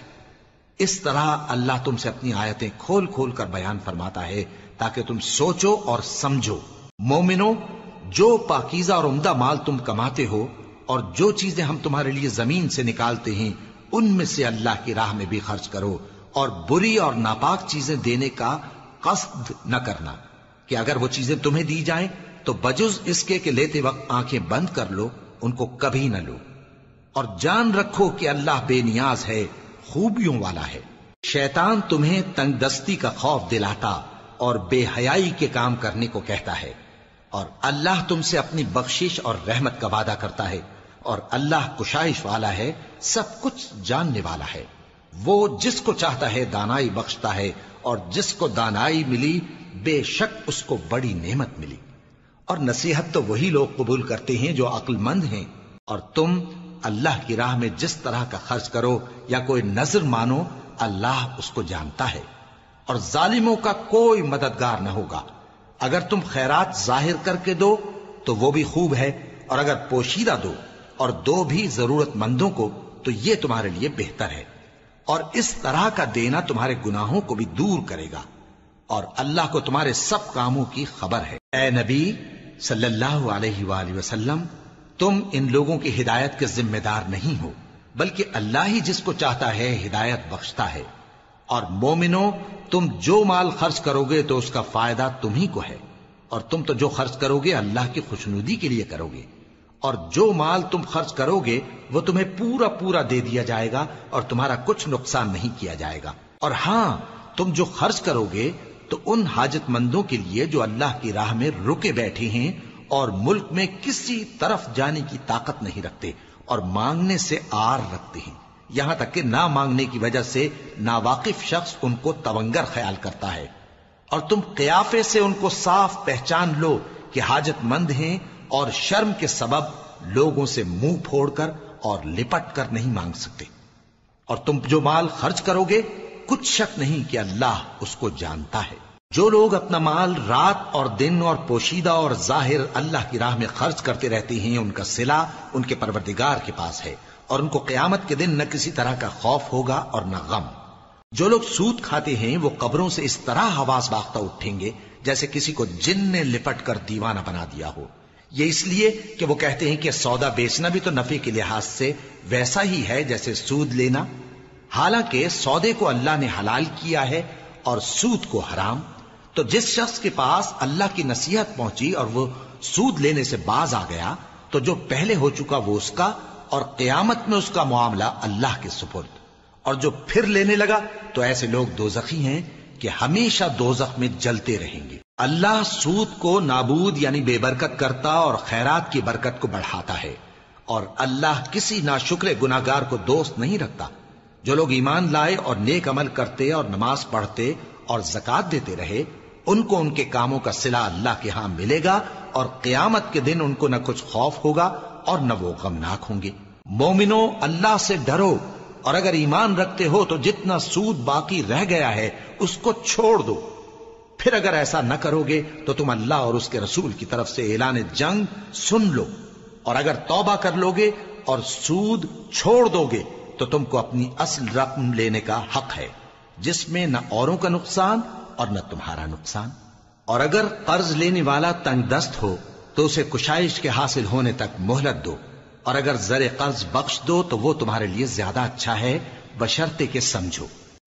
اس طرح اللہ تم سے اپنی آیتیں کھول کھول کر بیان فرماتا ہے تاکہ تم سوچو اور سمجھو۔ مومنو، جو پاکیزہ اور عمدہ مال تم کماتے ہو اور جو چیزیں ہم تمہارے لیے زمین سے نکالتے ہیں ان میں سے اللہ کی راہ میں بھی خرچ کرو، اور بری اور ناپاک چیزیں دینے کا قصد نہ کرنا کہ اگر وہ چیزیں تمہیں دی جائیں تو بجز اس کے کہ لیتے وقت آنکھیں بند کر لو، ان کو کبھی نہ لو، اور جان رکھو کہ اللہ بے نیاز ہے، خوبیوں والا ہے۔ شیطان تمہیں تنگ دستی کا خوف دلاتا اور بے حیائی کے کام کرنے کو کہتا ہے، اور اللہ تم سے اپنی بخشش اور رحمت کا وعدہ کرتا ہے، اور اللہ کشائش والا ہے، سب کچھ جاننے والا ہے۔ وہ جس کو چاہتا ہے دانائی بخشتا ہے، اور جس کو دانائی ملی بے شک اس کو بڑی نعمت ملی۔ اور نصیحت تو وہی لوگ قبول کرتے ہیں جو عقل مند ہیں، اور تم اللہ کی راہ میں جس طرح کا خرچ کرو یا کوئی نذر مانو، اللہ اس کو جانتا ہے، اور ظالموں کا کوئی مددگار نہ ہوگا۔ اگر تم خیرات ظاہر کر کے دو تو وہ بھی خوب ہے، اور اگر پوشیدہ دو اور دو بھی ضرورت مندوں کو تو یہ تمہارے لیے بہتر ہے، اور اس طرح کا دینا تمہارے گناہوں کو بھی دور کرے گا، اور اللہ کو تمہارے سب کاموں کی خبر ہے۔ اے نبی صلی اللہ علیہ وآلہ وسلم، تم ان لوگوں کی ہدایت کے ذمہ دار نہیں ہو، بلکہ اللہ ہی جس کو چاہتا ہے ہدایت بخشتا ہے۔ اور مومنو، تم جو مال خرچ کرو گے تو اس کا فائدہ تمہیں کو ہے، اور تم تو جو خرچ کرو گے اللہ کی خوشنودی کے لیے کرو گے، اور جو مال تم خرچ کرو گے وہ تمہیں پورا پورا دے دیا جائے گا اور تمہارا کچھ نقصان نہیں کیا جائے گا۔ اور ہاں، تم جو خرچ کرو گے تو ان حاجت مندوں کے لیے جو اللہ کی راہ میں رکے بیٹھے ہیں اور ملک میں کسی طرف جانے کی طاقت نہیں رکھتے اور مانگنے سے آر رکھتے ہیں، یہاں تک کہ نہ مانگنے کی وجہ سے ناواقف شخص ان کو تونگر خیال کرتا ہے، اور تم قیافے سے ان کو صاف پہچان لو کہ حاجت مند ہیں، اور شرم کے سبب لوگوں سے منہ پھوڑ کر اور لپٹ کر نہیں مانگ سکتے۔ اور تم جو مال خرچ کرو گے کچھ شک نہیں کہ اللہ اس کو جانتا ہے۔ جو لوگ اپنا مال رات اور دن اور پوشیدہ اور ظاہر اللہ کی راہ میں خرچ کرتے رہتے ہیں، ان کا صلہ ان کے پروردگار کے پاس ہے، اور ان کو قیامت کے دن نہ کسی طرح کا خوف ہوگا اور نہ غم۔ جو لوگ سود کھاتے ہیں وہ قبروں سے اس طرح حواس باختہ اٹھیں گے جیسے کسی کو جن نے لپٹ کر دیوانہ بنا دیا ہو، یہ اس لیے کہ وہ کہتے ہیں کہ سودا بیچنا بھی تو نفع کے لحاظ سے ویسا ہی ہے جیسے سود لینا، حالانکہ سودے کو اللہ نے حلال کیا ہے اور سود کو حرام۔ تو جس شخص کے پاس اللہ کی نصیحت پہنچی اور وہ سود لینے سے باز آ گیا تو جو پہلے ہو چکا وہ اس کا، اور قیامت میں اس کا معاملہ اللہ کے سپرد۔ اور جو پھر لینے لگا تو ایسے لوگ دوزخی ہیں کہ ہمیشہ دوزخ میں جلتے رہیں گے۔ اللہ سود کو نابود یعنی بے برکت کرتا اور خیرات کی برکت کو بڑھاتا ہے، اور اللہ کسی ناشکر گناہگار کو دوست نہیں رکھتا۔ جو لوگ ایمان لائے اور نیک عمل کرتے اور نماز پڑھتے اور زکات دیتے رہے، ان کو ان کے کاموں کا صلہ اللہ کے ہاں ملے گا، اور قیامت کے دن ان کو نہ کچھ خوف ہوگا اور نہ وہ غمناک ہوں گے۔ مومنو، اللہ سے ڈرو، اور اگر ایمان رکھتے ہو تو جتنا سود باقی رہ گیا ہے اس کو چھوڑ دو۔ پھر اگر ایسا نہ کرو گے تو تم اللہ اور اس کے رسول کی طرف سے اعلان جنگ سن لو، اور اگر توبہ کر لو گے اور سود چھوڑ دو گے تو تم کو اپنی اصل رقم لینے کا حق ہے، جس میں نہ اوروں کا نقصان اور نہ تمہارا نقصان۔ اور اگر قرض لینے والا تنگ دست ہو تو اسے کشائش کے حاصل ہونے تک مہلت دو، اور اگر زر قرض بخش دو تو وہ تمہارے لیے زیادہ اچھا ہے، بشرطے کہ سمجھو۔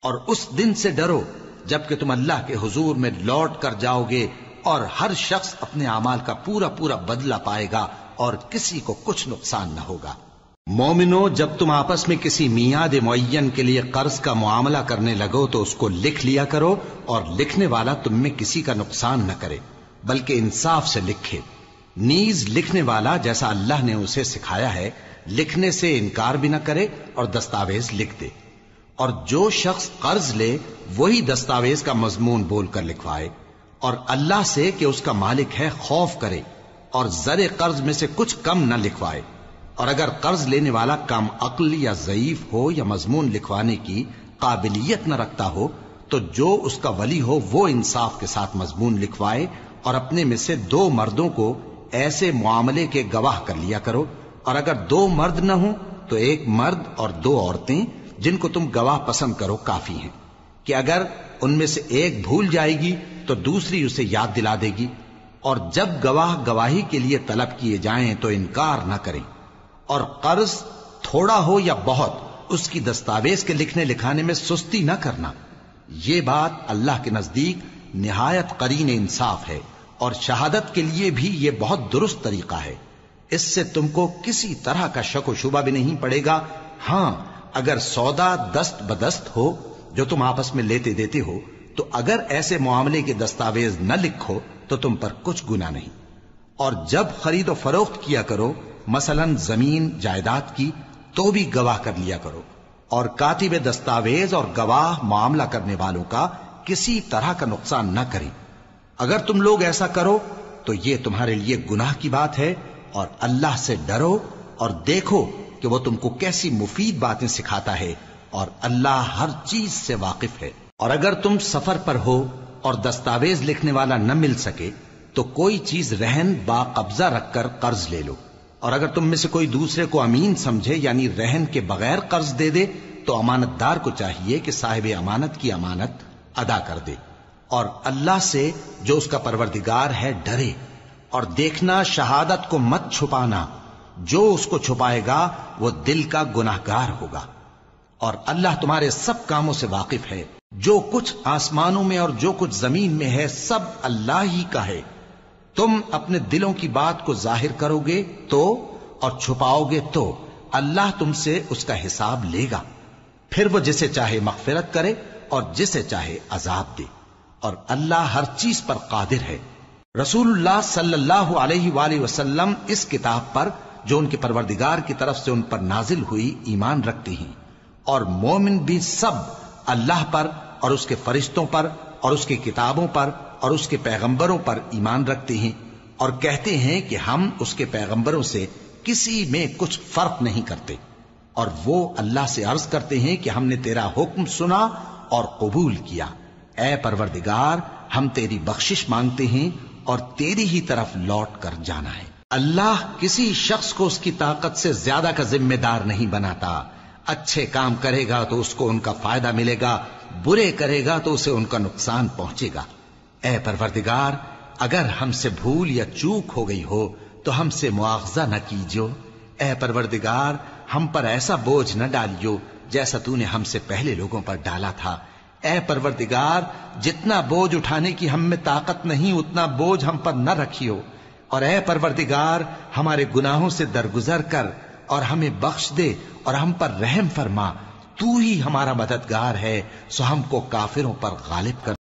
اور اس دن سے ڈرو جبکہ تم اللہ کے حضور میں لوٹ کر جاؤ گے اور ہر شخص اپنے اعمال کا پورا پورا بدلہ پائے گا اور کسی کو کچھ نقصان نہ ہوگا۔ مومنو، جب تم آپس میں کسی میعاد معین کے لیے قرض کا معاملہ کرنے لگو تو اس کو لکھ لیا کرو، اور لکھنے والا تم میں کسی کا نقصان نہ کرے بلکہ انصاف سے لکھے۔ نیز لکھنے والا جیسا اللہ نے اسے سکھایا ہے لکھنے سے انکار بھی نہ کرے اور دستاویز لکھ دے، اور جو شخص قرض لے وہی دستاویز کا مضمون بول کر لکھوائے، اور اللہ سے کہ اس کا مالک ہے خوف کرے، اور زر قرض میں سے کچھ کم نہ لکھوائے۔ اور اگر قرض لینے والا کم عقل یا ضعیف ہو یا مضمون لکھوانے کی قابلیت نہ رکھتا ہو تو جو اس کا ولی ہو وہ انصاف کے ساتھ مضمون لکھوائے، اور اپنے میں سے دو مردوں کو ایسے معاملے کے گواہ کر لیا کرو، اور اگر دو مرد نہ ہوں تو ایک مرد اور دو عورتیں جن کو تم گواہ پسند کرو کافی ہیں، کہ اگر ان میں سے ایک بھول جائے گی تو دوسری اسے یاد دلا دے گی، اور جب گواہ گواہی کے لیے طلب کیے جائیں تو انکار نہ کریں، اور قرض تھوڑا ہو یا بہت اس کی دستاویز کے لکھنے لکھانے میں سستی نہ کرنا۔ یہ بات اللہ کے نزدیک نہایت قرین انصاف ہے، اور شہادت کے لیے بھی یہ بہت درست طریقہ ہے۔ اس سے تم کو کسی طرح کا شک و شبہ بھی نہیں پڑے گا۔ ہاں، اگر سودا دست بدست ہو جو تم آپس میں لیتے دیتے ہو تو اگر ایسے معاملے کے دستاویز نہ لکھو تو تم پر کچھ گناہ نہیں۔ اور جب خرید و فروخت کیا کرو، مثلا زمین جائیداد کی، تو بھی گواہ کر لیا کرو، اور کاتب دستاویز اور گواہ معاملہ کرنے والوں کا کسی طرح کا نقصان نہ کریں۔ اگر تم لوگ ایسا کرو تو یہ تمہارے لیے گناہ کی بات ہے، اور اللہ سے ڈرو اور دیکھو کہ وہ تم کو کیسی مفید باتیں سکھاتا ہے، اور اللہ ہر چیز سے واقف ہے۔ اور اگر تم سفر پر ہو اور دستاویز لکھنے والا نہ مل سکے تو کوئی چیز رہن با قبضہ رکھ کر قرض لے لو، اور اگر تم میں سے کوئی دوسرے کو امین سمجھے یعنی رہن کے بغیر قرض دے دے تو امانت دار کو چاہیے کہ صاحب امانت کی امانت ادا کر دے، اور اللہ سے جو اس کا پروردگار ہے ڈرے، اور دیکھنا شہادت کو مت چھپانا، جو اس کو چھپائے گا وہ دل کا گناہگار ہوگا، اور اللہ تمہارے سب کاموں سے واقف ہے۔ جو کچھ آسمانوں میں اور جو کچھ زمین میں ہے سب اللہ ہی کا ہے۔ تم اپنے دلوں کی بات کو ظاہر کرو گے تو اور چھپاؤ گے تو اللہ تم سے اس کا حساب لے گا، پھر وہ جسے چاہے مغفرت کرے اور جسے چاہے عذاب دے، اور اللہ ہر چیز پر قادر ہے۔ رسول اللہ صلی اللہ علیہ وآلہ وسلم اس کتاب پر جو ان کے پروردگار کی طرف سے ان پر نازل ہوئی ایمان رکھتے ہیں، اور مومن بھی سب اللہ پر اور اس کے فرشتوں پر اور اس کی کتابوں پر اور اس کے پیغمبروں پر ایمان رکھتے ہیں، اور کہتے ہیں کہ ہم اس کے پیغمبروں سے کسی میں کچھ فرق نہیں کرتے، اور وہ اللہ سے عرض کرتے ہیں کہ ہم نے تیرا حکم سنا اور قبول کیا۔ اے پروردگار، ہم تیری بخشش مانگتے ہیں اور تیری ہی طرف لوٹ کر جانا ہے۔ اللہ کسی شخص کو اس کی طاقت سے زیادہ کا ذمہ دار نہیں بناتا۔ اچھے کام کرے گا تو اس کو ان کا فائدہ ملے گا، برے کرے گا تو اسے ان کا نقصان پہنچے گا۔ اے پروردگار، اگر ہم سے بھول یا چوک ہو گئی ہو تو ہم سے مواخذہ نہ کیجو۔ اے پروردگار، ہم پر ایسا بوجھ نہ ڈالیو جیسا تو نے ہم سے پہلے لوگوں پر ڈالا تھا۔ اے پروردگار، جتنا بوجھ اٹھانے کی ہم میں طاقت نہیں اتنا بوجھ ہم پر نہ رکھیو، اور اے پروردگار ہمارے گناہوں سے درگزر کر اور ہمیں بخش دے اور ہم پر رحم فرما۔ تو ہی ہمارا مددگار ہے، سو ہم کو کافروں پر غالب کر